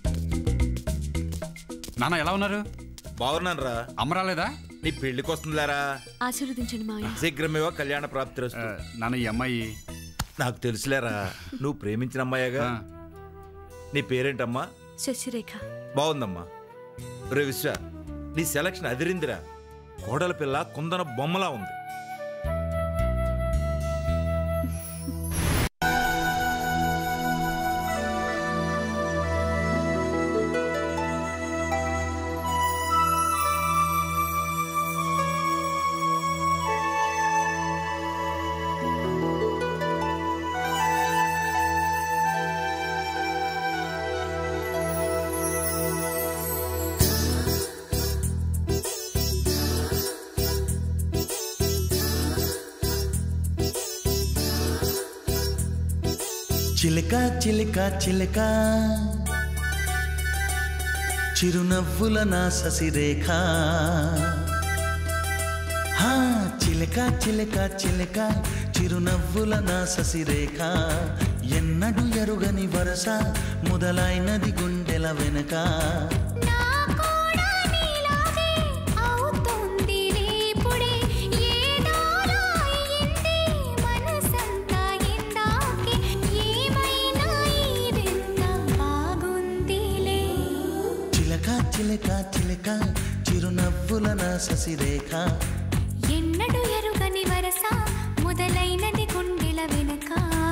B: నాన్న ఎలా ఉన్నారు?
D: బాగున్నాను రా.
B: అమ్మ రాలేదా?
D: నీ పెళ్లికి వస్తుందిలేరా.
F: ఆశీర్వదించండి మావయ్య.
D: శీఘ్రమేవో కళ్యాణ ప్రాప్తి.
B: నాన్న ఈ అమ్మాయి
D: నాకు తెలుసులేరా, నువ్వు ప్రేమించిన అమ్మాయిగా. నీ పేరేంటమ్మా?
F: శశిరేఖ.
D: బాగుందమ్మా. రే విశ్వ, నీ సెలక్షన్ అదిరిందిరా. కోడల పిల్ల కుందన బొమ్మలా ఉంది.
W: చిలక చిలక చిలక చిరునవ్వుల నా శశిరేఖ. చిలక చిలక చిలక చిరునవ్వుల నా శశిరేఖ. ఎన్నడు ఎరుగని వరస మొదలైనది గుండెల వెనక. చిలక చిలక చిరునవ్వుల నా శశిరేఖ.
L: ఎన్నడు ఎరుగని వరస మొదలైనది గుండెల వెనక.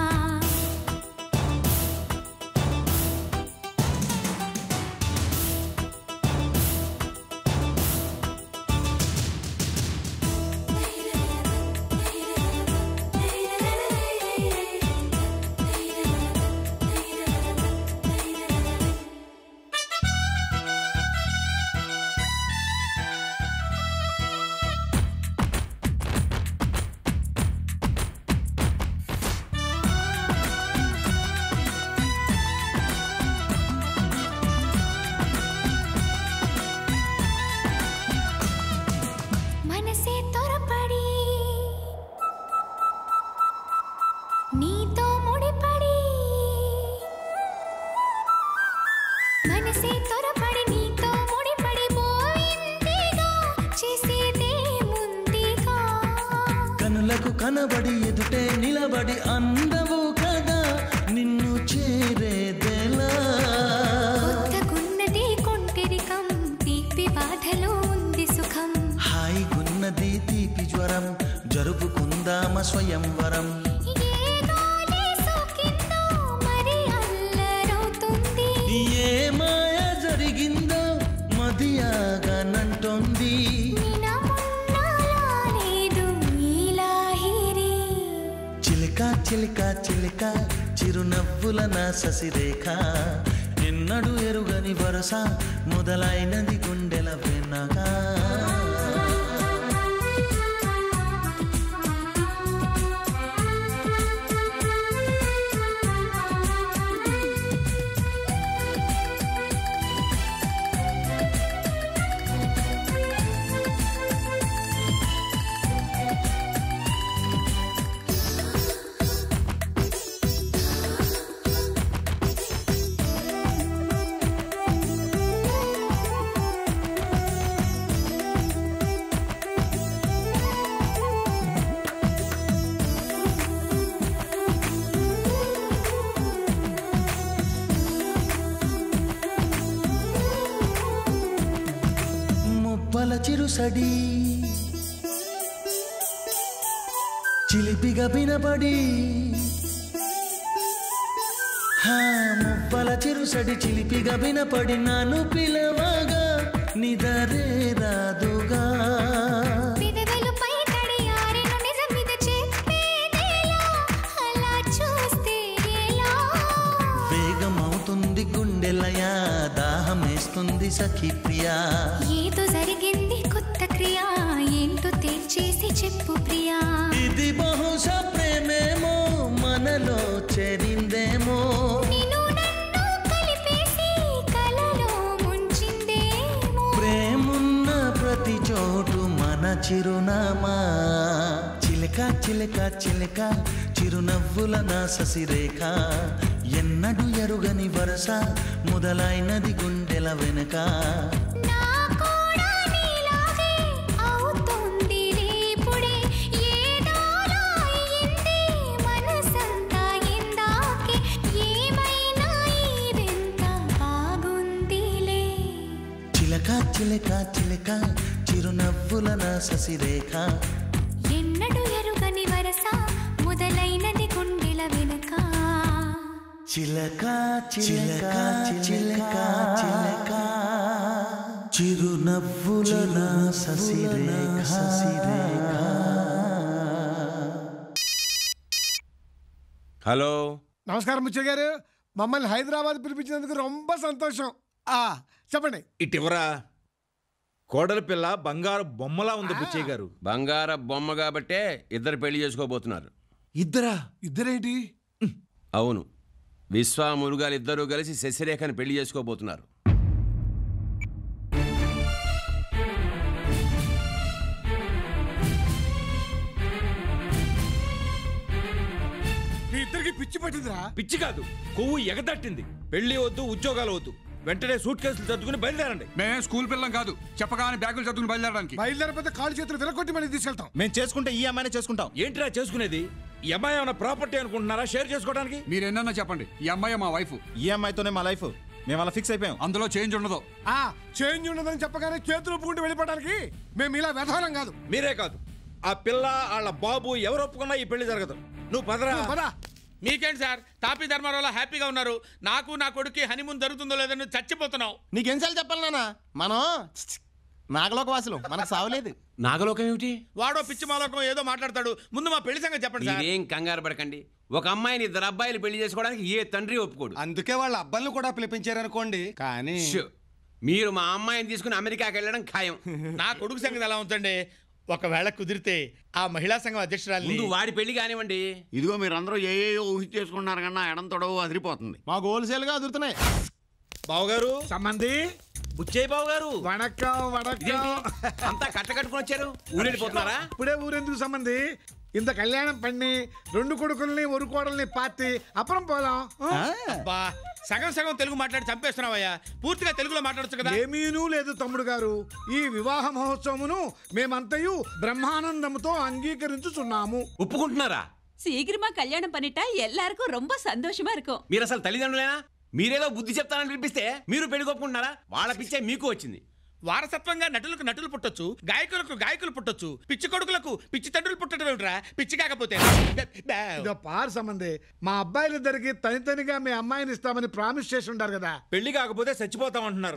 W: కనబడి ఎదుటే నిలబడి అందవు కదా నిన్ను చేరేదెలా.
L: కొత్తగున్నది కొంటెరికం, తీపి బాధలో ఉంది సుఖం.
W: హాయిగున్నది తీపి జ్వరం, జరుపుకుందామ స్వయంవరం. ఏ మాయ జరిగిందో మదియాగనంటోంది. చిలక చిలక చిరునవ్వుల నా శశిరేఖ. ఎన్నడు ఎరుగని వరస మొదలైనది గుండెల వెనక. చిరుసడి చిలిపిగా వినబడి మువ్వల చిరుసడి చిలిపిగా వినపడి నన్ను పిలవగా నిదరే రాదుగా వేగమవుతుంది గుండెలయా దాహమేస్తుంది సఖి ప్రియా
L: ఏదో జరిగింది కొత్త క్రియ ఏంటో తేల్చేసి చెప్పు ప్రియా
W: ఇది బహుశా ప్రేమేమో మనలో చేరిందేమో ప్రేమున్న ప్రతి చోటు మన చిరునామా చిలక చిలక చిలక చిరునవ్వుల నా శశిరేఖ ఎన్నడు ఎరుగని వరస మొదలైనది గుండెల వెనుక చిలక చిలక చిలక చిరునవ్వుల నా శశిరేఖ
L: ఎన్నడు ఎరుగని వరస మొదలైనది గుండెల వెనుక
W: చిలక చిలక చిలక చిలక చిరునవ్వుల నా శశిరేఖ
D: హలో
G: నమస్కారం ముచ్చయ్య గారు, మమ్మల్ని హైదరాబాద్ పిలిపించినందుకు రొంబ సంతోషం. చెప్పండి.
D: ఇటివరా కోడలి పిల్ల బంగారు బొమ్మలా ఉంది బుచ్చయ్య గారు.
K: బంగార బొమ్మ కాబట్టే ఇద్దరు పెళ్లి చేసుకోబోతున్నారు.
G: ఇద్దరేంటి?
K: అవును, విశ్వ మురుగాలు ఇద్దరూ కలిసి శశిరేఖని పెళ్లి చేసుకోబోతున్నారు.
G: మీ ఇద్దరికి పిచ్చి పట్టిందిరా?
D: పిచ్చి కాదు, కొవ్వు ఎగదట్టింది. పెళ్లి వద్దు, ఉద్యోగాలు వద్దు, వెంటనే సూట్ కేసులు చదువుకుని బయలుదేరండి.
B: మేమే స్కూల్ పిల్లం కాదు, చెప్పగానే బ్యాగులు చదువుకుని బయలుదేరడానికి.
G: బయలుదేరకపోతే కాళ్ళు చేతులు విరగొట్టి మళ్ళీ తీసుకెళ్తాం.
A: మేము చేసుకుంటే ఈ అమ్మాయినే చేసుకుంటాం.
D: ఏంట్రా చేసుకునేది? ఈ అమ్మాయి ఏమైనా ప్రాపర్టీ అనుకుంటున్నారా షేర్ చేసుకోవడానికి?
B: మీరు ఎన్నన్నా చెప్పండి, ఈ అమ్మాయి మా వైఫ్.
A: ఈ అమ్మాయితోనే మా లైఫ్. మేము అలా ఫిక్స్ అయిపోయాం.
B: అందులో చేంజ్ ఉండదు.
G: చేంజ్ ఉండదని చెప్పగానే చేతులు ఒప్పుకుంటూ వెళ్ళిపోవడానికి మేము ఇలా వ్యవహారం కాదు.
D: మీరే కాదు, ఆ పిల్ల వాళ్ళ బాబు ఎవరు ఒప్పుకున్నా ఈ పెళ్లి జరగదు. నువ్వు పదరా.
G: పద.
E: మీకేంటి సార్, తాపీ ధర్మారావులో హ్యాపీగా ఉన్నారు. నాకు నా కొడుకు హనీమూన్ జరుగుతుందో లేదని చచ్చిపోతున్నావు.
U: నీకెన్నిసార్లు చెప్పాలి నాన్న, మనం నాగలోక వాసులు, మనకు సావలేదు.
K: నాగలోకం ఏమిటి?
E: వాడో పిచ్చి మాలోకం ఏదో మాట్లాడతాడు. ముందు మా పెళ్లి సంగతి చెప్పండి సార్.
K: మీరేం కంగారు పడకండి. ఒక అమ్మాయిని ఇద్దరు అబ్బాయిలు పెళ్లి చేసుకోవడానికి ఏ తండ్రి ఒప్పుకోడు.
J: అందుకే వాళ్ళ అబ్బాయిలు కూడా పిలిపించారనుకోండి. కానీ
K: మీరు మా అమ్మాయిని తీసుకుని అమెరికాకి వెళ్ళడం ఖాయం.
E: నా కొడుకు సంగతి ఎలా ఉందండి? ఒకవేళ కుదిరితే ఆ మహిళా సంఘం అధ్యక్షురాలు
K: ముందు వాడి పెళ్లి కానివ్వండి.
I: ఇదిగో మీరందరూ ఏయో ఊహించేసుకున్నారు కన్నా ఎడం తొడవు అదిరిపోతుంది.
U: మాకు హోల్సేల్గా అదురుతున్నాయి.
D: బావగారు
G: సంబంధి
D: బుచ్చయ్య బాబు గారు,
G: వణక్కం వణక్కం.
K: అంతా కట్టుకొని వచ్చారు, ఊరెళ్ళిపోతున్నారా?
G: ఇప్పుడే ఊరెందుకు సంబంధి? ఇంత కళ్యాణం పన్ని 2 కొడుకుల్ని 1 కోడల్ని పాతి అப்புறம் పోదాం.
E: సగం సగం తెలుగు మాట్లాడి చంపేస్తున్నావయ్యా. పూర్తిగా తెలుగులో మాట్లాడచ్చు కదా.
G: ఏమీనూ లేదు తమ్ముడు గారు, ఈ వివాహ మహోత్సవమును మేమంతయు బ్రహ్మానందముతో అంగీకరించుచున్నాము.
K: ఒప్పుకుంటున్నారా?
V: சீக்கிரமா கல்யாணம் பண்ணிட்டா எல்லாருக்கும் ரொம்ப சந்தோஷமா இருக்கும்.
K: మీరు అసలు తల్లిదండ్రులేనా? మీరేదో బుద్ధి చెప్తారని పిలిపిస్తే మీరు పెళ్లి కొప్పుకుంటున్నారా? వాళ్ళ పిచ్చే మీకు వచ్చింది.
E: వారసత్వంగా నటులకు నటులు పుట్టొచ్చు, గాయకులకు గాయకులు పుట్టొచ్చు, పిచ్చి కొడుకులకు పిచ్చి తండ్రులు పుట్టడం ఏమిట్రా? పిచ్చి కాకపోతే
G: పార్ సంబంధి, మా అబ్బాయిలిద్దరికి తనితనిగా మీ అమ్మాయిని ఇస్తామని ప్రామిస్ చేసి ఉంటారు కదా.
D: పెళ్లి కాకపోతే చచ్చిపోతామంటున్నారు.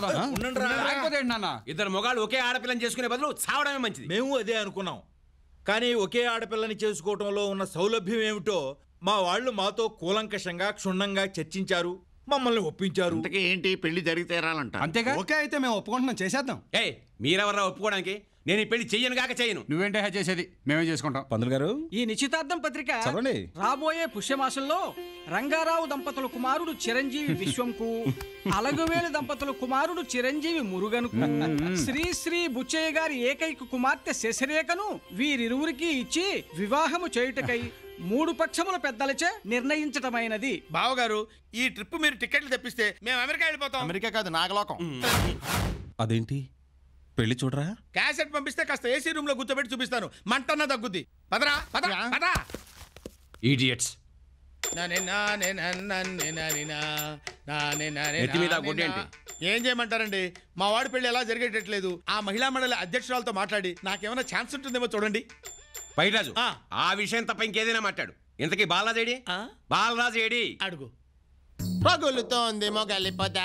K: ఇద్దరు మొగాళ్ళు ఒకే ఆడపిల్లని చేసుకునే బదులు చావడమే మంచిది.
D: మేము అదే అనుకున్నాం. కానీ ఒకే ఆడపిల్లని చేసుకోవటంలో ఉన్న సౌలభ్యం ఏమిటో మా వాళ్ళు మాతో కూలంకషంగా క్షుణ్ణంగా చర్చించారు, మమ్మల్ని ఒప్పించారు.
I: ఏంటి పెళ్లి జరిగి తీరాలంట.
J: అంతేగా? ఓకే అయితే మేము ఒప్పుకుంటున్నాం, చేసేద్దాం.
K: మీరెవర్రా ఒప్పుకోవడానికి? నేను ఈ పెళ్లి చెయ్యను కాక చేయను.
B: నువ్వేంటే చేసేది, మేమే చేసుకుంటాం.
A: పంతులు గారు,
M: ఈ నిశ్చితార్థం పత్రిక
A: చదవండి.
M: రాబోయే పుష్యమాసంలో రంగారావు దంపతుల కుమారుడు చిరంజీవి విశ్వంకు, అలగువేలు దంపతుల కుమారుడు చిరంజీవి మురుగన్కు, శ్రీ శ్రీ బుచ్చయ్య గారి ఏకైక కుమార్తె శశిరేఖను వీరిరువురికి ఇచ్చి వివాహము చేయుటకై 3 పక్షముల పెద్దలచే నిర్ణయించటమైనది.
E: బావగారు, ఈ ట్రిప్ మీరు టికెట్లు తెప్పిస్తే మేము అమెరికా వెళ్ళిపోతాం.
U: అమెరికా కాదు, నాగలోకం.
A: అదేంటి పెళ్లి చూడరా?
E: క్యాసెట్ పంపిస్తే కాస్త ఏసీ రూమ్ లో కూర్చోబెట్టి చూపిస్తాను, మంటన్నా తగ్గుద్ది. పదరా పద పద.
K: ఇడియట్స్.
E: నెత్తి
K: మీద గుడ్డేంటి?
E: ఏం చేయమంటారండి, మా వాడి పెళ్లి ఎలా జరిగేటట్లేదు. ఆ మహిళా మండలి అధ్యక్షురాలతో మాట్లాడి నాకేమైనా ఛాన్స్ ఉంటుందేమో చూడండి.
K: పైరాజు ఆ విషయం తప్ప ఇంకేదైనా మాట్లాడు. ఇంతకీ బాలరాజు ఏడి? బాలరాజు ఏడి?
E: అడుగు.
U: పగులుతోంది మొగలిపోదా.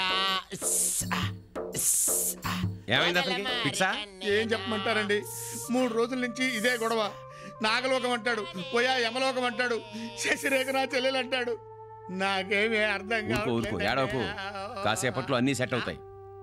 K: ఏమైంది అతనికి? ఫిక్సా?
E: ఏం చెప్పమంటారండి, 3 రోజుల నుంచి ఇదే గొడవ. నాగలోకం అంటాడు, పోయా యమలోకం అంటాడు, శశిరేఖ నా చెల్లెలు అంటాడు. నాకేమీ అర్థం
K: ఊరుకో ఏడవకు, కాసేపట్లో అన్నీ సెట్ అవుతాయి.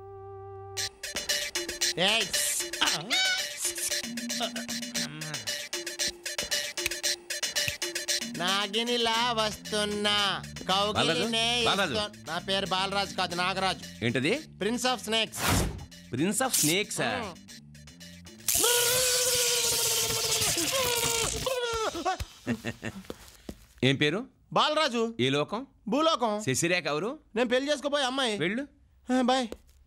U: నాగినిలా వస్తున్నా కౌగిలినే నా పేరు బాలరాజు కాదు, నాగరాజు.
K: ఏంటది?
U: Prince of snakes.
K: Prince of snakes? ఏం పేరు?
U: బాలరాజు.
K: ఏ లోకం?
U: భూలోకం.
K: శశిరేఖ ఎవరు?
U: నేను పెళ్లి చేసుకోబోయే అమ్మాయి.
K: వెళ్ళు.
U: బాయ్.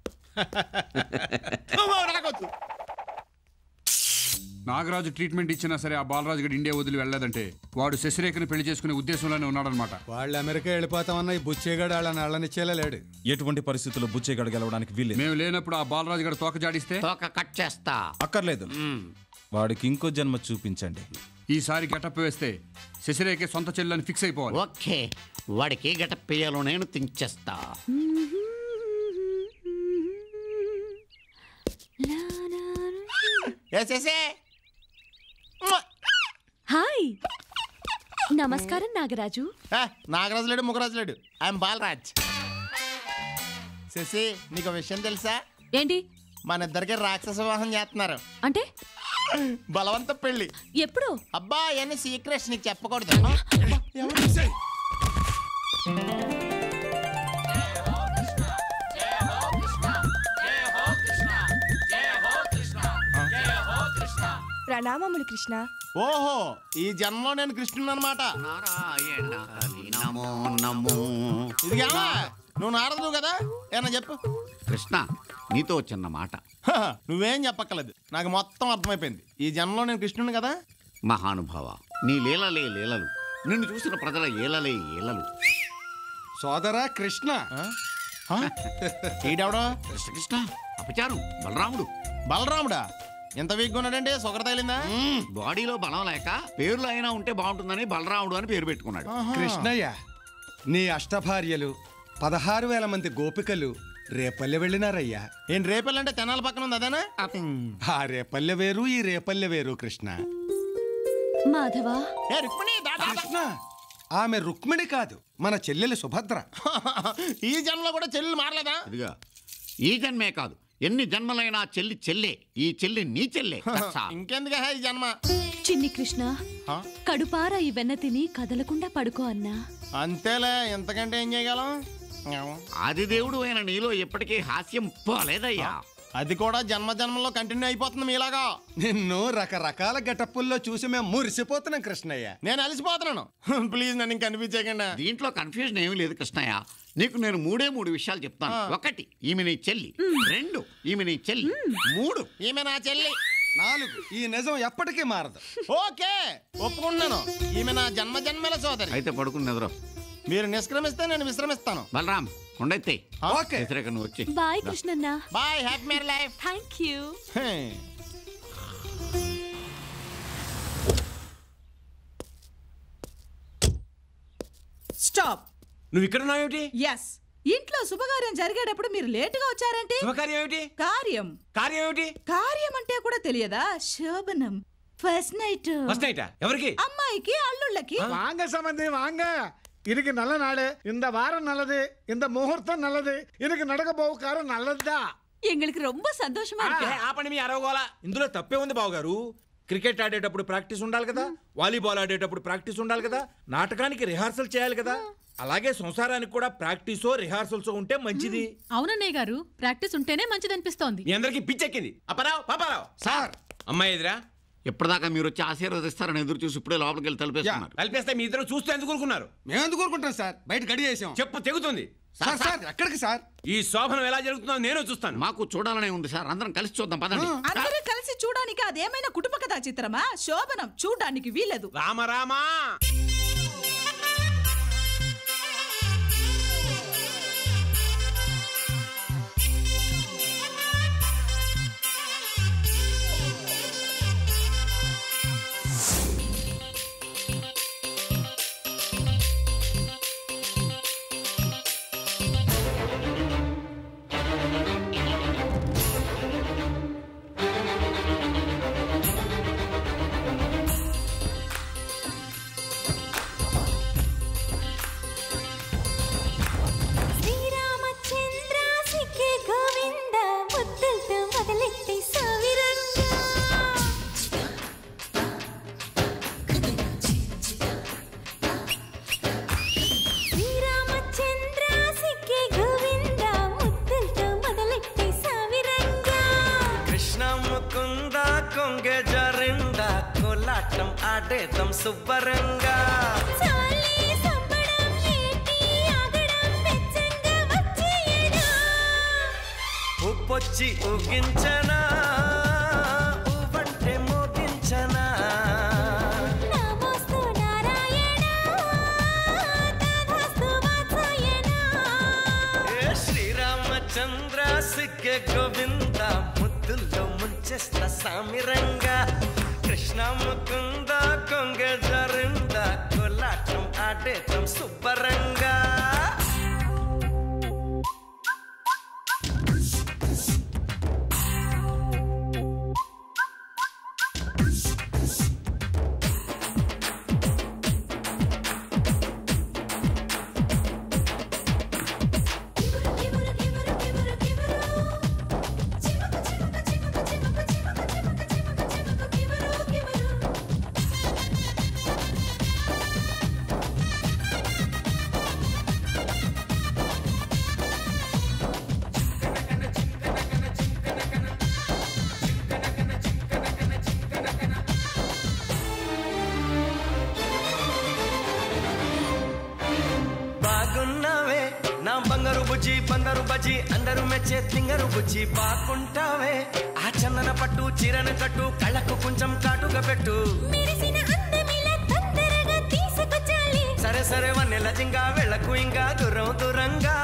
B: నాగరాజు ట్రీట్మెంట్ ఇచ్చినా సరే ఆ బాలరాజు గడి ఇండియా వదిలి వెళ్ళలేదంటే వాడు శశిరేఖను పెళ్లి చేసుకునే ఉద్దేశంలోనే ఉన్నాడనమాట.
J: వాళ్ళు అమెరికా వెళ్ళిపోతామన్న ఈ బుచ్చేగాడు వాళ్ళని అళ్ళనిచ్చేలా లేడు.
A: ఎటువంటి పరిస్థితుల్లో బుచ్చేగాడు గెలవడానికి వీల్లేదు.
B: మేము లేనప్పుడు ఆ బాలరాజు గడి తోక జాడిస్తే
I: తోక కట్ చేస్తా.
A: అక్కర్లేదు, వాడికి ఇంకో జన్మ చూపించండి.
B: ఈసారి గెటప్ వేస్తే శశిరేఖ సొంత చెల్లెని ఫిక్స్ అయిపోవాలి.
I: ఓకే, వాడికి గెటప్ వేయాలో నేను తెంచేస్తా.
F: హాయ్, నమస్కారం నాగరాజు.
U: నాగరాజు లేడు, ముగరాజు లేడు. ఐఎమ్ బాలరాజ్. శశి, నీకు విషయం తెలుసా?
F: ఏంటి?
U: మన ఇద్దరికి రాక్షస వివాహం చేస్తున్నారు.
F: అంటే
U: బలవంత పెళ్లి.
F: ఎప్పుడు?
U: అబ్బా అని సీక్రెట్స్ నీకు చెప్పకూడదు.
O: ప్రణామములు కృష్ణ.
U: ఓహో, ఈ జన్మలో నేను కృష్ణుని అనమాట. ఇదిగా నువ్వు నారదువు కదా, ఏమన్నా చెప్పు.
I: కృష్ణ, నీతో చిన్న మాట.
U: నువ్వేం చెప్పక్కర్లేదు, నాకు మొత్తం అర్థమైపోయింది. ఈ జన్మలో నేను కృష్ణుని కదా.
I: మహానుభావ, నీ లీలలే లీలలు, నిన్ను చూసిన ప్రజల ఏలలే ఏలలు.
J: సోదరా కృష్ణ.
U: ఈడెవడో?
I: కృష్ణ అపచారం. బలరాముడు.
U: బలరాముడా? ఎంత వీక్గా ఉన్నాడంటే సొగర తగిలిందా?
I: బాడీలో బలం లేక పేర్లు అయినా ఉంటే బాగుంటుందని బలరాముడు అని పేరు పెట్టుకున్నాడు.
J: కృష్ణయ్య, నీ అష్టభార్యలు 16,000 మంది గోపికలు రేపల్లె వెళ్ళినారయ్యా.
U: ఏం రేపల్లె అంటే తెనాల పక్కన ఉంది అదేనా?
J: ఆ రేపల్లె వేరు, ఈ రేపల్లె వేరు కృష్ణ.
F: మాధవా,
J: కృష్ణ, ఆమె రుక్మిణి కాదు, మన చెల్లెలు సుభద్ర.
U: ఈ జన్మలో కూడా చెల్లెలు మారలేదా?
I: ఇదిగా ఈ జన్మే కాదు, ఎన్ని జన్మలైనా చెల్లి చెల్లే. ఈ చెల్లి నీ చెల్లే.
U: ఇంకెందుకు ఈ జన్మ?
F: చిన్ని కృష్ణ, కడుపారా ఈ వెన్న తిని కదలకుండా పడుకో అన్నా.
U: అంతేలే, ఎంతకంటే ఏం చేయగలం?
I: ఆదిదేవుడు అయిన నీలో ఎప్పటికీ హాస్యం పోలేదయ్యా.
U: అది కూడా జన్మ జన్మలో కంటిన్యూ అయిపోతుంది మీలాగా.
J: నిన్ను రకరకాల గెటప్పుల్లో చూసి మేము మురిసిపోతున్నాం కృష్ణయ్య.
U: నేను అలసిపోతున్నాను. ప్లీజ్ నన్ను ఇంక కనిపించకండి.
I: దీంట్లో కన్ఫ్యూజన్ ఏమీ లేదు కృష్ణయ్య. నీకు నేను 3 విషయాలు చెప్తాను. 1, ఈమె నీ చెల్లి. 2, ఈమె నీ చెల్లి. 3,
U: ఈమె నా చెల్లి.
J: 4, ఈ నిజం ఎప్పటికీ మారదు.
U: ఓకే, ఒప్పుకుంటున్నాను. ఈమె నా జన్మ జన్మల సోదరి.
I: అయితే పడుకుని నిద్ర.
U: మీరు నిష్క్రమిస్తే నేను విశ్రమిస్తాను.
I: బలరామ్, కొండెత్తే.
U: ఓకే,
I: నువ్వు వచ్చి.
F: బాయ్ కృష్ణన్న.
U: Bye, happy marry life.
F: Thank you.
C: Stop.
K: నువ్వు ఇక్కడ ఉన్నావేమిటి?
C: ఎస్, ఇంట్లో శుభకార్యం జరిగేటప్పుడు మీరు లేటుగా వచ్చారంటే?
K: శుభకార్యం ఏమిటి?
C: కార్యం.
K: కార్యం ఏమిటి?
C: కార్యం అంటే కూడా తెలియదా? శోభనం. First night.
K: ఫస్ట్ నైట్ ఎవరికి?
C: అమ్మాయికి, అల్లుళ్ళకి.
G: வாங்க சம்பந்தி வாங்க. இதுக்கு நல்ல நாள். இந்த வாரம் நல்லது, இந்த முகூர்த்தம் நல்லது. இதுக்கு நடக்க போக காரம் நல்லதுதான்.
V: எங்களுக்கு ரொம்ப சந்தோஷமா இருக்கு.
D: ఆపండి మీ అరవగోల. ఇందులో తప్పే ఉంది బావగారు. క్రికెట్ ఆడేటప్పుడు ప్రాక్టీస్ ఉండాలి కదా, వాలీబాల్ ఆడేటప్పుడు ప్రాక్టీస్ ఉండాలి కదా, నాటకానికి రిహార్సల్ చేయాలి కదా, అలాగే సంసారానికి కూడా ప్రాక్టీసో రిహార్సల్స్ ఉంటే మంచిది.
Q: అవునన్నయ్య గారు, ప్రాక్టీస్ ఉంటేనే మంచిది అనిపిస్తోంది.
K: మీ అందరికి పిచ్చెక్కింది. అపరావు, పాపారావు. సార్, అమ్మాయి ఎదురా.
I: ఎప్పటిదాకా మీరు వచ్చి ఆశీర్వదిస్తారని ఎదురు చూసి ఇప్పుడే లోపలికి వెళ్ళి తలిపేస్తున్నారు.
K: తలిపేస్తే మీ ఇద్దరు చూస్తూ ఎందుకు ఊరుకున్నారు?
J: మేము ఎందుకు ఊరుకుంటాం సార్? బయట గడి చేసాం.
K: చెప్పు తెగుతుంది.
J: సార్ సార్, ఎక్కడికి సార్?
K: ఈ శోభనం ఎలా జరుగుతుందో నేను చూస్తాను.
I: మాకు చూడాలనే ఉంది సార్. అందరం కలిసి చూద్దాం పదండి.
C: అందరూ కలిసి చూడడానికి అదేమైనా కుటుంబ కథా చిత్రమా? శోభనం చూడడానికి వీలదు.
K: రామరామా.
W: కోలాటం ఆడేద్దాం శుభ్రంగా ఉప్పొచ్చి ఊగించనా ఊవంటే మోగించనా శ్రీరామచంద్ర సిగ్గ గోవింద ముద్దుల్లో ముంచేస్తా సామిరంగా కృష్ణ ముకుంద కొంగ జరింద కోలాటం ఆడేద్దాం శుభ్రంగా బంగారు బజ్జి అందరూ మెచ్చే తింగరు బుజ్జి బాగుంటావే ఆ చందన పట్టు చీరను కట్టు కళ్ళకు కొంచెం కాటుగా పెట్టు సరే సరే వన్నెల జింగా వెళ్ళకు ఇంకా దూరం దూరంగా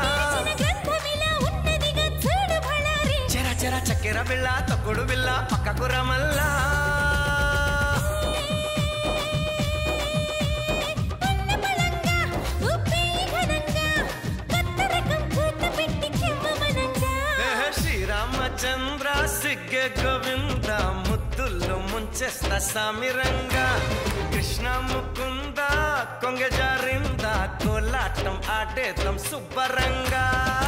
W: చెర చెర చక్కెర బిళ్ళ తొక్కుడు బిళ్ళ పక్కకు రమల్లా చంద్ర సిగ్గ గోవింద ముద్దుల్లో ముంచేస్తా సామిరంగా కృష్ణ ముకుంద కొంగ జారింద కోలాటం ఆడేద్దాం శుభ్రంగా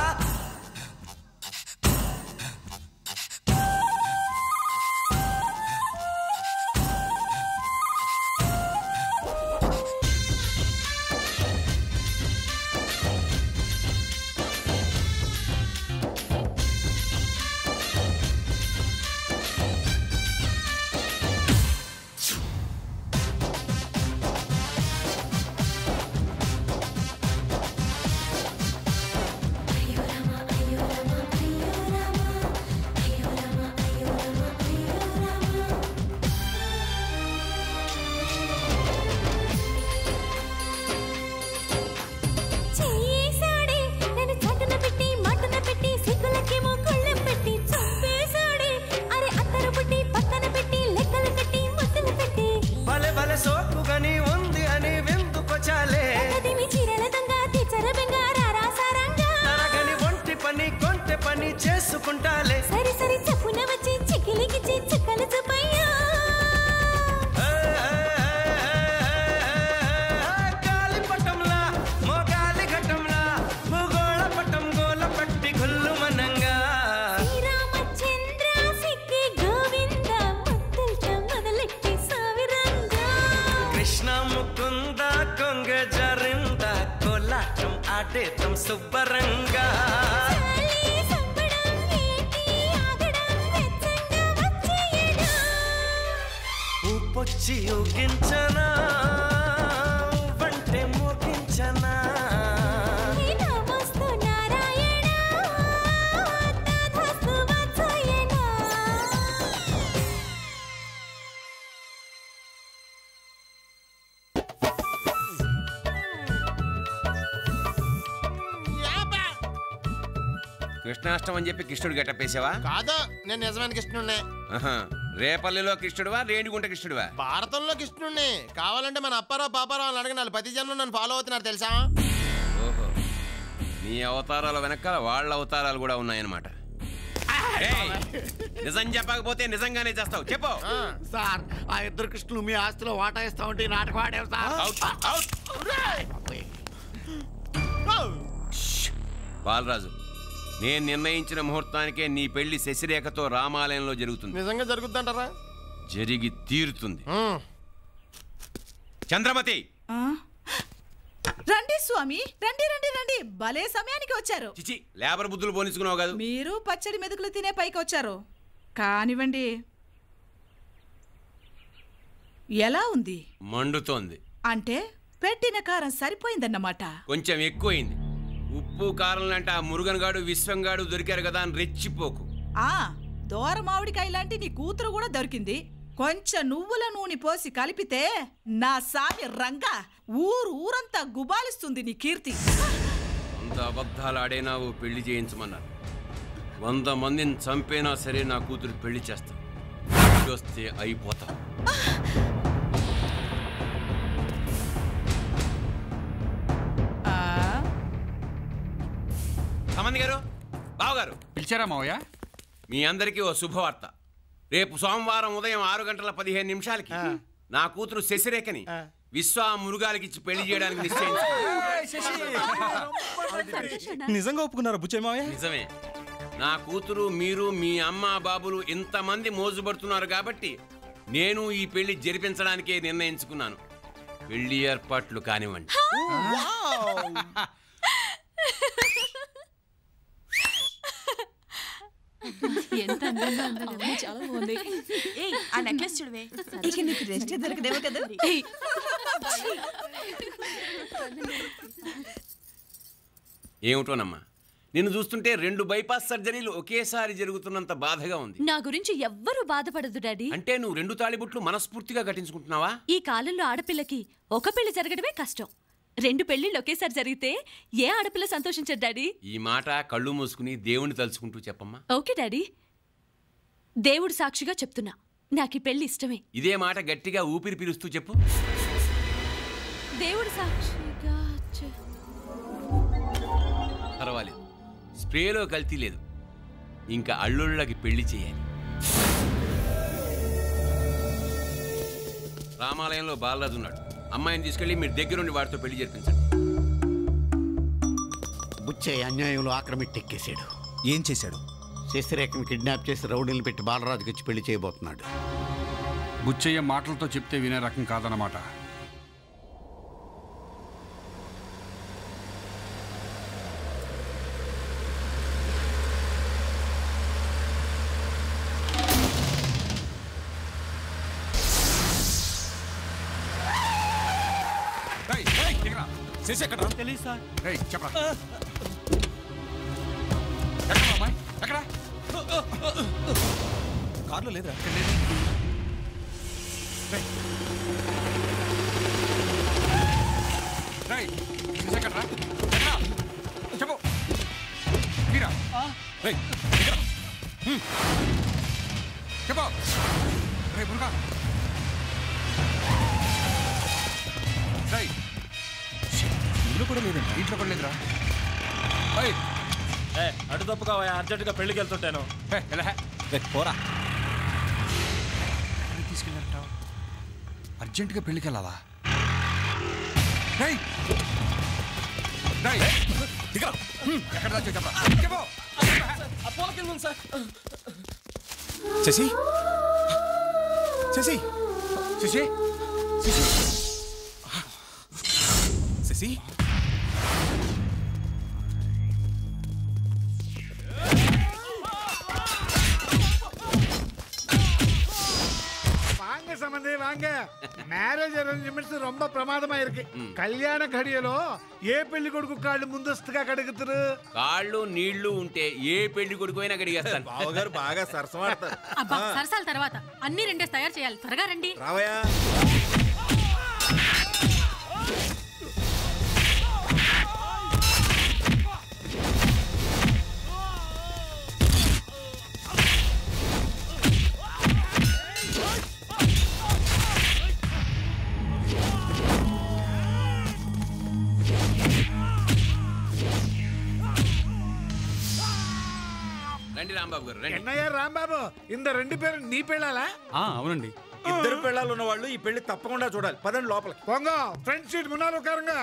W: చేసుకుంటాలే సరి సరి చెప్పున వచ్చి చికిలికి చిక్కలు చూపయ్యా గాలి పటంలా మోగాలి ఘటంలా భూగోళ పటం గోల పట్టి గుల్లు మనంగా శ్రీరామచంద్ర సిక్కి గోవింద ముద్దులతో మొదలెట్టి సావిరంగా కృష్ణ ముకుంద కొంగ జరింద కోలాటం ఆడేద్దాం శుభ్రంగా వచ్చి ఊగించనా వంటే మోగించనా
K: కృష్ణాష్టం అని చెప్పి కృష్ణుడు గెటపేసావా
U: కాదు నేను నిజమైన కృష్ణుడినే
K: రేపల్లిలో కృష్ణుడువా రేణిగుంట కృష్ణుడువా
U: భారతంలో కృష్ణుడిని కావాలంటే మన అప్పారావు పాపారావు అని అడిగిన ప్రతి జన్మ నన్ను ఫాలో అవుతున్నారు తెలుసా
K: ఓహో నీ అవతారాల వెనకాల వాళ్ళ అవతారాలు కూడా ఉన్నాయన్నమాట నిజం చెప్పకపోతే నిజంగానే చేస్తావు చెప్పు
I: సార్ ఆ ఇద్దరు కృష్ణులు మీ ఆస్తిలో వాటా ఇస్తా ఉంటే నాటకం ఆడేవు సార్
K: బాలరాజు నేను నిర్ణయించిన ముహూర్తానికే నీ పెళ్లి శశిరేఖతో రామాలయంలో జరుగుతుంది
U: నిజంగా జరుగుతుందంటారా
K: జరిగి తీరుతుంది చంద్రమతి
C: రండి స్వామి రండి రండి రండి భలే సమయానికి వచ్చారు
K: చిచి లేబర్ బుద్ధులు పోనించుకున్నావు కాదు
C: మీరు పచ్చడి మెతుకులు తినే పైకి వచ్చారు కానివ్వండి ఎలా ఉంది?
K: మండుతోంది.
C: అంటే పెట్టిన కారం సరిపోయిందన్నమాట.
K: కొంచెం ఎక్కువైంది. ఉప్పు కారం లాంటి ఆ మురుగన్గాడు విశ్వంగాడు దొరికారు కదా అని రెచ్చిపోకు.
C: దోర మామిడికాయ లాంటి నీ కూతురు కూడా దొరికింది. కొంచెం నువ్వుల నూనె పోసి కలిపితే నా సామి రంగా ఊరంతా గుబాలిస్తుంది నీ కీర్తి.
K: అంత అబద్ధాలు ఆడేనా ఓ పెళ్లి చేయించమన్నారు. 100 మందిని చంపేనా సరే నా కూతురు పెళ్లి చేస్తా. వస్తే అయిపోతా. సామంతి గారు, బావగారు
B: పిలిచారా మావయ్య?
K: మీ అందరికీ ఓ శుభవార్త. రేపు సోమవారం ఉదయం 6:15 నా కూతురు శశిరేఖని విశ్వ మురుగాలకి ఇచ్చి పెళ్లి చేయడానికి
A: నిజంగా ఒప్పుకున్నారా బుచ్చయ్య మావయ్య?
K: నిజమే. నా కూతురు, మీరు, మీ అమ్మ బాబులు ఇంతమంది మోజుపడుతున్నారు కాబట్టి నేను ఈ పెళ్లి జరిపించడానికే నిర్ణయించుకున్నాను. పెళ్లి ఏర్పాట్లు కానివ్వండి.
V: ఎంత అందంగా ఉందో కదా. చాలా బాగుంది. ఏయ్, ఆ నెక్లెస్ చూడవే. ఇక నీకు రెస్ట్ దొరకదేమో కదా.
K: ఏమిటోనమ్మా, నిన్ను చూస్తుంటే 2 బైపాస్ సర్జరీలు ఒకేసారి జరుగుతున్నంత బాధగా ఉంది.
F: నా గురించి ఎవ్వరూ బాధపడదు డాడీ.
K: అంటే నువ్వు 2 తాళిబుట్లు మనస్ఫూర్తిగా కట్టించుకుంటున్నావా?
F: ఈ కాలంలో ఆడపిల్లకి ఒక పెళ్లి జరగడమే కష్టం. 2 పెళ్లిళ్ళు ఒకేసారి జరిగితే ఏ ఆడపిల్ల సంతోషించదు డాడీ.
K: ఈ మాట కళ్ళు మూసుకుని దేవుణ్ణి తలుచుకుంటూ చెప్పమ్మా.
F: ఓకే డాడీ, దేవుడు సాక్షిగా చెప్తున్నా, నాకు ఈ పెళ్లి ఇష్టమే.
K: ఇదే మాట గట్టిగా ఊపిరి పీలుస్తూ చెప్పు.
F: దేవుడు సాక్షిగా
K: పర్వాలేదు, స్ప్రేలో కల్తీ లేదు. ఇంకా అల్లుళ్ళకి పెళ్లి చేయాలి. రామాలయంలో బాలరాజు ఉన్నాడు. అమ్మాయిని తీసుకెళ్లి మీరు దగ్గరుండి వాడితో పెళ్లి జరిపించండి.
I: బుచ్చయ్య అన్యాయంలో ఆక్రమిట్టెక్కేశాడు.
A: ఏం చేశాడు?
I: శశిరేఖను కిడ్నాప్ చేసి రౌడీలు పెట్టి బాలరాజుకి ఇచ్చి పెళ్లి చేయబోతున్నాడు.
B: బుచ్చయ్య మాటలతో చెప్తే వినే రకం కాదన్నమాట.
A: తెలియదు సార్.
B: చెప్పరా అమ్మాయి ఎక్కడ?
A: కార్లో లేదా?
B: చెప్పు మీరా చెప్పు. రే మురుగా, ఇంట్లో కూడా లేదండి. ఇంట్లో కూడా లేదురా.
O: అటు తప్పు కావా, అర్జెంటుగా పెళ్లికి వెళ్తుంటాను.
A: పోరా.
B: తీసుకెళ్ళారంటావు? అర్జెంటుగా పెళ్లికి వెళ్ళాలా? ఎక్కడ దాచో చెప్పరా.
A: శశి శశి శశి శశి
G: வாங்க சம்பந்தி வாங்க. மேரேஜ் அரேஞ்ச்மெண்ட்ஸ் ரொம்ப பிரமாதமா இருக்கு. కళ్యాణ ఘడియలో ఏ పెళ్లి కొడుకు కాళ్ళు ముందస్తుగా కడుగుతారు?
K: కాళ్ళు నీళ్లు ఉంటే ఏ పెళ్లి కొడుకు అయినా కడిగేస్తాను.
D: బావగారు బాగా సరసమాడతారు.
Q: అబ్బా సరసాల తర్వాత అన్ని 2 తయారు చేయాలి. త్వరగా రండి.
D: రావయ్యా.
K: రండి రాంబాబు గారు రండి.
G: ఎన్నయ్య రాంబాబు, ఇంద 2 పేరు నీ పెళ్ళాలా?
A: అవునండి.
D: ఇద్దరు పెళ్ళాలు ఉన్న వాళ్ళు ఈ పెళ్లి తప్పకుండా చూడాలి. పదండి లోపలికి.
G: పొంగ ఫ్రంట్ సీట్ మున్నాలు కారంగా.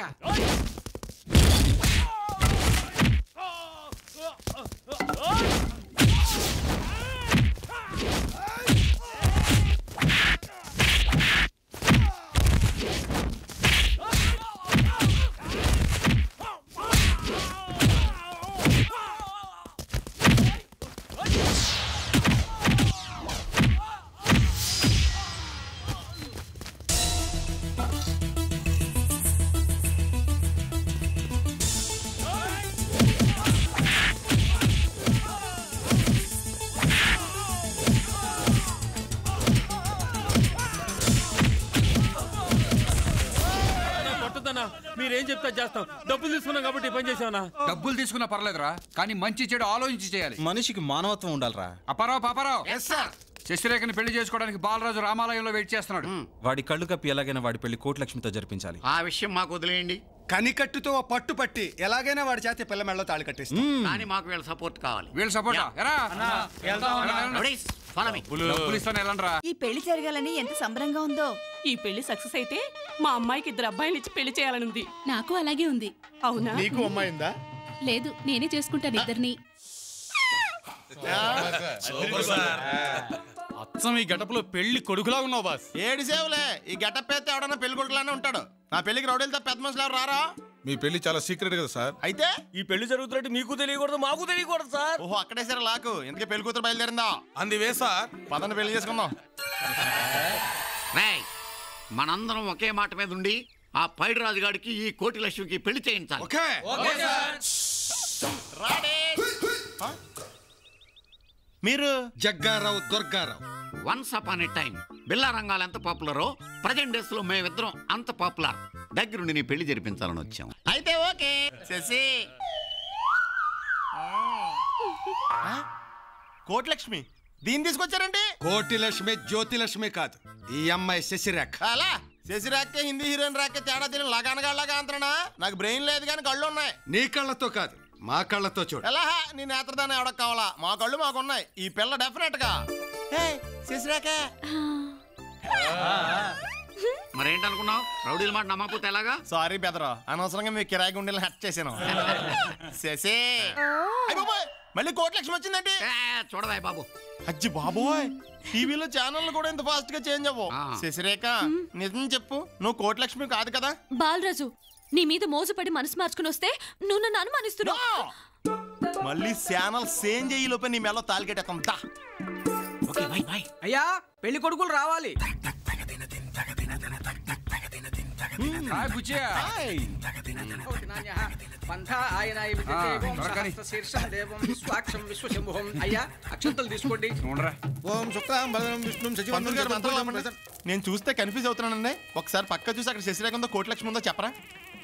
O: ఏం చెప్తా చేస్తాం. డబ్బులు తీసుకున్నాం కాబట్టి ఈ పని చేసావనా?
B: డబ్బులు తీసుకున్నా పర్లేదురా, కానీ మంచి చెడు ఆలోచించి చేయాలి.
A: మనిషికి మానవత్వం ఉండాలిరా.
B: అపారావు పాపారావు, శశిరేఖని పెళ్లి చేసుకోవడానికి బాలరాజు రామాలయంలో వెయిట్ చేస్తున్నాడు.
A: వాడి కళ్ళు కప్పి ఎలాగైనా వాడి పెళ్లి కోట్లక్ష్మితో జరిపించాలి.
I: ఆ విషయం మాకు వదిలేయండి.
J: కనికట్టుతో పట్టు పట్టి ఎలాగైనా వాడి చేతి పిల్ల మెళ్ళలో తాళి కట్టిస్తాం.
I: కానీ మాకు వీళ్ళ సపోర్ట్ కావాలి.
B: వీళ్ళ సపోర్ట్
V: ఈ పెళ్లి జరగాలని ఎంత సంబరంగా ఉందో.
P: ఈ పెళ్లి సక్సెస్ అయితే మా అమ్మాయికి 2 అబ్బాయిలు ఇచ్చి పెళ్లి చేయాలని ఉంది.
F: నాకు అలాగే ఉంది.
P: అవునా?
G: నీకు అమ్మాయిందా?
F: లేదు, నేనే చేసుకుంటాను ఇద్దరిని.
R: అచ్చం ఈ గెటప్ లో పెళ్లి కొడుకులా ఉన్నావు బాస్.
U: ఏడు సేవలే, ఈ గెటప్ అయితే ఎవడన్నా పెళ్లి కొడుకులానే ఉంటాడు. నా పెళ్లికి రౌడీలతో పెద్ద మనుషులు ఎవరు రారా?
T: మీ పెళ్లి చాలా సీక్రెట్ కదా సార్.
U: అయితే
O: ఈ పెళ్లి జరుగుతున్నట్టు మీకు తెలియకూడదు, మాకు తెలియకూడదు సార్.
U: ఓహో, అక్కడే సరే లాకు. ఎందుకే పెళ్లి కూతురు బయలుదేరిందా?
T: అందివే సార్.
U: పదండి పెళ్లి చేసుకుందాం.
I: మనందరం ఒకే మాట మీద ఉండి ఆ పైడి రాజుగాడికి ఈ కోటి లక్ష్మికి పెళ్లి చేయించాలి.
U: మీరు
J: Jaggarao Durgarao.
I: Once upon a time Billa రంగాలు ఎంత పాపులరో ప్రజెంట్ డేస్ లో మేమిద్దరం అంత పాపులర్. దగ్గరుండి నీ పెళ్లి జరిపించాలని వచ్చాం.
U: అయితే ఓకే. శశి కోటిలక్ష్మి దీన్ని తీసుకొచ్చారండి?
J: కోటి లక్ష్మి జ్యోతి లక్ష్మి కాదు, ఈ అమ్మాయి శశిరేఖ.
U: అలా శశిరేఖ హిందీ హీరోయిన్ రేఖ తేడా తెలియని లగానగాళ్ళగా అంతనా? నాకు బ్రెయిన్ లేదు కానీ కళ్ళు ఉన్నాయి.
J: నీ కళ్ళతో కాదు, మా కళ్ళతో చూడు.
U: ఎలా నీ నేత్రదానం ఎవడకు కావాలా? మా కళ్ళు మాకున్నాయి. ఈ పిల్ల డెఫినెట్ గా శశిరేఖ.
I: మరేంటనుకున్నావు? రౌడీల మాట నమ్మకపోతే ఎలాగా?
U: సారీ బెదరా, అనవసరంగా మీ కిరాయి గుండెలు హట్ చేశాను. శశి మళ్ళీ కోటిలక్ష్మి వచ్చిందండి.
I: చూడవా బాబు.
U: అజ్జి బాబోయ్, టీవీలో ఛానల్ కూడా ఇంత ఫాస్ట్ గా చేంజ్ అవ్వవు. శశిరేఖ నిజం చెప్పు, నువ్వు కోటిలక్ష్మి కాదు కదా?
F: బాలరాజు, నీ మీద మోసపడి మనసు మార్చుకుని వస్తే నువ్వు నన్ను అనుమానిస్తున్నావు.
U: మళ్ళీ ఛానల్ చేంజ్ అయ్యి లోపే నీ మెల్ల తాలికెట్టేస్తాం.
M: అయ్యా, పెళ్లి కొడుకులు రావాలి. అయ్యా, అక్షంతలు తీసుకోండి.
U: నేను చూస్తే కన్ఫ్యూజ్ అవుతున్నానండి. ఒకసారి పక్క చూసి అక్కడ శశిరేఖ ఉందో కోటిలక్ష్మి ఉందో చెప్పరా?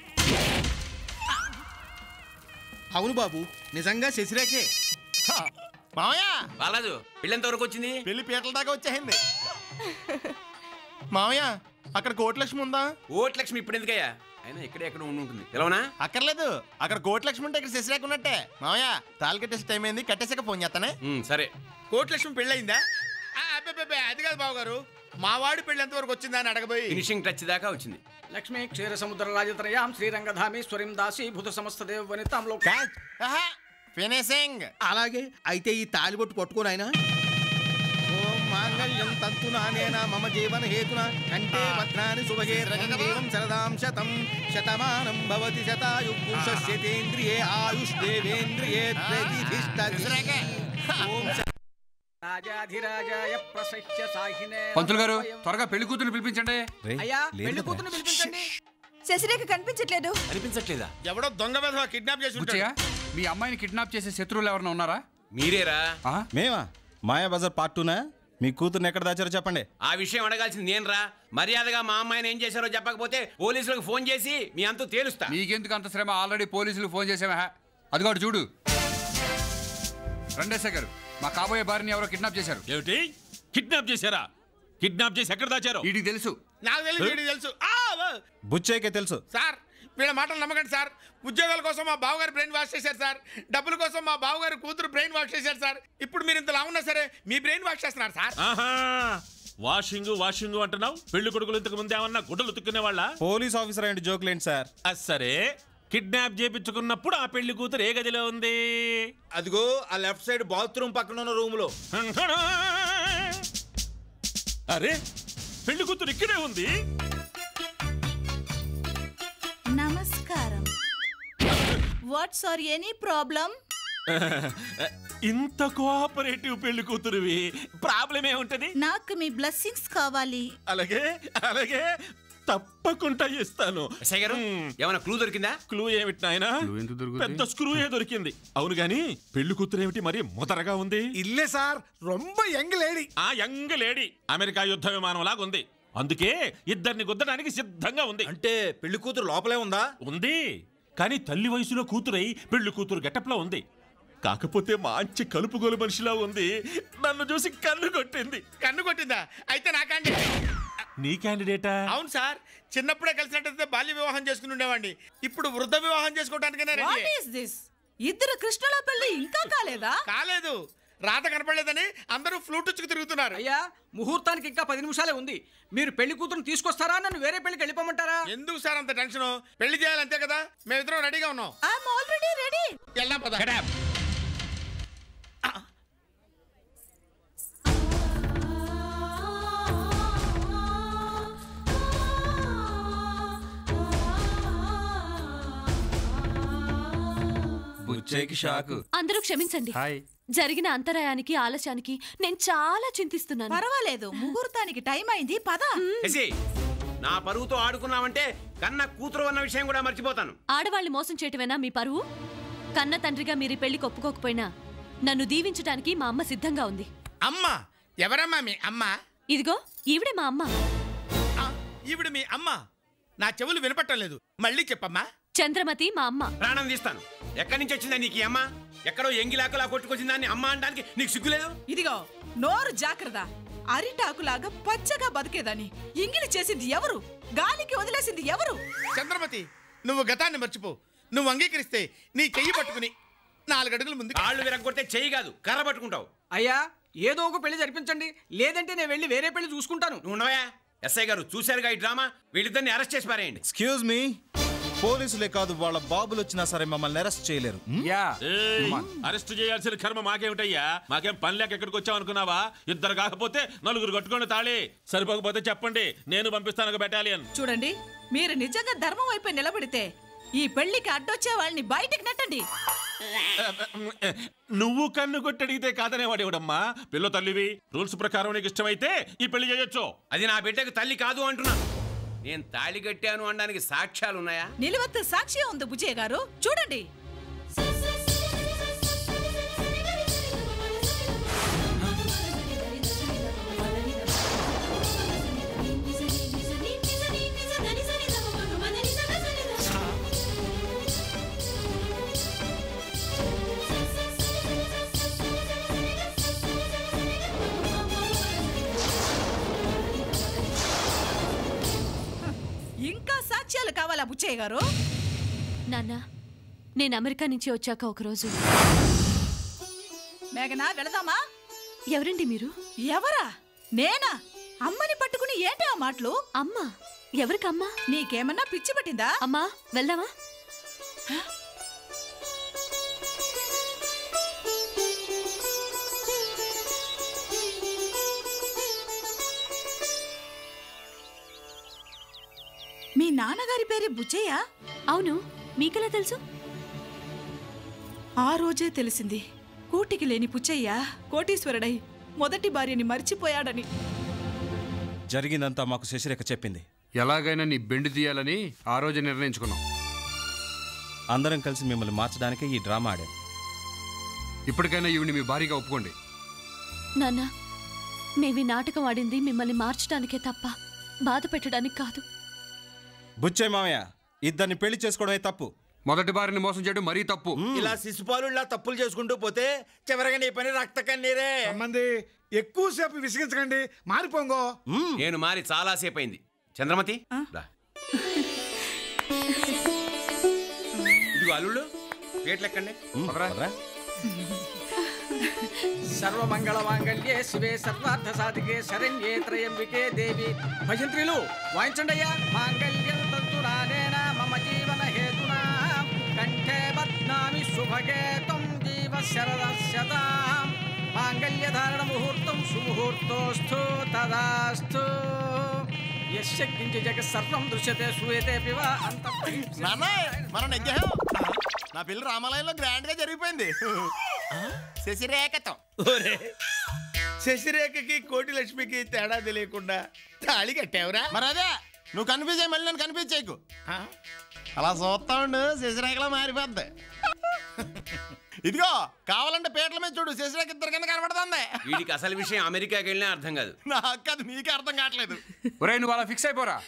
D: అవును బాబు, నిజంగా శశిరేఖే.
U: మామయ్య,
K: బాలాజు పెళ్లి ఎంత వరకు వచ్చింది?
U: పెళ్లి పీటల దాకా వచ్చేసింది. మామయ్య, అక్కడ కోటిలక్ష్మి ఉందా?
K: కోటిలక్ష్మి ఇప్పుడు ఎందుకయ్యా? అయినా ఇక్కడే ఎక్కడ ఉంటుంది. ఎలానా?
U: అక్కర్లేదు, అక్కడ కోటిలక్ష్మి ఉంటే ఇక్కడ శశిరేఖ ఉన్నట్టే. మామయ్య, తాళి కట్టేసి టైం అయింది, కట్టేసాక ఫోన్ చేస్తానే.
K: సరే.
D: కోటిలక్ష్మి పెళ్ళయిందా? అది కాదు బాబు గారు, మా వాడి పెళ్లి ఎంత వరకు వచ్చిందా అని అడగబోయి
K: ఫినిషింగ్ టచ్ దాకా వచ్చింది.
M: లక్ష్మీ క్షీర సముద్ర రాజత్రయాం శ్రీరంగధామేశ్వరిం దాసి భూత సమస్త దేవ వనితాంలో
U: ఫినిషింగ్.
D: అలాగే అయితే ఈ తాలిబొట్టు పట్టుకోను ఆయన. ఓం మాంగళ్యం తంతునానేన మమ జీవన హేతున కంటే భద్రాని శుభగే రంగదేవం శరదాం శతం శతమానం భవతి శతాయు పురుషస్యేంద్రియే ఆయుష్ దేవేంద్రియే ప్రతిష్ఠతి. ఓం రాజాధిరాజాయ ప్రసహ్య సాహినే.
B: పంతులు గారు, త్వరగా పెళ్లి కూతురు పిలిపించండి.
M: అయ్యా, పెళ్లి కూతురు పిలిపించండి.
V: శశిరేఖ కనిపించట్లేదు.
K: అనిపించట్లేదా?
D: ఎవడో దొంగ వెధవ కిడ్నాప్ చేసి
B: బుచ్చయ్య, మీ అమ్మాయిని కిడ్నాప్ చేసే శత్రువులు ఎవరైనా ఉన్నారా?
K: మీరేరా?
A: మేమా? మాయా బజార్ పార్ట్ 2నా? మీ కూతుర్ని ఎక్కడ దాచారో చెప్పండి.
K: ఆ విషయం అడగాల్సింది నేను రా. మర్యాదగా మా అమ్మాయిని ఏం చేశారో చెప్పకపోతే పోలీసులకు ఫోన్ చేసి మీ అంతా తేలుస్తా.
B: మీకెందుకు అంత శ్రమ? ఆల్రెడీ పోలీసులు ఫోన్ చేసామా? అదిగోడు చూడు. రండేశా గారు, మా కాబోయే భార్యని ఎవరో కిడ్నాప్ చేశారు.
O: ఏమిటి? కిడ్నాప్ చేశారా? కిడ్నాప్ చేసి ఎక్కడ దాచారు?
B: వీడికి తెలుసు.
D: నాకు తెలుసు.
A: బుచ్చయ్యకే తెలుసు.
D: సార్, వీళ్ళ మాటలు నమ్మకండి సార్. ఉద్యోగాల కోసం మా బావగారు బ్రెయిన్ వాష్ చేశారు సార్. డబ్బుల కోసం మా బావగారు కూతురు బ్రెయిన్ వాష్ చేశారు సార్. ఇప్పుడు మీరు ఇంతలా ఉన్నా సరే మీ బ్రెయిన్ వాష్ చేస్తున్నారు సార్.
O: వాషింగ్ అంటున్నావు. పెళ్లి కొడుకులు ఇంతకు ముందు ఏమన్నా గుడ్డలు ఉతుక్కునే వాళ్ళ?
A: పోలీస్ ఆఫీసర్ అంటే జోక్లేండి సార్.
O: సరే, కిడ్నాప్ చేయించుకున్నప్పుడు ఆ పెళ్లి కూతురు ఏ గదిలో ఉంది?
D: అదిగో ఆ లెఫ్ట్ సైడ్ బాత్రూమ్ పక్కన ఉన్న రూమ్ లో.
O: అరే, పెళ్లి కూతురు ఇక్కడే ఉంది.
V: నమస్కారం. What's are any problem?
O: ఇంత కోఆపరేటివ్ పెళ్లి కూతురువి, ప్రాబ్లం ఏముంటది?
V: నాకు మీ బ్లెస్సింగ్స్ కావాలి.
O: అలాగే తప్పకుండా ఇస్తాను.
K: ఏమైనా క్లూ దొరికిందా?
O: క్లూ ఏమిటి నాయనా? పెద్ద స్క్రూయే దొరికింది. అవును గాని పెళ్లి కూతురు ఏమిటి మరి ముదరగా ఉంది?
G: ఇల్లే సార్, రొంబ యంగ్ లేడీ.
O: ఆ యంగ్ లేడీ అమెరికా యుద్ధ విమానం లాగా ఉంది. అందుకే ఇద్దరిని గుద్దడానికి సిద్ధంగా ఉంది.
D: అంటే పెళ్లి కూతురు లోపలే ఉందా?
O: ఉంది, కానీ తల్లి వయసులో కూతురై పెళ్లి కూతురు గెటప్లో ఉంది. కాకపోతే మంచి కలుపుగోలు మనిషిలా ఉంది. నన్ను చూసి కన్ను కొట్టింది.
E: కన్ను కొట్టిందా? అయితే నా క్యాండిడేట్.
O: నీ క్యాండిడేటా?
E: అవును సార్, చిన్నప్పుడే కలిసినట్టయితే బాల్య వివాహం చేసుకుని ఉండేవాడిని. ఇప్పుడు వృద్ధ వివాహం చేసుకోవడానికనే
C: What is this? ఇద్దరు కృష్ణుల పెళ్లి ఇంకా కాలేదా?
E: కాలేదు, రాత కనపడలేదని అందరూ ఫ్లూట్ వచ్చుకు తిరుగుతున్నారు.
M: అయ్యా, ముహూర్తానికి ఇంకా 10 నిమిషాలే ఉంది. మీరు పెళ్లి కూతురుని తీసుకొస్తారా, నన్ను వేరే పెళ్లికి వెళ్ళిపోమంటారా?
E: ఎందుకు సార్ అంత టెన్షన్? పెళ్లి చేయాలంతే కదా. మేమిద్దరం రెడీగా ఉన్నాం.
C: I'm already ready.
E: వెళ్దాం పద.
F: అందరూ క్షమించండి. జరిగిన అంతరాయానికి ఆలస్యానికి నేను చాలా చింతిస్తున్నాను.
C: పర్వాలేదు, ముహూర్తానికి టైం అయింది, పద.
K: నా పరువుతో ఆడుకున్నావంటే కన్న కూతురు అన్న విషయం కూడా మర్చిపోతాను.
F: ఆడవాళ్ళని మోసం చేయటమేనా మీ పరువు? కన్న తండ్రిగా మీరు పెళ్లికి ఒప్పుకోకపోయినా నన్ను దీవించడానికి మా అమ్మ సిద్ధంగా ఉంది.
E: అమ్మా? ఎవరమ్మా మీ అమ్మ?
F: ఇదిగో ఈవిడే మా అమ్మ.
E: ఈవిడ మీ అమ్మ? నా చెవులు వినపట్టం లేదు, మళ్ళీ చెప్పమ్మా.
F: చంద్రమతి మా అమ్మ.
K: ప్రాణం తీస్తాను. ఎక్కడి నుంచి వచ్చిందా నీకు అమ్మ? ఎక్కడో ఎంగిలాకులా కొట్టుకొచ్చిన దాన్ని అమ్మ అనడానికి నీకు సిగ్గులేదు?
C: ఇదిగో నోరు జాగ్రత్త. అరిటాకులాగా పచ్చగా బతికేదని ఇంగిలి చేసింది ఎవరు? గాలికి వదిలేసింది ఎవరు?
E: చంద్రమతి, నువ్వు గతాన్ని మర్చిపో. నువ్వు అంగీకరిస్తే నీ చెయ్యి పట్టుకుని 4 అడుగుల ముందు.
K: కాళ్ళు విరగొడితే చెయ్యి కాదు, కర్ర పట్టుకుంటావు.
M: అయ్యా, ఏదో ఒక పెళ్లి జరిపించండి, లేదంటే నేను వెళ్ళి వేరే పెళ్లి చూసుకుంటాను.
K: నువ్వు ఉండవా? ఎస్ఐ గారు చూశారుగా ఈ డ్రామా. వీళ్ళిద్దరిని అరెస్ట్ చేసి పారేయండి.
A: ఎక్స్క్యూజ్ మీ, పోలీసులే కాదు వాళ్ళ బాబులు వచ్చినా సరే మమ్మల్ని అరెస్ట్ చేయలేరు.
O: అరెస్ట్ చేయాల్సిన కర్మ మాకేమిటయ్యా? మాకేం పని లేక ఎక్కడికి వచ్చావు అనుకున్నావా? ఇద్దరు కాకపోతే 4 కట్టుకోండి తాళి. సరిపోకపోతే చెప్పండి, నేను పంపిస్తాను ఒక బెటాలియన్.
C: చూడండి, మీరు నిజంగా ధర్మం వైపు నిలబడితే ఈ పెళ్లికి అడ్డొచ్చే వాళ్ళని బయటికి నెట్టండి.
O: నువ్వు కన్ను కొట్టడిగితే కాదనే వాడేవాడమ్మా. పిల్ల తల్లివి, రూల్స్ ప్రకారం నీకు ఇష్టమైతే ఈ పెళ్లి చేయొచ్చు.
K: అది నా బిడ్డకు తల్లి కాదు అంటున్నాను. నేను తాళి కట్టాను అనడానికి సాక్ష్యాలు ఉన్నాయా?
C: నిలువెత్తు సాక్షి ఉంది బుజ్జయ్య గారు, చూడండి. ఇంకా సాక్ష్యాలు కావాలా బుచ్చయ్య గారు?
F: నాన్న, నేను అమెరికా నుంచి వచ్చాక ఒకరోజు.
C: మేఘనా, వెళదామా?
F: ఎవరండి మీరు?
C: ఎవరా? నేనా? అమ్మని పట్టుకుని ఏంటి ఆ మాటలు?
F: అమ్మా? ఎవరికమ్మా?
C: నీకేమన్నా పిచ్చి పట్టిందా?
F: అమ్మా, వెళ్దామా?
C: మీ నాన్నగారి పేరు బుచ్చయ్య?
F: అవును, మీకెలా తెలుసు?
C: ఆ రోజే తెలిసింది, కూటికి లేని పుచ్చయ్య కోటీశ్వరుడై మొదటి భార్యని మర్చిపోయాడని.
A: జరిగిందంతా మాకు శశిరేఖ చెప్పింది.
B: ఎలాగైనా నీ బెండు తీయాలని ఆ రోజు నిర్ణయించుకున్నాం.
A: అందరం కలిసి మిమ్మల్ని మార్చడానికే ఈ డ్రామా ఆడాం.
B: ఇప్పటికైనా ఈవిని మీ భారీగా ఒప్పుకోండి.
F: నాన్న, మేవి నాటకం ఆడింది మిమ్మల్ని మార్చడానికే తప్ప బాధ పెట్టడానికి కాదు.
A: బుచ్చయ్య మామయ్య, ఇద్దరిని పెళ్లి చేసుకోవడమే తప్పు.
B: మొదటి భార్యని మోసం చేయడం మరీ తప్పు.
D: ఇలా శిశుపాలు తప్పులు చేసుకుంటూ పోతే చివరగా నీ పని రక్త కన్నీరే.
G: సంబంధి ఎక్కువసేపు విసిగించకండి, మారిపోంగో.
K: నేను మారి చాలా సేపు అయింది. చంద్రమతి, ఇదిగో అల్లుళ్ళు, గేట్లెక్కండి.
M: సర్వమంగళ మాంగళ్యే శివే సర్వార్థ సాధికే శరణ్యే త్రయంబికే దేవి. భజంత్రులు వాయించండి అయ్యా. మాంగళ్యం తంతునానేన మమ జీవన హేతునా కంఠే బధ్నామి శుభగే త్వం జీవ శరదశతాం. మాంగళ్య ధారణ ముహూర్తం సుముహూర్తోస్తు తదాస్తు. యశ్శక్తించ జగత్ సర్వం దృశ్యతే శ్రూయతే పివ అంత.
U: మనం నెగ్గాం. నా పెళ్లి రామాలయంలో గ్రాండ్ గా జరిగిపోయింది. శశిరేఖతో.
E: శశిరేఖకి కోటి లక్ష్మికి తేడా తెలియకుండా తాళి కట్టావురా?
U: మరి అదే నువ్వు కనిపించే మళ్ళీ నన్ను కనిపించేకు. అలా చూస్తా ఉండు, శశిరేఖలో మారిపోద్ది. ఇదిగో కావాలంటే పేట్ల మీద చూడు శశిరేఖ ఇద్దరు కింద కనబడుతుంది.
K: వీడికి అసలు విషయం అమెరికాకి వెళ్ళినా అర్థం కాదు.
U: నాకు అది నీకే అర్థం కావట్లేదు.
B: ఒరేయ్ నువ్వు అలా ఫిక్స్ అయిపోరా.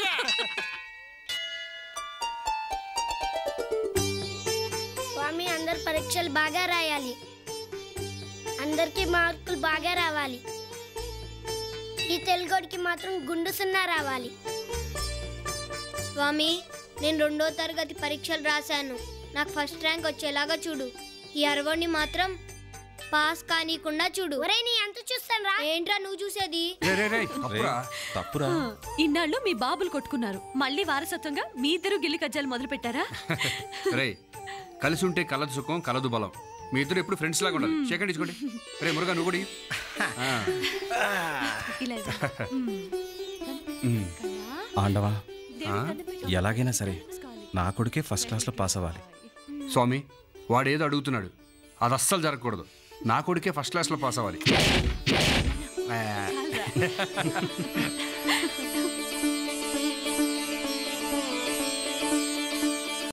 H: స్వామి అందరు పరీక్షలు బాగా రాయాలి, అందరికి మార్కులు బాగా రావాలి, ఈ తెలుగుడికి మాత్రం గుండు 0 రావాలి. స్వామి నేను 2వ తరగతి పరీక్షలు రాశాను, నాకు ఫస్ట్ ర్యాంక్ వచ్చేలాగా చూడు. ఈ అరవని మాత్రం పాస్ కానీకుండా చూడు. ఒరేయ్ నీ అంత చూస్తాను రా. ఏంట్రా నువ్వు చూసేది?
A: తప్పురా.
F: ఇన్నాళ్ళు మీ బాబులు కొట్టుకున్నారు, మళ్ళీ వారసత్వంగా మీ ఇద్దరు గిల్లి కజ్జాలు మొదలు పెట్టారా?
B: రే కలిసి ఉంటే కలదు సుఖం కలదు బలం. మీ ఇద్దరు ఎప్పుడు ఫ్రెండ్స్ లాగా ఉండాలి. సెకండ్ ఇచ్చుకోండి. రే మురుగా నువ్వు కూడా
A: ఆండవా ఎలాగైనా సరే నా కొడుకే ఫస్ట్ క్లాస్లో పాస్ అవ్వాలి.
B: స్వామి వాడేదో అడుగుతున్నాడు, అది అస్సలు జరగకూడదు. నా కొడుకే ఫస్ట్ క్లాస్లో పాస్ అవ్వాలి.